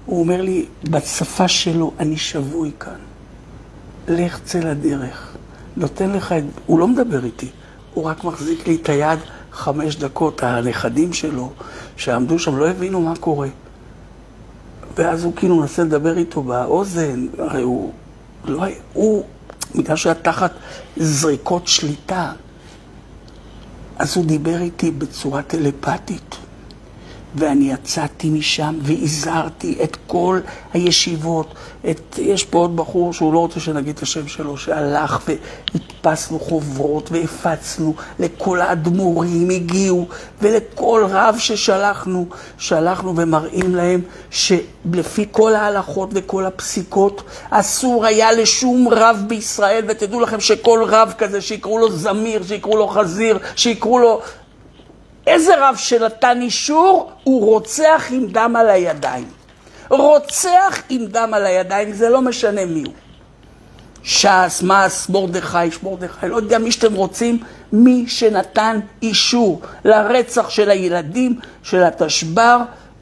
הוא אומר לי, בשפה שלו, אני שבוי כאן. לך צא לדרך. נותן לך את... הוא לא מדבר איתי, הוא רק מחזיק לי את היד 5 דקות. הנכדים שלו, שעמדו שם, לא הבינו מה קורה. ואז הוא כאילו מנסה לדבר איתו באוזן, הרי הוא... לא, הוא, בגלל שהיה תחת זריקות שליטה, אז הוא דיבר איתי בצורה טלפתית. ואני יצאתי משם והזהרתי את כל הישיבות. יש פה עוד בחור שהוא לא רוצה שנגיד את השם שלו, שהלך והדפסנו חוברות והפצנו לכל האדמו"רים, הגיעו, ולכל רב ששלחנו, שלחנו ומראים להם שלפי כל ההלכות וכל הפסיקות, אסור היה לשום רב בישראל, ותדעו לכם שכל רב כזה שיקראו לו זמיר, שיקראו לו חזיר, שיקראו לו... איזה רב שנתן אישור, הוא רוצח עם דם על הידיים. רוצח עם דם על הידיים, זה לא משנה מי הוא. ש"ס, מס, מרדכי, לא יודע מי שאתם רוצים, מי שנתן אישור לרצח של הילדים, של התשבר,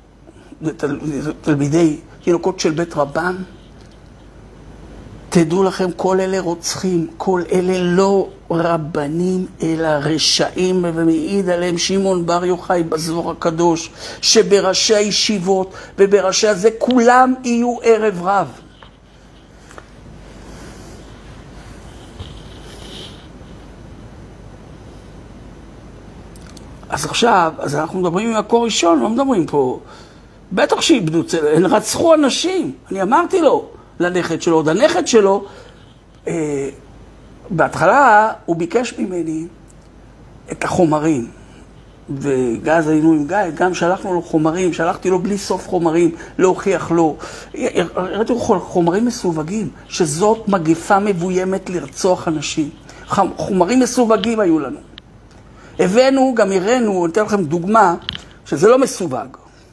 תלמידי תינוקות של בית רבם. תדעו לכם, כל אלה רוצחים, כל אלה לא רבנים, אלא רשעים, ומעיד עליהם שמעון בר יוחאי בזוהר הקדוש, שבראשי הישיבות ובראשי הזה כולם יהיו ערב רב. אז עכשיו, אז אנחנו מדברים עם מקור ראשון, לא מדברים פה, בטח שאיבדו, הם רצחו אנשים, אני אמרתי לו, לנכד שלו, עוד הנכד שלו, בהתחלה הוא ביקש ממני את החומרים, וגז היינו עם גיא, גם שלחנו לו חומרים, שלחתי לו בלי סוף חומרים, להוכיח לו, ראיתי לו חומרים מסווגים, שזאת מגפה מבוימת לרצוח אנשים, חומרים מסווגים היו לנו. הבאנו, גם הראינו, אני אתן לכם דוגמה, שזה לא מסווג,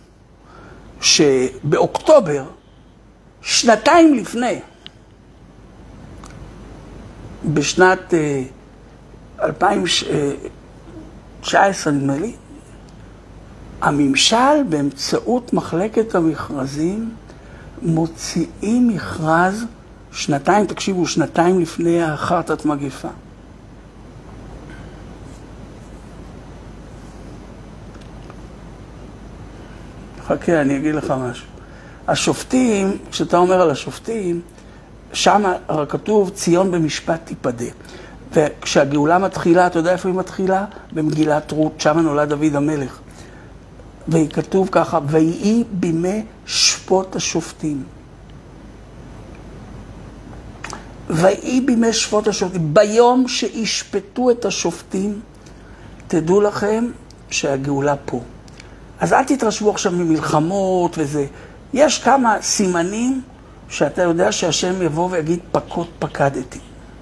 שבאוקטובר, 2 לפני, בשנת 2019 נדמה לי, הממשל באמצעות מחלקת המכרזים מוציאים מכרז 2, תקשיבו, 2 לפני החרטת מגפה. חכה, אני אגיד לך משהו. השופטים, כשאתה אומר על השופטים, שם כתוב ציון במשפט תיפדה. וכשהגאולה מתחילה, אתה יודע איפה היא מתחילה? במגילת רות, שם נולד דוד המלך. והיא כתוב ככה, ויהי בימי שפוט השופטים. ויהי בימי שפוט השופטים. ביום שישפטו את השופטים, תדעו לכם שהגאולה פה. אז אל תתרשמו עכשיו ממלחמות וזה. יש כמה סימנים שאתה יודע שהשם יבוא ויגיד פקות פקדתי.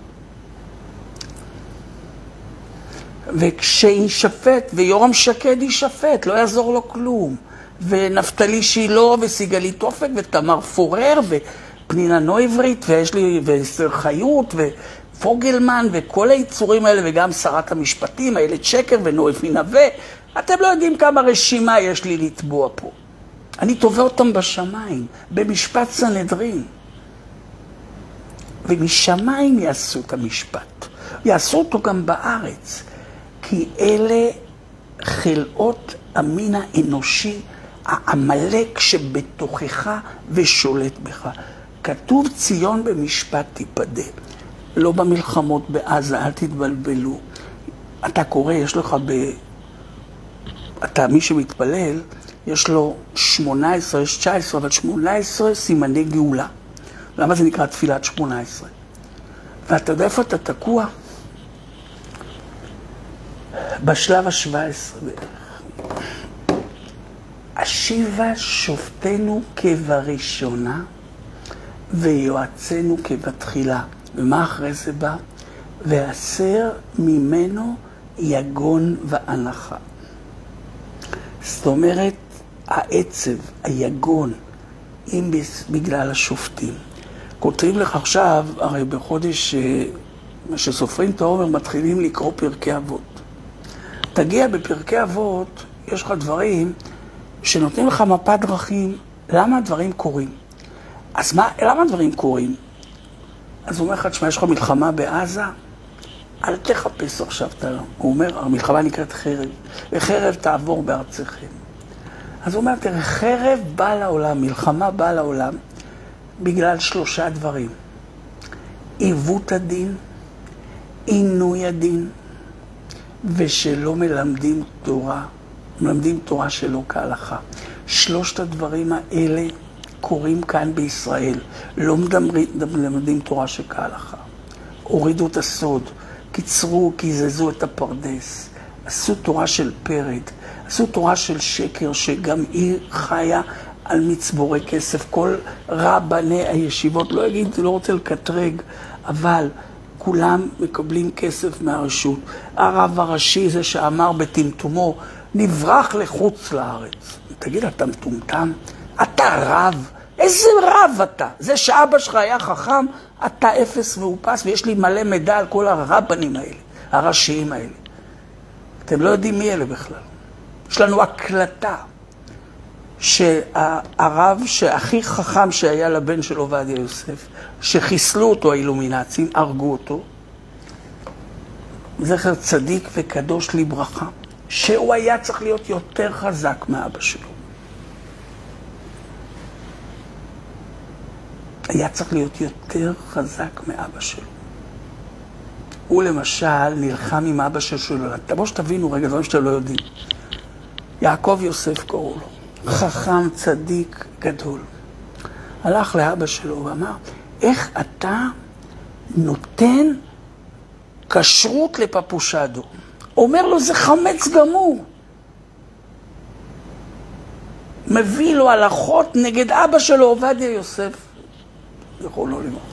וכשישפט, ויורם שקד ישפט, לא יעזור לו כלום. ונפתלי שילה וסיגלית אופק ותמר פורר ופנינה נויברית ויש לי ואסתר חיות ופוגלמן וכל היצורים האלה וגם שרת המשפטים, איילת שקר ונואף מנווה. אתם לא יודעים כמה רשימה יש לי לתבוע פה. אני תובע אותם בשמיים, במשפט סנהדרין. ומשמיים יעשו את המשפט. יעשו אותו גם בארץ. כי אלה חלאות המין האנושי, העמלק שבתוכך ושולט בך. כתוב ציון במשפט תיפדה. לא במלחמות בעזה, אל תתבלבלו. אתה קורא, יש לך אתה, מי שמתפלל, יש לו 18, יש 19, אבל 18 סימני גאולה. למה זה נקרא תפילת 18? ואתה יודע איפה אתה תקוע? בשלב ה-17 בערך. השיבה שופטנו כבראשונה, ויועצנו כבתחילה. ומה אחרי זה בא? והסר ממנו יגון ואנחה. זאת אומרת, העצב, היגון, אם בגלל השופטים. כותבים לך עכשיו, הרי בחודש שסופרים את העומר מתחילים לקרוא פרקי אבות. תגיע בפרקי אבות, יש לך דברים שנותנים לך מפת דרכים למה הדברים קורים? אז למה הדברים קורים? אז הוא אומר לך, תשמע, יש לך מלחמה בעזה? אל תחפש עכשיו, הוא אומר, המלחמה נקראת חרב, וחרב תעבור בארציכם. אז הוא אומר, תראה, חרב באה לעולם, מלחמה באה לעולם, בגלל 3 דברים. עיוות הדין, עינוי הדין, ושלא מלמדים תורה, מלמדים תורה שלא כהלכה. 3 הדברים האלה קורים כאן בישראל. לא מלמדים תורה שכהלכה. הורידו את הסוד, קיצרו, קיזזו את הפרדס. עשו תורה של פרד, עשו תורה של שקר, שגם היא חיה על מצבורי כסף. כל רבני הישיבות, לא אגיד, לא רוצה לקטרג, אבל כולם מקבלים כסף מהרשות. הרב הראשי זה שאמר בטמטומו, נברח לחוץ לארץ. תגיד, אתה מטומטם? אתה רב? איזה רב אתה? זה שאבא שלך היה חכם, אתה אפס מאופס, ויש לי מלא מידע על כל הרבנים האלה, הראשיים האלה. אתם לא יודעים מי אלה בכלל. יש לנו הקלטה שהרב שהכי חכם שהיה לבן של עובדיה יוסף, שחיסלו אותו האילומינצים, הרגו אותו, זכר צדיק וקדוש לברכה, שהוא היה צריך להיות יותר חזק מאבא שלו. היה צריך להיות יותר חזק מאבא שלו. הוא למשל נלחם עם אבא שלו. בואו שתבינו רגע, דברים שאתם לא יודעים. יעקב יוסף קראו לו, חכם צדיק גדול. הלך לאבא שלו ואמר, איך אתה נותן כשרות לפפושדו? אומר לו, זה חמץ גמור. מביא לו הלכות נגד אבא שלו, עובדיה יוסף. יכול לא לברוח.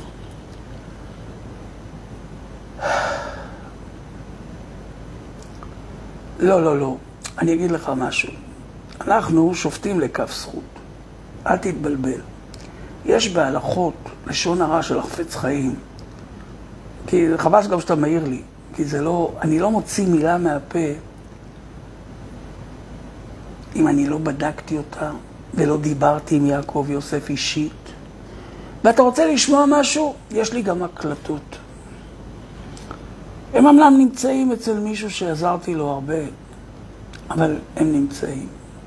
לא. אני אגיד לך משהו. אנחנו שופטים לכף זכות. אל תתבלבל. יש בהלכות לשון הרע של החפץ חיים. כי חבל גם שאתה מעיר לי. כי זה לא, אני לא מוציא מילה מהפה אם אני לא בדקתי אותה ולא דיברתי עם יעקב יוסף אישית. ואתה רוצה לשמוע משהו? יש לי גם הקלטות. הם אמנם נמצאים אצל מישהו שעזרתי לו הרבה, אבל הם נמצאים.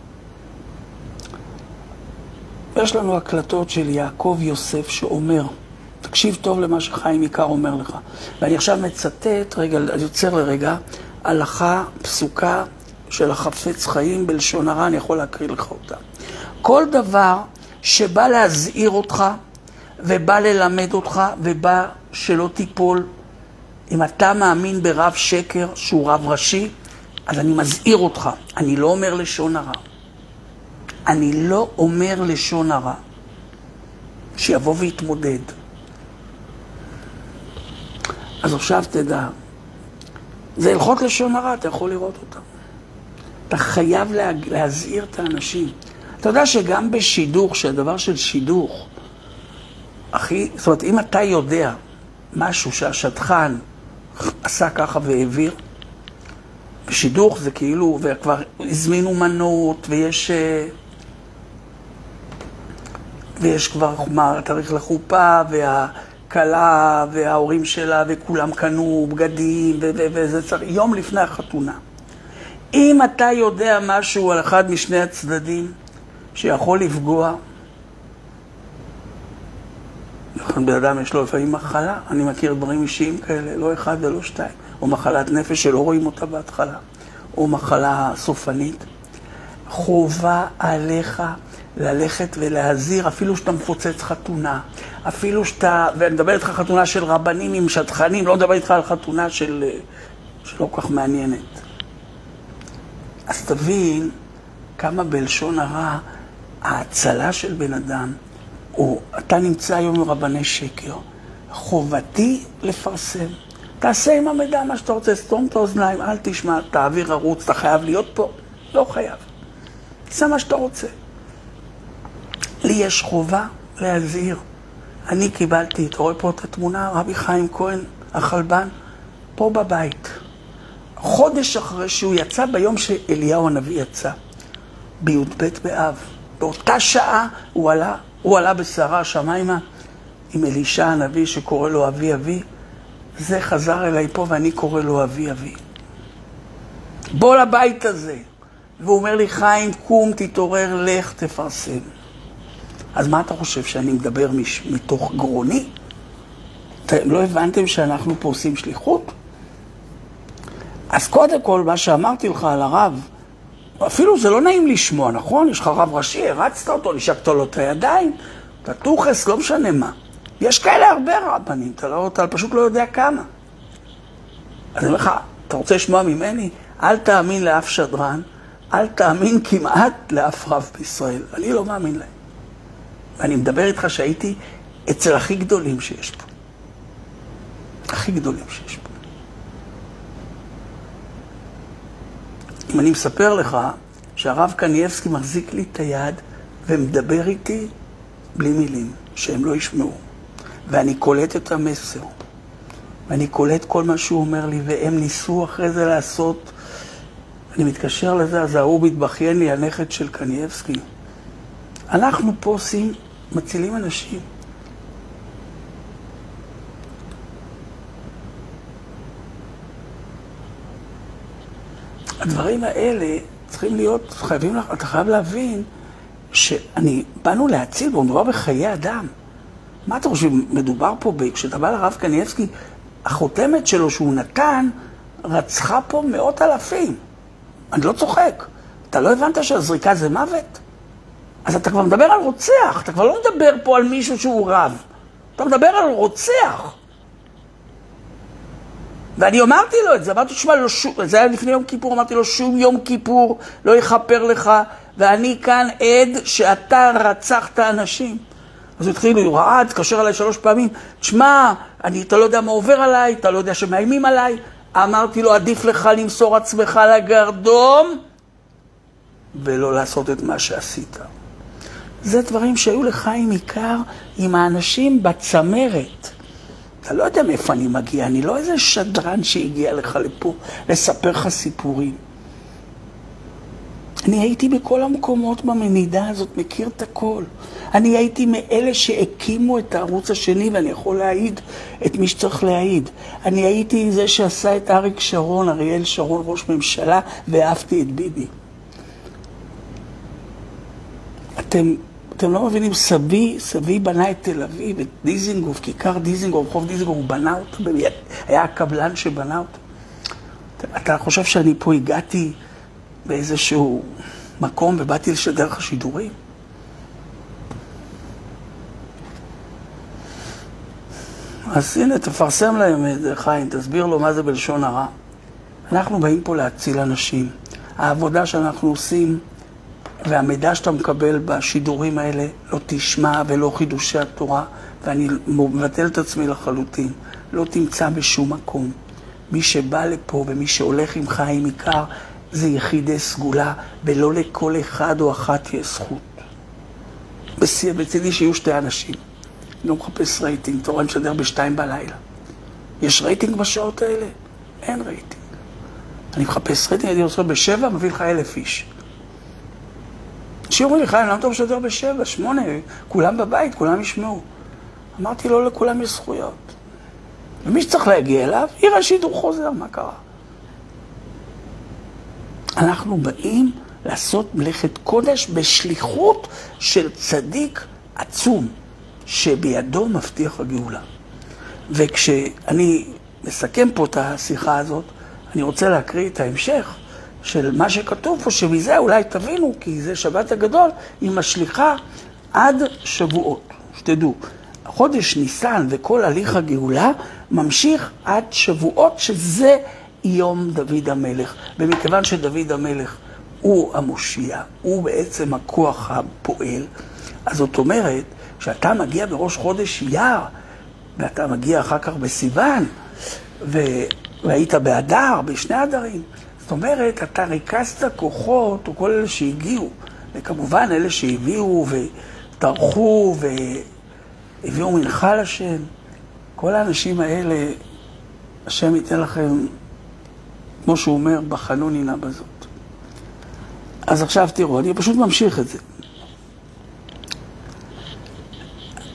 יש לנו הקלטות של יעקב יוסף שאומר, תקשיב טוב למה שחיים עיקר אומר לך. ואני עכשיו מצטט, רגע, יוצר לרגע, הלכה פסוקה של החפץ חיים בלשון הרע, אני יכול להקריא לך אותה. כל דבר שבא להזהיר אותך, ובא ללמד אותך, ובא שלא תיפול, אם אתה מאמין ברב שקר שהוא רב ראשי, אז אני מזהיר אותך. אני לא אומר לשון הרע. אני לא אומר לשון הרע. שיבוא ויתמודד. אז עכשיו תדע, זה הלכות לשון הרע, אתה יכול לראות אותה. אתה חייב להזהיר את האנשים. אתה יודע שגם בשידוך, שהדבר של שידוך, זאת אומרת, אם אתה יודע משהו שהשטחן עשה ככה והעביר, בשידוך זה כאילו, וכבר הזמינו מנות, ויש כבר תאריך לחופה, והקלה, וההורים שלה, וכולם קנו בגדים, וזה צריך, יום לפני החתונה. אם אתה יודע משהו על אחד משני הצדדים, שיכול לפגוע, בן אדם יש לו לפעמים מחלה, אני מכיר דברים אישיים כאלה, לא אחד ולא 2, או מחלת נפש שלא רואים אותה בהתחלה, או מחלה סופנית. חובה עליך ללכת ולהזהיר, אפילו שאתה מפוצץ חתונה, אפילו שאתה, ואני מדבר איתך חתונה של רבנים עם שטחנים, לא מדבר איתך על חתונה שלא כל כך מעניינת. אז תבין כמה בלשון הרע ההצלה של בן אדם, או אתה נמצא היום עם רבני שקר, חובתי לפרסם. תעשה עם המידע מה שאתה רוצה, סתום את האוזניים, אל תשמע, תעביר ערוץ, אתה חייב להיות פה? לא חייב. תעשה מה שאתה רוצה. לי יש חובה להזהיר. אני קיבלתי, אתה רואה פה את התמונה, רבי חיים כהן, החלבן, פה בבית. חודש אחרי שהוא יצא, ביום שאליהו הנביא יצא, בי"ב באב, באותה שעה הוא עלה בסערה השמיימה עם אלישע הנביא שקורא לו אבי אבי. זה חזר אליי פה ואני קורא לו אבי אבי. בוא לבית הזה. והוא אומר לי, חיים, קום, תתעורר, לך, תפרסם. אז מה אתה חושב, שאני מדבר מתוך גרוני? אתם לא הבנתם שאנחנו פה עושים שליחות? אז קודם כל, מה שאמרתי לך על הרב, אפילו זה לא נעים לשמוע, נכון? יש לך רב ראשי, הרצת אותו, נשקת לו את הידיים, אתה תוכס, לא משנה מה. יש כאלה הרבה רבנים, אתה פשוט לא יודע כמה. אז אני אומר לך, אתה רוצה לשמוע ממני? אל תאמין לאף שדרן, אל תאמין כמעט לאף רב בישראל. אני לא מאמין להם. ואני מדבר איתך שהייתי אצל הכי גדולים שיש פה. הכי גדולים שיש פה. אם אני מספר לך שהרב קניאבסקי מחזיק לי את היד ומדבר איתי בלי מילים, שהם לא ישמעו. ואני קולט את המסר. ואני קולט כל מה שהוא אומר לי, והם ניסו אחרי זה לעשות. אני מתקשר לזה, אז ההוא מתבכיין לי, הנכד של קניאבסקי. אנחנו פה עושים, מצילים אנשים. הדברים האלה צריכים להיות, אתה חייב להבין באנו להציל, בו מדובר בחיי אדם. מה אתה חושב, מדובר פה, כשאתה בא לרב קניאבסקי, החותמת שלו שהוא נתן, רצחה פה מאות אלפים. אני לא צוחק. אתה לא הבנת שהזריקה זה מוות? אז אתה כבר מדבר על רוצח, אתה כבר לא מדבר פה על מישהו שהוא רב. אתה מדבר על רוצח. ואני אמרתי לו את זה, אמרתי, שמה, זה היה לפני יום כיפור, אמרתי לו, שום יום כיפור לא יכפר לך, ואני כאן עד שאתה רצחת אנשים. אז הוא התחיל, הוא רעד, התקשר עליי 3 פעמים, תשמע, אתה לא יודע מה עובר עליי, אתה לא יודע שמאיימים עליי. אמרתי לו, עדיף לך למסור עצמך לגרדום, ולא לעשות את מה שעשית. זה דברים שהיו לחיים עיקר עם האנשים בצמרת. אתה לא יודע מאיפה אני מגיע, אני לא איזה שדרן שהגיע לך לפה לספר לך סיפורים. אני הייתי בכל המקומות במנידה הזאת, מכיר את הכל. אני הייתי מאלה שהקימו את הערוץ השני, ואני יכול להעיד את מי שצריך להעיד. אני הייתי זה שעשה את אריק שרון, אריאל שרון, ראש ממשלה, ואהבתי את ביבי. אתם לא מבינים, סבי בנה את תל אביב, את דיזינגוף, כיכר דיזינגוף, רחוב דיזינגוף, הוא בנה אותו, היה הקבלן שבנה אותו. אתה חושב שאני פה הגעתי באיזשהו מקום ובאתי לשדר לך שידורים? אז הנה, תפרסם להם את זה, חיים, תסביר לו מה זה בלשון הרע. אנחנו באים פה להציל אנשים. העבודה שאנחנו עושים והמידע שאתה מקבל בשידורים האלה לא תשמע ולא חידושי התורה, ואני מבטל את עצמי לחלוטין. לא תמצא בשום מקום. מי שבא לפה ומי שהולך עם חיים עיקר, זה יחידי סגולה, ולא לכל אחד או אחת יש זכות. בצדי שיהיו 2 אנשים. אני לא מחפש רייטינג, תורה משדר ב2 בלילה. יש רייטינג בשעות האלה? אין רייטינג. אני מחפש רייטינג, אני עושה ב7, מביא לך 1,000 איש. שאומרים לי, חיים, למה אתה משדר ב7, 8, כולם בבית, כולם ישמעו. אמרתי, לא לכולם יש זכויות. ומי שצריך להגיע אליו, יראה שידור חוזר, מה קרה? אנחנו באים לעשות מלאכת קודש בשליחות של צדיק עצום, שבידו מבטיח הגאולה. וכשאני מסכם פה את השיחה הזאת, אני רוצה להקריא את ההמשך של מה שכתוב פה, שמזה אולי תבינו, כי זה שבת הגדול, היא משליחה עד שבועות. שתדעו, חודש ניסן וכל הליך הגאולה ממשיך עד שבועות, שזה יום דוד המלך. ומכיוון שדוד המלך הוא המושיע, הוא בעצם הכוח הפועל, אז זאת אומרת, שאתה מגיע בראש חודש אייר, ואתה מגיע אחר כך בסיוון, והיית באדר, בשני הדרים, זאת אומרת, אתה ריכזת כוחות, או כל אלה שהגיעו, וכמובן אלה שהביאו וטרחו והביאו מנחה לשם, כל האנשים האלה, השם ייתן לכם, כמו שהוא אומר, בחנוני נא בזאת. אז עכשיו תראו, אני פשוט ממשיך את זה.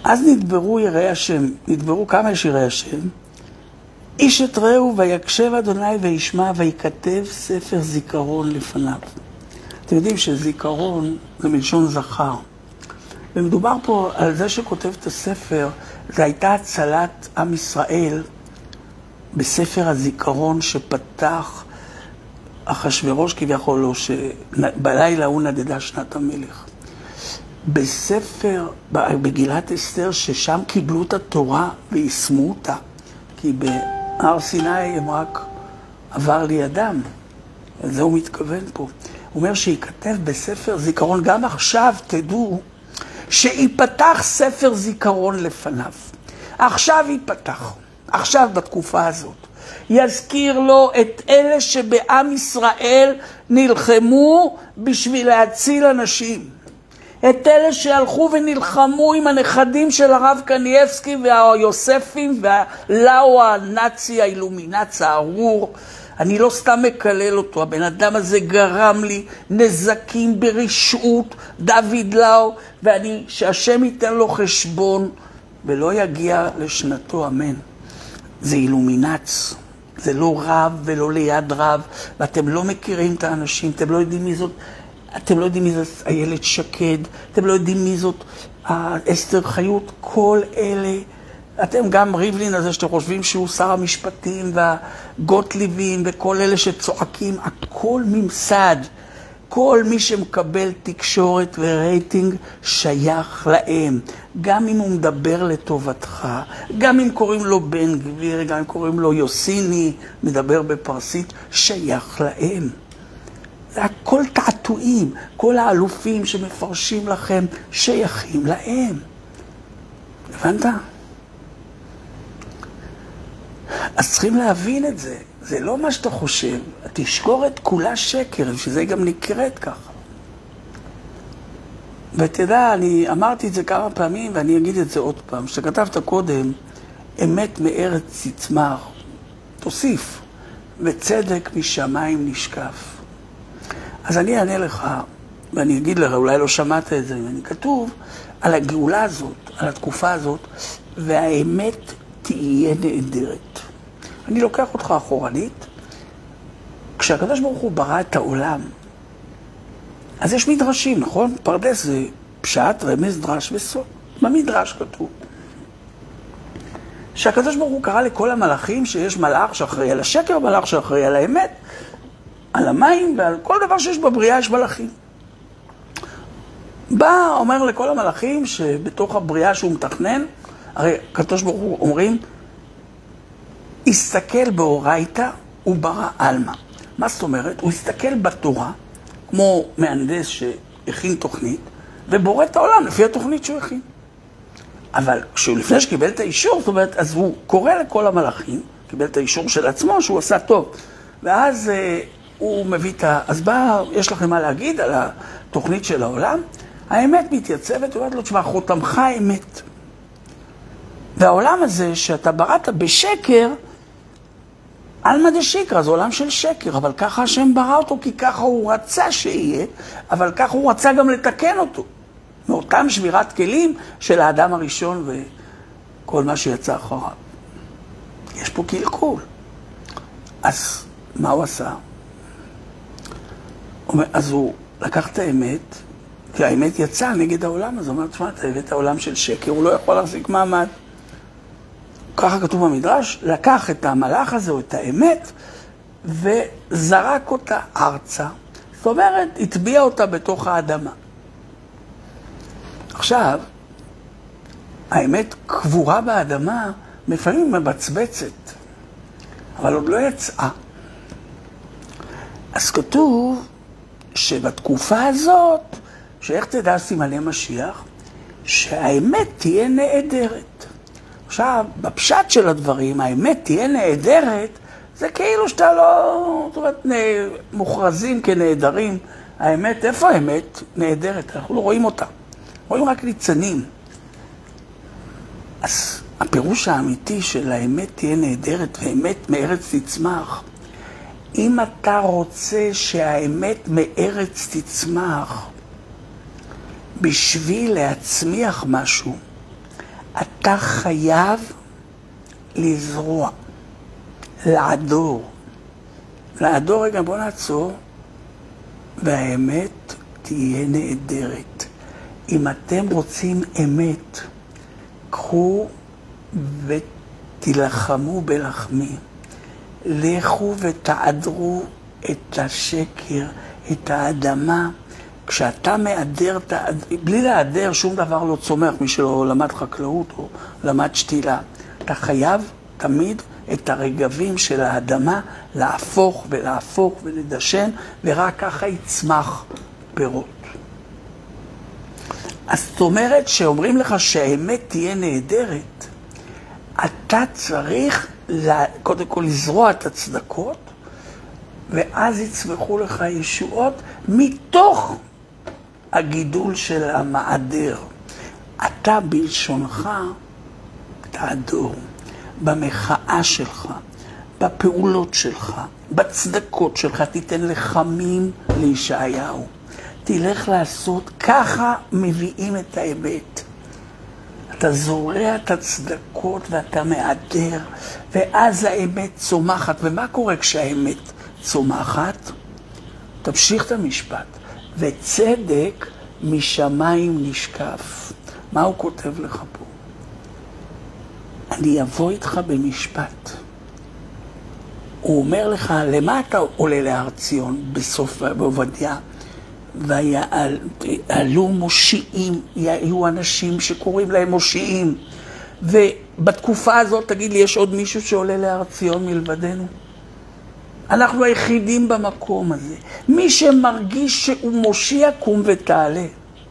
אז נדברו יראי השם, נדברו כמה יש יראי השם, איש את רעהו ויקשב אדוני וישמע ויכתב ספר זיכרון לפניו. אתם יודעים שזיכרון זה מלשון זכר. ומדובר פה על זה שכותב את הספר, זה הייתה הצלת עם ישראל בספר הזיכרון שפתח אחשוורוש כביכול, או שבלילה הוא נדדה שנת המלך. בספר, בגילת אסתר, ששם קיבלו את התורה ויישמו אותה, כי בהר סיני הם רק עבר לידם. על זה הוא מתכוון פה. הוא אומר שיכתב בספר זיכרון, גם עכשיו תדעו שיפתח ספר זיכרון לפניו. עכשיו ייפתח, עכשיו בתקופה הזאת. יזכיר לו את אלה שבעם ישראל נלחמו בשביל להציל אנשים. את אלה שהלכו ונלחמו עם הנכדים של הרב קניאבסקי והיוספים והלאו הנאצי, האילומינץ הארור. אני לא סתם מקלל אותו, הבן אדם הזה גרם לי נזקים ברשעות, דוד לאו, ואני, שהשם ייתן לו חשבון ולא יגיע לשנתו, אמן. זה אילומינץ, זה לא רב ולא ליד רב, ואתם לא מכירים את האנשים, אתם לא יודעים מי זאת, אתם לא יודעים מי זאת איילת שקד, אתם לא יודעים מי זאת אסתר חיות, כל אלה, אתם גם ריבלין הזה שאתם חושבים שהוא שר המשפטים והגוטליבים וכל אלה שצועקים, הכל ממסד. כל מי שמקבל תקשורת ורייטינג שייך להם. גם אם הוא מדבר לטובתך, גם אם קוראים לו בן גביר, גם אם קוראים לו יוסיני, מדבר בפרסית, שייך להם. זה הכל תעתועים, כל האלופים שמפרשים לכם שייכים להם. הבנת? אז צריכים להבין את זה. זה לא מה שאתה חושב. התשקורת כולה שקר, שזה גם נקראת ככה. ותדע, אני אמרתי את זה כמה פעמים, ואני אגיד את זה עוד פעם. שכתבת קודם, אמת מארץ תצמח, תוסיף, וצדק משמיים נשקף. אז אני אענה לך, ואני אגיד לך, אולי לא שמעת את זה, ואני כתוב על הגאולה הזאת, על התקופה הזאת, והאמת תהיה נהדרת. אני לוקח אותך אחורנית, כשהקדוש ברוך הוא ברא את העולם, אז יש מדרשים, נכון? פרדס זה פשט, רמז, דרש וסוד. במדרש כתוב. שהקדוש ברוך הוא קרא לכל המלאכים שיש מלאך שאחראי על השקר, מלאך שאחראי על האמת, על המים ועל כל דבר שיש בבריאה יש מלאכים. בא, אומר לכל המלאכים שבתוך הבריאה שהוא מתכנן, הרי הקדוש ברוך הוא אומרים, הסתכל באורייתא וברא אלמה. מה זאת אומרת? הוא הסתכל בתורה, כמו מהנדס שהכין תוכנית, ובורא את העולם לפי התוכנית שהוא הכין. אבל לפני שקיבל את האישור, זאת אומרת, אז הוא קורא לכל המלאכים, קיבל את האישור של עצמו שהוא עשה טוב. ואז הוא מביא את אז בא, יש לכם מה להגיד על התוכנית של העולם? האמת מתייצבת, הוא אומר לו, תשמע, חותמך האמת. והעולם הזה שאתה בראת בשקר, אלמא דשיקרא, זה עולם של שקר, אבל ככה השם ברא אותו, כי ככה הוא רצה שיהיה, אבל ככה הוא רצה גם לתקן אותו. מאותם שבירת כלים של האדם הראשון וכל מה שיצא אחריו. יש פה קלקול. אז מה הוא עשה? אז הוא לקח את האמת, כי האמת יצאה נגד העולם, אז הוא אומר, תשמע, אתה הבאת העולם של שקר, הוא לא יכול להחזיק מעמד. ככה כתוב במדרש, לקח את המלאך הזה או את האמת וזרק אותה ארצה. זאת אומרת, הטביע אותה בתוך האדמה. עכשיו, האמת קבורה באדמה לפעמים מבצבצת, אבל עוד לא יצאה. אז כתוב שבתקופה הזאת, שאיך תדע סימני משיח, שהאמת תהיה נהדרת. עכשיו, בפשט של הדברים, האמת תהיה נהדרת, זה כאילו שאתה לא, זאת אומרת, מוכרזים כנהדרים. האמת, איפה האמת? נהדרת, אנחנו לא רואים אותה. רואים רק ניצנים. אז הפירוש האמיתי של האמת תהיה נהדרת, ואמת מארץ תצמח. אם אתה רוצה שהאמת מארץ תצמח, בשביל להצמיח משהו, אתה חייב לזרוע, לעדור. לעדור, רגע, בוא נעצור, והאמת תהיה נהדרת. אם אתם רוצים אמת, קחו ותילחמו בלחמי. לכו ותעדרו את השקר, את האדמה. כשאתה מעדר, בלי לעדר שום דבר לא צומח, מי שלא למד חקלאות או למד שתילה. אתה חייב תמיד את הרגבים של האדמה להפוך ולהפוך ולדשן, ורק ככה יצמח פירות. אז זאת אומרת שאומרים לך שהאמת תהיה נהדרת, אתה צריך קודם כל לזרוע את הצדקות, ואז יצמחו לך ישועות מתוך הגידול של המעדר. אתה בלשונך תעדור, במחאה שלך, בפעולות שלך, בצדקות שלך, תיתן לחמים לישעיהו. תלך לעשות, ככה מביאים את האמת. אתה זורע את הצדקות ואתה מעדר, ואז האמת צומחת. ומה קורה כשהאמת צומחת? תמשיך את המשפט. וצדק משמיים נשקף. מה הוא כותב לך פה? אני אבוא איתך במשפט. הוא אומר לך, למה אתה עולה להר ציון בסוף בעובדיה? ועלו מושיעים, היו אנשים שקוראים להם מושיעים. ובתקופה הזאת, תגיד לי, יש עוד מישהו שעולה להר ציון מלבדנו? אנחנו היחידים במקום הזה. מי שמרגיש שהוא מושיע, קום ותעלה.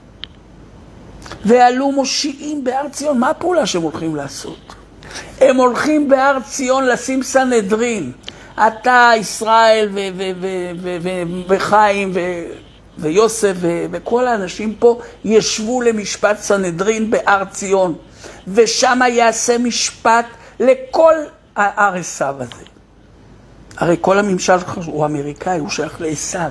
ועלו מושיעים בהר ציון, מה הפעולה שהם הולכים לעשות? הם הולכים בהר ציון לשים סנהדרין. אתה, ישראל וחיים ויוסף וכל האנשים פה ישבו למשפט סנהדרין בהר ציון. ושם יעשה משפט לכל העשו הזה. הרי כל הממשל הוא אמריקאי, הוא שייך לעשו.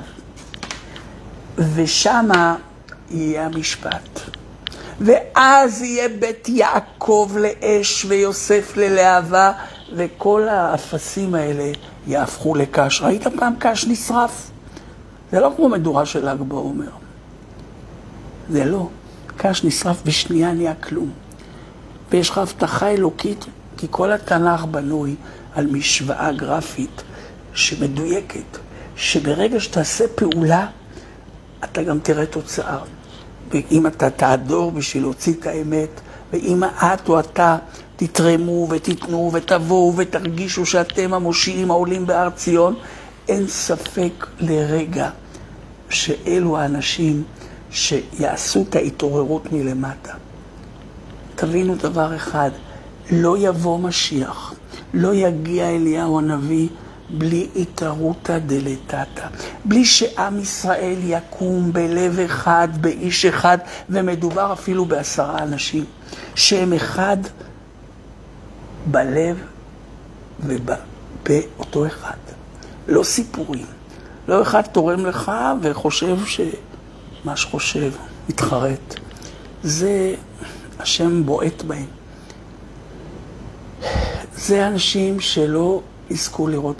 ושם יהיה המשפט. ואז יהיה בית יעקב לאש ויוסף ללהבה, וכל האפסים האלה יהפכו לקש. ראיתם פעם קש נשרף? זה לא כמו מדורה של ל"ג בעומר. זה לא. קש נשרף בשנייה נהיה כלום. ויש לך הבטחה אלוקית, כי כל התנ"ך בנוי על משוואה גרפית שמדויקת, שברגע שתעשה פעולה, אתה גם תראה תוצאה. ואם אתה תעדור בשביל להוציא את האמת, ואם את או אתה תתרמו ותתנו ותבואו ותרגישו שאתם המושיעים העולים בהר ציון, אין ספק לרגע שאלו האנשים שיעשו את ההתעוררות מלמטה. תבינו דבר אחד, לא יבוא משיח, לא יגיע אליהו הנביא בלי התערותא דלתתא, בלי שעם ישראל יקום בלב אחד, באיש אחד, ומדובר אפילו ב10 אנשים, שהם אחד בלב ובאותו אחד. לא סיפורים. לא אחד תורם לך וחושב שמה שחושב מתחרט. זה השם בועט בהם. זה אנשים שלא יזכו לראות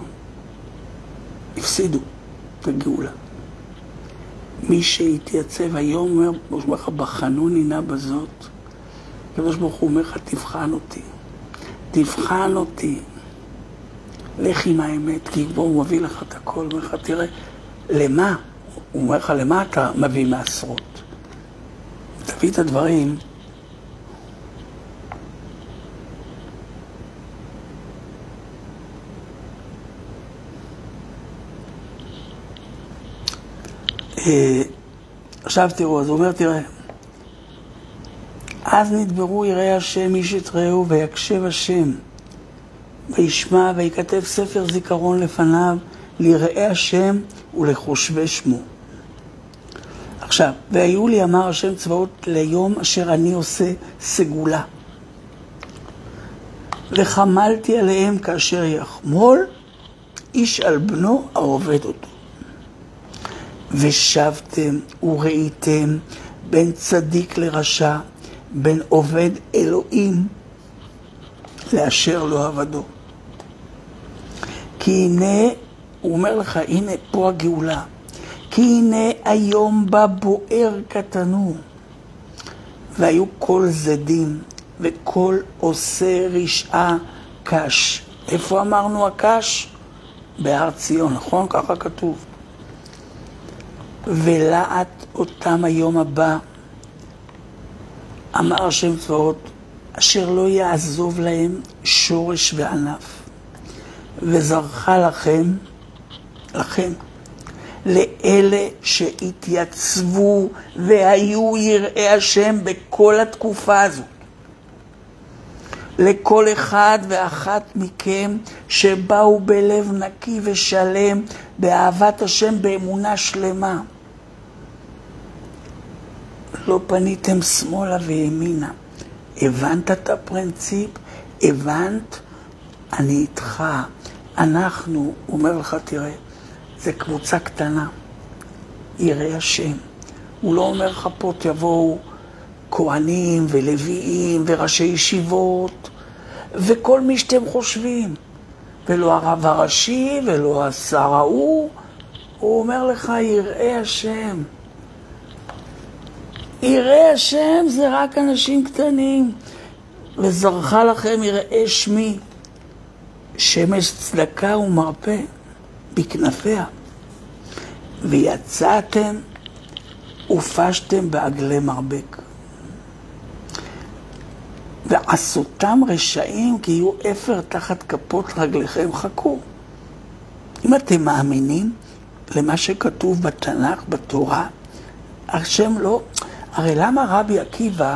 הפסידו את הגאולה. מי שהתייצב היום אומר, קדוש ברוך הוא בחנוני נא בזאת. קדוש ברוך הוא אומר לך, תבחן אותי. תבחן אותי. לך עם האמת, כי בו הוא מביא לך את הכל. הוא אומר לך, תראה, למה? הוא אומר לך, למה אתה מביא מעשרות? תביא את הדברים. עכשיו תראו, אז הוא אומר, תראה, אז נדברו יראי השם איש את רעהו ויקשב השם וישמע ויכתב ספר זיכרון לפניו ליראי השם ולחושבי שמו. עכשיו, והיו לי אמר השם צבאות ליום אשר אני עושה סגולה, וחמלתי עליהם כאשר יחמול איש על בנו העובד אותו. ושבתם וראיתם בין צדיק לרשע, בין עובד אלוהים לאשר לא עבדו. כי הנה, הוא אומר לך, הנה פה הגאולה. כי הנה היום בא בוער קטנו, והיו כל זדים, וכל עושה רשעה קש. איפה אמרנו הקש? בהר ציון, נכון? ככה כתוב. ולעת אותם היום הבא, אמר השם צבאות, אשר לא יעזוב להם שורש וענף, וזרחה לכם, לאלה שהתייצבו והיו יראי השם בכל התקופה הזו. לכל אחד ואחת מכם שבאו בלב נקי ושלם, באהבת השם, באמונה שלמה. לא פניתם שמאלה וימינה. הבנת את הפרינציפ? הבנת? אני איתך. אנחנו, אומר לך, תראה, זה קבוצה קטנה. יראי השם. הוא לא אומר לך פה תבואו כהנים ולוויים וראשי ישיבות וכל מי שאתם חושבים. ולא הרב הראשי ולא השר ההוא. הוא אומר לך יראי השם. יראי השם זה רק אנשים קטנים. וזרחה לכם יראי שמי, שמש צדקה ומרפא בכנפיה. ויצאתם ופשתם בעגלי מרבק. ועשותם רשעים כי יהיו אפר תחת כפות רגליכם. חכו. אם אתם מאמינים למה שכתוב בתנ"ך, בתורה, השם לא... הרי למה רבי עקיבא,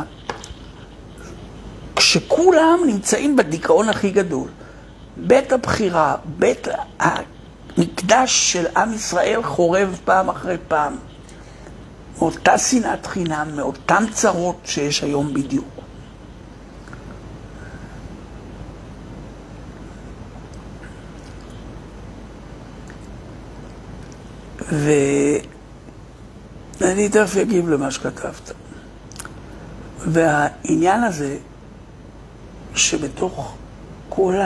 כשכולם נמצאים בדיכאון הכי גדול, בית הבחירה, בית המקדש של עם ישראל חורב פעם אחרי פעם, מאותה שנאת חינם, מאותן צרות שיש היום בדיוק. ואני תכף אגיב למה שכתבת. והעניין הזה, שבתוך כל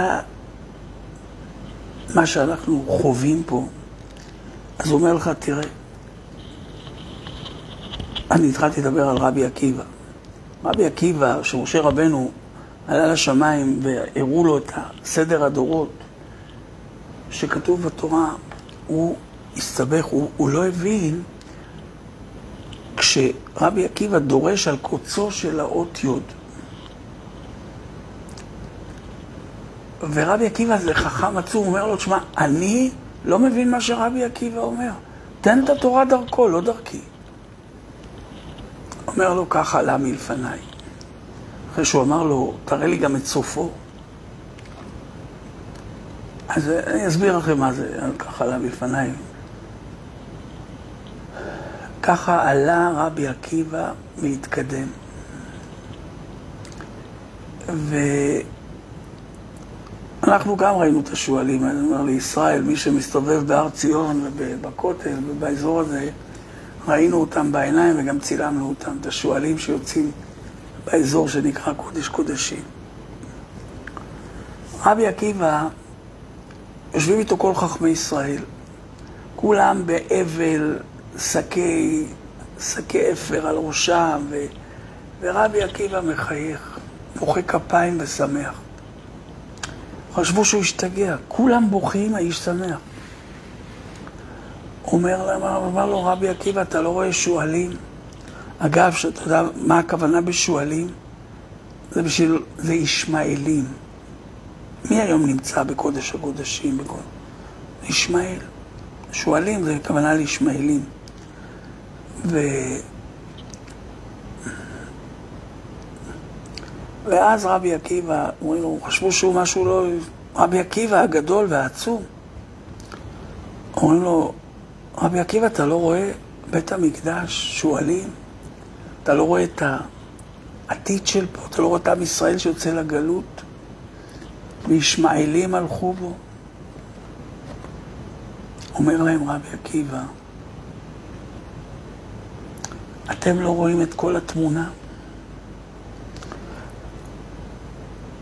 מה שאנחנו חווים פה, אז הוא אומר לך, תראה, אני התחלתי לדבר על רבי עקיבא. רבי עקיבא, שמשה רבנו עלה לשמיים והראו לו את סדר הדורות שכתוב בתורה, הוא הסתבך, הוא לא הבין, כשרבי עקיבא דורש על קוצו של האות יוד. ורבי עקיבא זה חכם עצום, אומר לו, תשמע, אני לא מבין מה שרבי עקיבא אומר. תן את התורה דרכו, לא דרכי. אומר לו, ככה עלה מלפניי. אחרי שהוא אמר לו, תראה לי גם את סופו. אז אני אסביר לכם מה זה, ככה עלה מלפניי. ככה עלה רבי עקיבא והתקדם. ואנחנו גם ראינו את השואלים, אני אומר לישראל, מי שמסתובב בהר ציון ובכותל ובאזור הזה, ראינו אותם בעיניים וגם צילמנו אותם, את השואלים שיוצאים באזור שנקרא קודש קודשים. רבי עקיבא, יושבים איתו כל חכמי ישראל, כולם באבל, שקי אפר על ראשם, ורבי עקיבא מחייך, מוחא כפיים ושמח. חשבו שהוא השתגע, כולם בוכים, האיש שמח. אמר לו רבי עקיבא, אתה לא רואה שואלים? אגב, שאתה יודע מה הכוונה בשואלים? זה ישמעאלים. מי היום נמצא בקודש הקודשים? ישמעאל. שואלים זה כוונה לישמעאלים. ואז רבי עקיבא, אומרים לו, חשבו שהוא משהו לא... רבי עקיבא הגדול והעצום. אומרים לו, רבי עקיבא, אתה לא רואה בית המקדש, שואלים? אתה לא רואה את העתיד של פה? אתה לא רואה את עם ישראל שיוצא לגלות? וישמעאלים הלכו בו. אומר להם רבי עקיבא, אתם לא רואים את כל התמונה?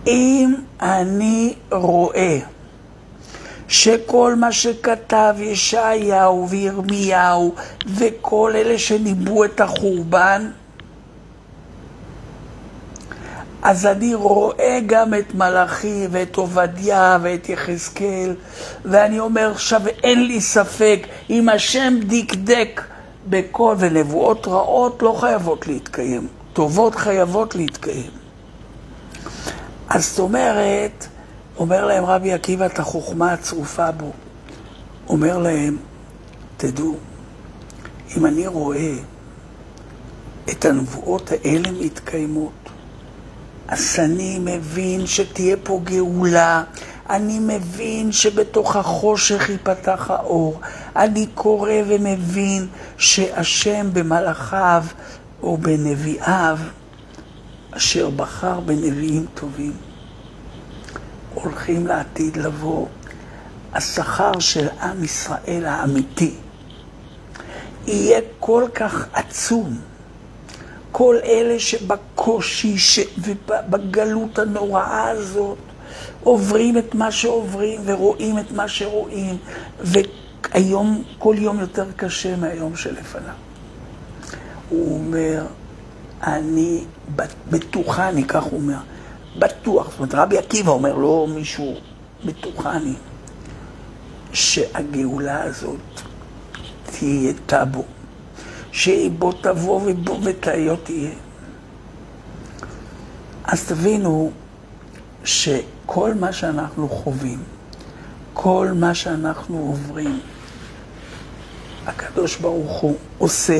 אם אני רואה שכל מה שכתב ישעיהו וירמיהו וכל אלה שניבאו את החורבן, אז אני רואה גם את מלאכי ואת עובדיה ואת יחזקאל, ואני אומר עכשיו אין לי ספק, אם השם דקדק בכל, ונבואות רעות לא חייבות להתקיים, טובות חייבות להתקיים. אז זאת אומרת, אומר להם רבי עקיבא את החוכמה הצרופה בו, אומר להם, תדעו, אם אני רואה את הנבואות האלה מתקיימות, אז אני מבין שתהיה פה גאולה, אני מבין שבתוך החושך ייפתח האור, אני קורא ומבין שהשם במלאכיו או בנביאיו, אשר בחר בנביאים טובים, הולכים לעתיד לבוא. השכר של עם ישראל האמיתי יהיה כל כך עצום. כל אלה שבקושי ובגלות הנוראה הזאת עוברים את מה שעוברים ורואים את מה שרואים, והיום כל יום יותר קשה מהיום שלפניו. הוא אומר, אני בטוחני, כך הוא אומר, בטוח, זאת אומרת רבי עקיבא אומר, לא מישהו, בטוחני שהגאולה הזאת תהיה טאבו, שבו תבוא ובו ותהיות תהיה. אז תבינו שכל מה שאנחנו חווים, כל מה שאנחנו עוברים, הקדוש ברוך הוא עושה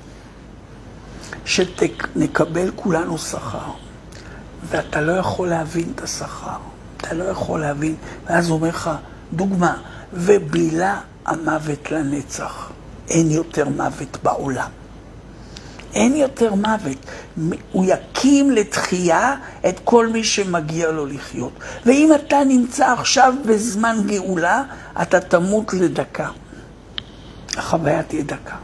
שנקבל כולנו שכר, ואתה לא יכול להבין את השכר, אתה לא יכול להבין, ואז הוא אומר לך, דוגמה, ובילה המוות לנצח, אין יותר מוות בעולם. אין יותר מוות. הוא יקים לתחייה את כל מי שמגיע לו לחיות. ואם אתה נמצא עכשיו בזמן גאולה, אתה תמות לדקה. החוויה תהיה דקה.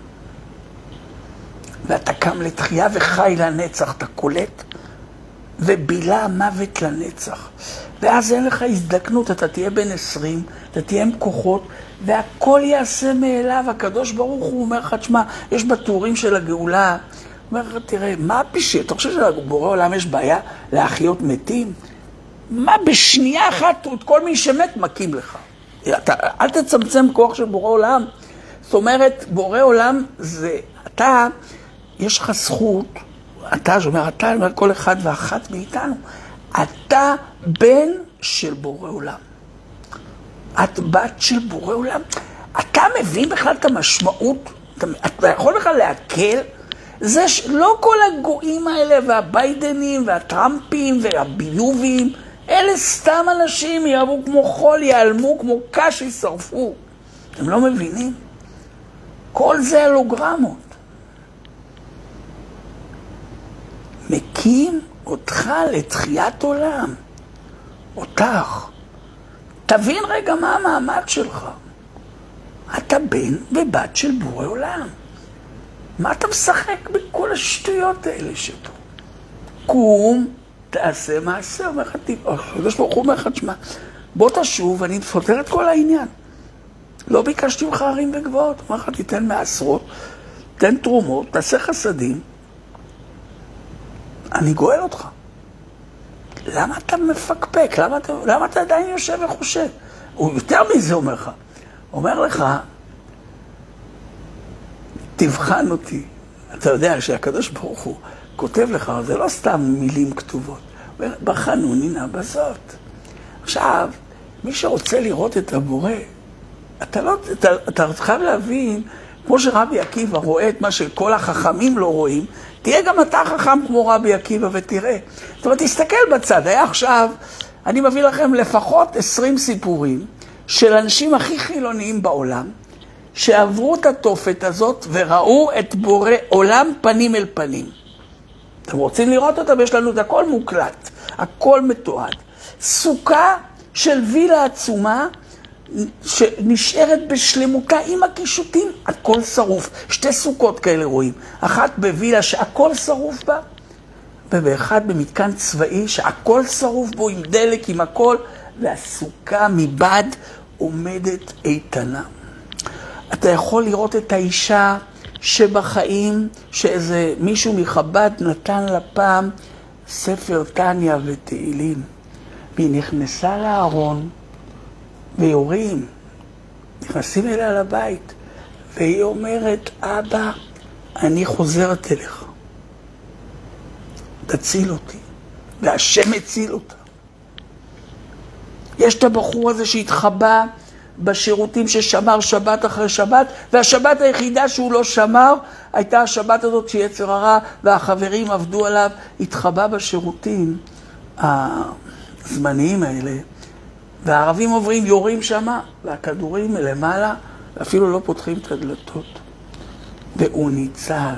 ואתה קם לתחייה וחי לנצח, אתה קולט, ובילה המוות לנצח. ואז אין לך הזדקנות, אתה תהיה בן 20, אתה תהיה עם כוחות, והכל יעשה מאליו. הקדוש ברוך הוא אומר לך, תשמע, יש בתיאורים של הגאולה, הוא אומר לך, תראה, מה הפשט? אתה חושב שבורא עולם יש בעיה להחיות מתים? מה בשנייה אחת, את כל מי שמת מקים לך. אל תצמצם כוח של בורא עולם. זאת אומרת, בורא עולם זה, אתה, יש לך זכות, אתה, זאת אומרת, אתה, כל אחד ואחת מאיתנו, אתה בן של בורא עולם. את בת של בורא עולם. אתה מבין בכלל את המשמעות? אתה יכול בכלל להקל? זה לא כל הגויים האלה והביידנים והטראמפים והביובים, אלה סתם אנשים, יעברו כמו חול, יעלמו כמו קש, ישרפו. אתם לא מבינים? כל זה הולוגרמות. מקים אותך לתחיית עולם. אותך. תבין רגע מה המעמד שלך. אתה בן ובת של בורא עולם. מה אתה משחק בכל השטויות האלה שפה? קום, תעשה מעשה, אומר לך, הקדוש ברוך הוא אומר לך, תשמע, בוא תשוב, אני פותר את כל העניין. לא ביקשתי ממך הרים וגבעות, אומר לך, תיתן מעשרות, תן תרומות, תעשה חסדים, אני גואל אותך. למה אתה מפקפק? למה אתה עדיין יושב וחושב? הוא יותר מזה אומר לך. אומר לך, תבחן אותי. אתה יודע שהקדוש ברוך הוא כותב לך, זה לא סתם מילים כתובות. הוא אומר, בחנוני נא בזאת. עכשיו, מי שרוצה לראות את הבורא, אתה חייב להבין, כמו שרבי עקיבא רואה את מה שכל החכמים לא רואים, תהיה גם אתה חכם כמו רבי עקיבא ותראה. זאת אומרת, תסתכל בצד. היה עכשיו, אני מביא לכם לפחות 20 סיפורים של אנשים הכי חילוניים בעולם, שעברו את התופת הזאת וראו את בורא עולם פנים אל פנים. אתם רוצים לראות אותם? יש לנו את הכל מוקלט, הכל מתועד. סוכה של וילה עצומה, שנשארת בשלמותה עם הקישוטים, הכל שרוף. 2 סוכות כאלה רואים. אחת בווילה שהכל שרוף בה, ובאחד במתקן צבאי שהכל שרוף בו עם דלק, עם הכל, והסוכה מבד עומדת איתנה. אתה יכול לראות את האישה שבחיים, שאיזה מישהו מחב"ד נתן לה פעם ספר תניא ותהילים. והיא נכנסה לארון, ויורים, נכנסים אליה לבית, והיא אומרת, אבא, אני חוזרת אליך. תציל אותי. והשם הציל אותה. יש את הבחור הזה שהתחבא בשירותים ששמר שבת אחרי שבת, והשבת היחידה שהוא לא שמר, הייתה השבת הזאת שיצר הרע, והחברים עבדו עליו, התחבא בשירותים הזמניים האלה, והערבים עוברים, יורים שמה, והכדורים מלמעלה, ואפילו לא פותחים את הדלתות. והוא ניצל.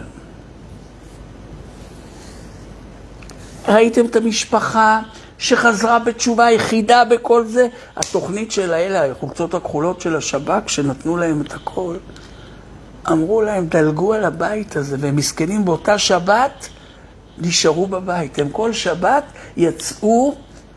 ראיתם את המשפחה שחזרה בתשובה היחידה בכל זה? התוכנית של האלה, החולצות הכחולות של השב"כ, שנתנו להם את הכל, אמרו להם, דלגו על הבית הזה, והם מסכנים באותה שבת, נשארו בבית. הם כל שבת יצאו,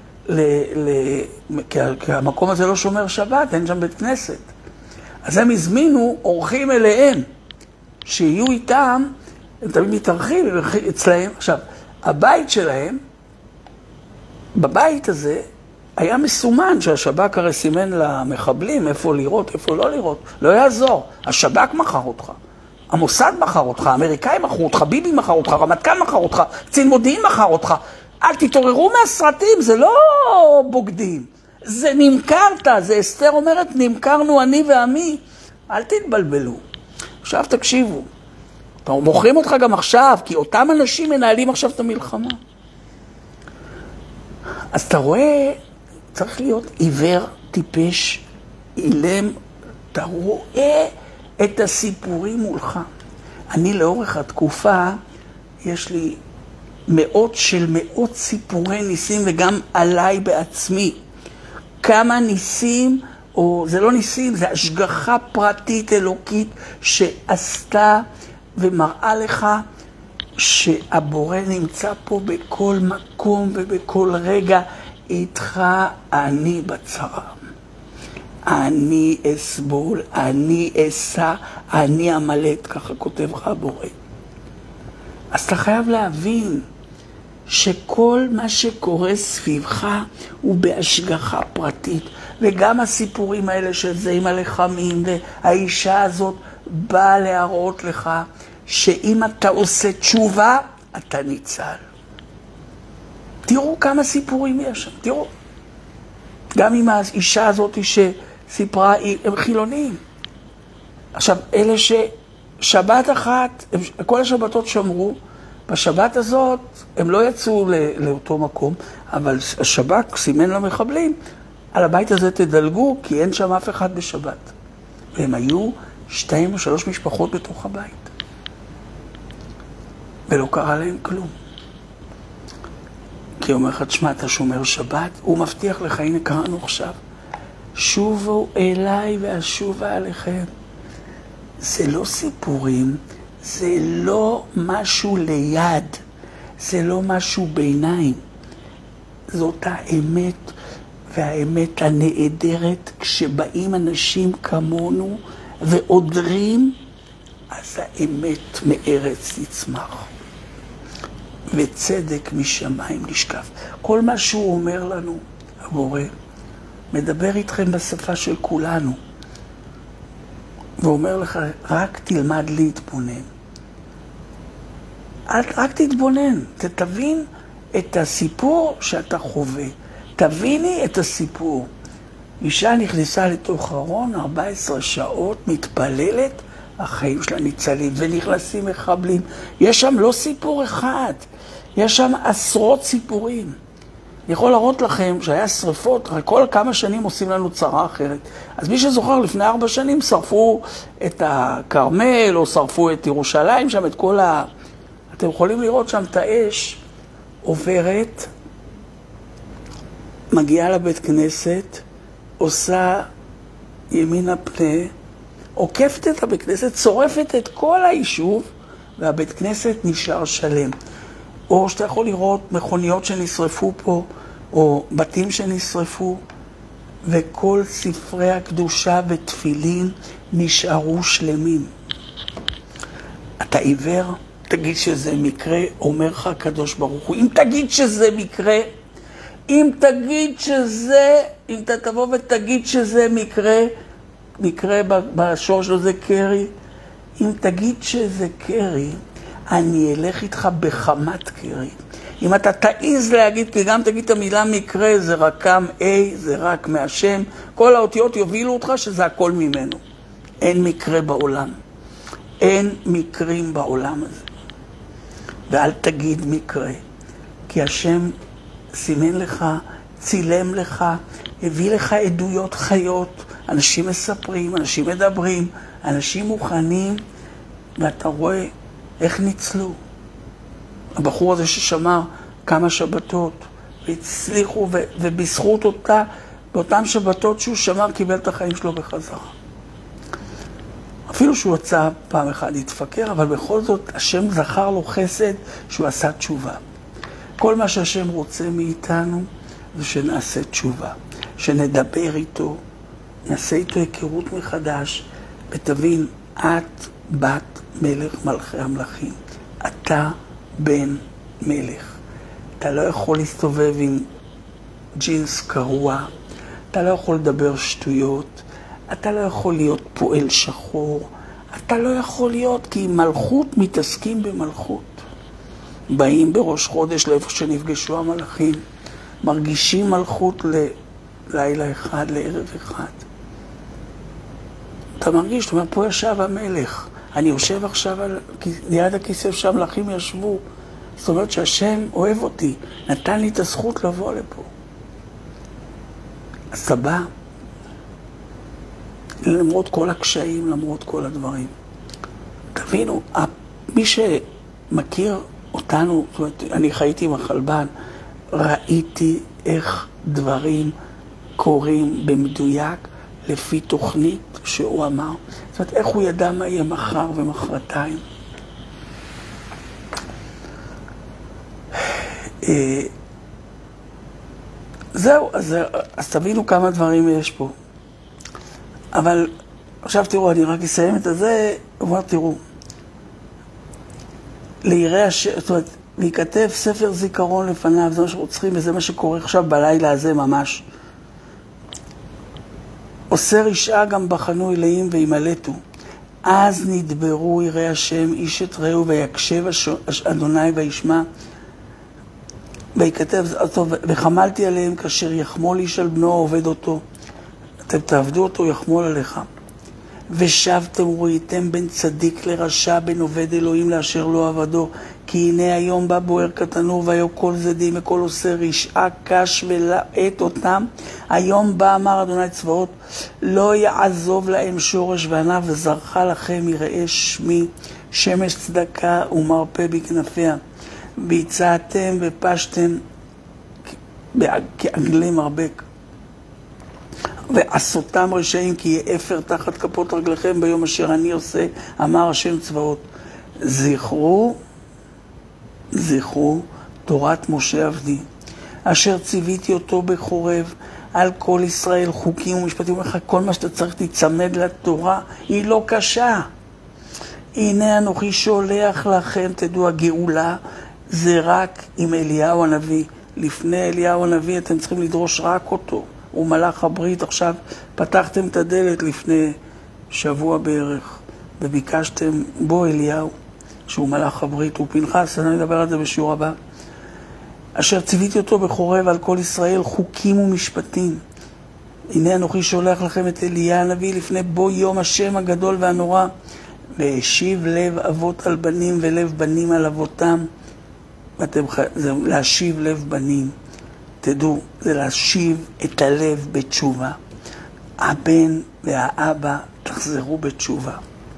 כי המקום הזה לא שומר שבת, אין שם בית כנסת. אז הם הזמינו אורחים אליהם, שיהיו איתם, הם תמיד מתארחים אצלהם. עכשיו, הבית שלהם, בבית הזה, היה מסומן שהשב"כ הרי סימן למחבלים איפה לראות, איפה לא לראות. לא יעזור. השב"כ מכר אותך. המוסד מכר אותך, האמריקאים מכרו אותך, ביבי מכר אותך, רמטכ"ל מכר אותך, קצין מודיעין מכר אותך. אל תתעוררו מהסרטים, זה לא בוגדים. זה נמכרת, זה אסתר אומרת, נמכרנו אני ועמי. אל תתבלבלו. עכשיו תקשיבו. מוכרים אותך גם עכשיו, כי אותם אנשים מנהלים עכשיו את המלחמה. אז אתה רואה, צריך להיות עיוור, טיפש, אילם, אתה רואה את הסיפורים מולך. אני לאורך התקופה, יש לי מאות סיפורי ניסים, וגם עליי בעצמי. כמה ניסים, או זה לא ניסים, זה השגחה פרטית אלוקית שעשתה ומראה לך שהבורא נמצא פה בכל מקום ובכל רגע איתך. אני בצרה, אני אסבול, אני אסע, אני אמלט, ככה כותב לך הבורא. אז אתה חייב להבין שכל מה שקורה סביבך הוא בהשגחה פרטית, וגם הסיפורים האלה של זה עם הלחמים, והאישה הזאת באה להראות לך שאם אתה עושה תשובה, אתה ניצל. תראו כמה סיפורים יש שם, תראו. גם עם האישה הזאת שסיפרה, הם חילונים. עכשיו, אלה ששבת אחת, כל השבתות שמרו, בשבת הזאת הם לא יצאו לאותו מקום, אבל השב"כ סימן למחבלים, על הבית הזה תדלגו, כי אין שם אף אחד בשבת. והם היו 2 או 3 משפחות בתוך הבית. ולא קרה להם כלום. כי הוא אומר לך, תשמע, אתה שומר שבת, הוא מבטיח לך, הנה קראנו עכשיו, שובו אליי ואשובה עליכם. זה לא סיפורים, זה לא משהו ליד, זה לא משהו ביניים. זאת האמת, והאמת הנהדרת, כשבאים אנשים כמונו ועודרים, אז האמת מארץ תצמח. וצדק משמיים נשקף. כל מה שהוא אומר לנו, הבורא, מדבר איתכם בשפה של כולנו. ואומר לך, רק תלמד להתבונן. רק תתבונן, תבין את הסיפור שאתה חווה. תביני את הסיפור. אישה נכנסה לתוך ארון, 14 שעות, מתפללת, החיים שלה ניצלים ונכנסים מחבלים. יש שם לא סיפור אחד, יש שם עשרות סיפורים. אני יכול להראות לכם שהיה שריפות, הרי כל כמה שנים עושים לנו צרה אחרת. אז מי שזוכר, לפני 4 שנים שרפו את הכרמל, או שרפו את ירושלים, שם את כל אתם יכולים לראות שם את האש עוברת, מגיעה לבית כנסת, עושה ימינה פנה, עוקפת את הבית כנסת, צורפת את כל היישוב, והבית כנסת נשאר שלם. או שאתה יכול לראות מכוניות שנשרפו פה, או בתים שנשרפו, וכל ספרי הקדושה ותפילין נשארו שלמים. אתה עיוור? תגיד שזה מקרה, אומר לך הקדוש ברוך הוא. אם תגיד שזה מקרה, אם אתה תבוא ותגיד שזה מקרה בשור שלו זה קרי, אם תגיד שזה קרי, אני אלך איתך בחמת קרי. אם אתה תעיז להגיד, כי גם תגיד את המילה מקרה, זה רקם A, זה רק מהשם, כל האותיות יובילו אותך שזה הכל ממנו. אין מקרה בעולם. אין מקרים בעולם הזה. ואל תגיד מקרה, כי השם סימן לך, צילם לך, הביא לך עדויות חיות, אנשים מספרים, אנשים מדברים, אנשים מוכנים, ואתה רואה איך ניצלו. הבחור הזה ששמר כמה שבתות, והצליחו ובזכות באותן שבתות שהוא שמר, קיבל את החיים שלו בחזרה. אפילו שהוא יצא פעם אחת להתפקר, אבל בכל זאת השם זכר לו חסד שהוא עשה תשובה. כל מה שהשם רוצה מאיתנו זה שנעשה תשובה, שנדבר איתו, נעשה איתו היכרות מחדש, ותבין, את בת מלך מלכי המלכים. אתה בן מלך. אתה לא יכול להסתובב עם ג'ינס קרוע, אתה לא יכול לדבר שטויות, אתה לא יכול להיות פועל שחור, אתה לא יכול להיות, כי מלכות מתעסקים במלכות. באים בראש חודש לאיפה שנפגשו המלאכים, מרגישים מלכות ללילה אחד, לערב אחד. אתה מרגיש, אתה אומר, פה ישב המלך, אני יושב עכשיו ליד הכיסא שהמלאכים ישבו. זאת אומרת שהשם אוהב אותי, נתן לי את הזכות לבוא לפה. אז אתה בא, למרות כל הקשיים, למרות כל הדברים. תבינו, מי שמכיר אותנו, זאת אומרת, אני חייתי עם החלבן, ראיתי איך דברים קורים במדויק לפי תוכנית שהוא אמר. זאת אומרת, איך הוא ידע מה יהיה מחר ומחרתיים. זהו, אז תבינו כמה דברים יש פה. אבל עכשיו תראו, אני רק אסיים את זה, אבל תראו. ליראי השם, זאת אומרת, להיכתב ספר זיכרון לפניו, זה מה שאנחנו צריכים, וזה מה שקורה עכשיו בלילה הזה ממש. עושה רשעה גם בחנו אלוהים וימלטו. אז נדברו יראי השם, איש את רעהו, ויקשב אדוני וישמע. ויכתב, וחמלתי עליהם כאשר יחמול איש על בנו עובד אותו. אתם תעבדו אותו, יחמול עליך. ושבתם וראיתם בין צדיק לרשע, בין עובד אלוהים לאשר לא עבדו. כי הנה היום בא בוער כתנור, והיו כל זדים וכל עושה רשעה קש ולעת אותם. היום בא אמר אדוני צבאות, לא יעזוב להם שורש וענף, וזרחה לכם יראה שמי, שמש צדקה ומרפא בכנפיה. והצעתם ופשתם כעגלי מרבק. ועשותם רשעים כי יהיה אפר תחת כפות רגליכם ביום אשר אני עושה, אמר השם צבאות. זכרו תורת משה עבדי, אשר ציוויתי אותו בחורב, על כל ישראל חוקים ומשפטים. כל מה שאתה צריך תצמד לתורה, היא לא קשה. הנה אנוכי שולח לכם, תדעו, הגאולה זה רק עם אליהו הנביא. לפני אליהו הנביא אתם צריכים לדרוש רק אותו. הוא מלאך הברית. עכשיו פתחתם את הדלת לפני שבוע בערך, וביקשתם בו אליהו, שהוא מלאך הברית, הוא פנחס, אני אדבר על זה בשיעור הבא. אשר ציוויתי אותו בחורב על כל ישראל חוקים ומשפטים. הנה אנוכי שולח לכם את אליה הנביא לפני בו יום השם הגדול והנורא. והשיב לב אבות על בנים ולב בנים על אבותם. זה להשיב לב בנים. תדעו, זה להשיב את הלב בתשובה. הבן והאבא תחזרו בתשובה.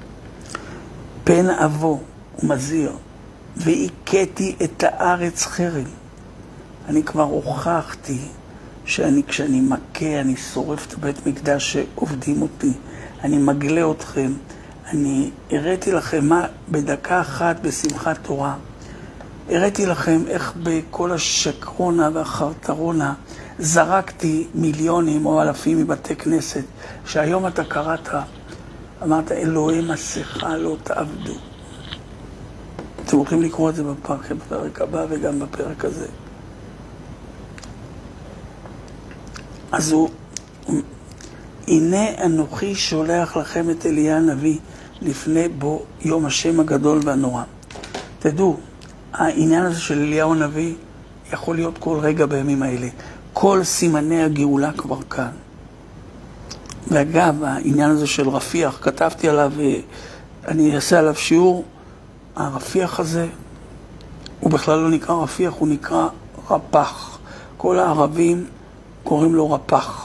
פן אבו ומזיר, והיכיתי את הארץ חרם. אני כבר הוכחתי כשאני מכה, אני שורף את בית מקדש שעובדים אותי. אני מגלה אתכם. אני הראיתי לכם מה בדקה אחת בשמחת תורה. הראיתי לכם איך בכל השקרונה והחרטרונה זרקתי מיליונים או אלפים מבתי כנסת, שהיום אתה קראת, אמרת, אלוהי מסכה לא תעבדו. אתם הולכים לקרוא את זה בפרק הבא וגם בפרק הזה. אז הנה אנוכי שולח לכם את אליה הנביא לפני בו יום השם הגדול והנורא. תדעו, העניין הזה של אליהו הנביא יכול להיות כל רגע בימים האלה. כל סימני הגאולה כבר כאן. ואגב, העניין הזה של רפיח, כתבתי עליו, אני אעשה עליו שיעור. הרפיח הזה, הוא בכלל לא נקרא רפיח, הוא נקרא רפח. כל הערבים קוראים לו רפח.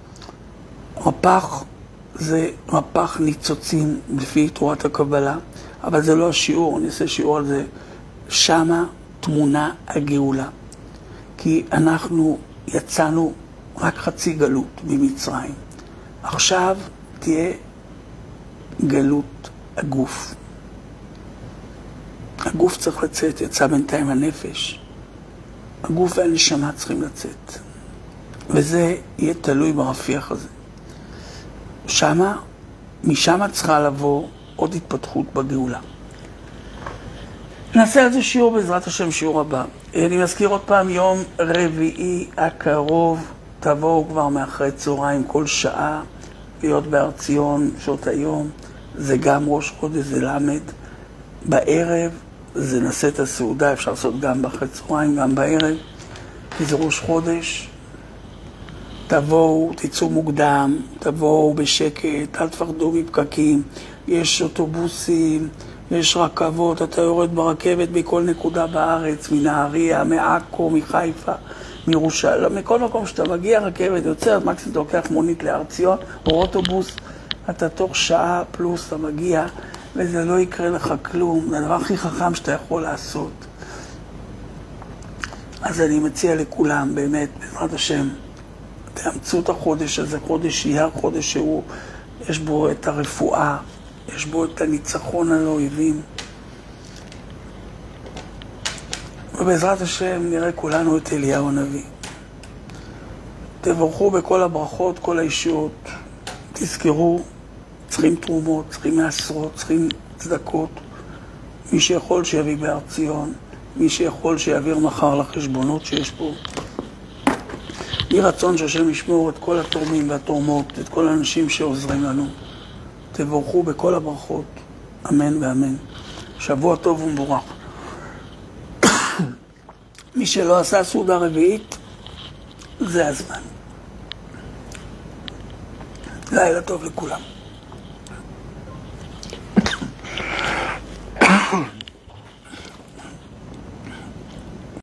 רפח זה רפח ניצוצים לפי תורת הקבלה, אבל זה לא השיעור, אני אעשה שיעור על זה. שמה תמונה הגאולה. כי אנחנו יצאנו רק חצי גלות ממצרים. עכשיו תהיה גלות הגוף. הגוף צריך לצאת, יצא בינתיים הנפש. הגוף והנשמה צריכים לצאת. וזה יהיה תלוי ברפיח הזה. משם צריכה לבוא עוד התפתחות בגאולה. נעשה על זה שיעור בעזרת השם, שיעור הבא. אני מזכיר עוד פעם, יום רביעי הקרוב, תבואו כבר מאחרי צהריים כל שעה, להיות בהר ציון, שעות היום, זה גם ראש חודש, זה למד. בערב זה נעשה את הסעודה, אפשר לעשות גם באחרי צהריים, גם בערב, כי זה ראש חודש. תבואו, תצאו מוקדם, תבואו בשקט, אל תפחדו מפקקים, יש אוטובוסים, יש רכבות, אתה יורד ברכבת בכל נקודה בארץ, מנהריה, מעכו, מחיפה, מירושלים, מכל מקום שאתה מגיע רכבת, יוצרת, מקסימום אתה לוקח מונית להר ציון, או אוטובוס, אתה תוך שעה פלוס אתה מגיע, וזה לא יקרה לך כלום, זה הדבר הכי חכם שאתה יכול לעשות. אז אני מציע לכולם, באמת, בעזרת השם, תאמצו את החודש הזה, חודש אייר, חודש שהוא, יש בו את הרפואה, יש בו את הניצחון על האויבים. ובעזרת השם נראה כולנו את אליהו הנביא. תבורכו בכל הברכות, כל הישועות. תזכרו, צריכים תרומות, צריכים מעשרות, צריכים צדקות. מי שיכול שיביא בהר ציון, מי שיכול שיעביר מחר לחשבונות שיש פה. יהי רצון שהשם ישמור את כל התורמים והתורמות, את כל האנשים שעוזרים לנו. תבורכו בכל הברכות, אמן ואמן. שבוע טוב ומבורך. מי שלא עשה סעודה רביעית, זה הזמן. לילה טוב לכולם.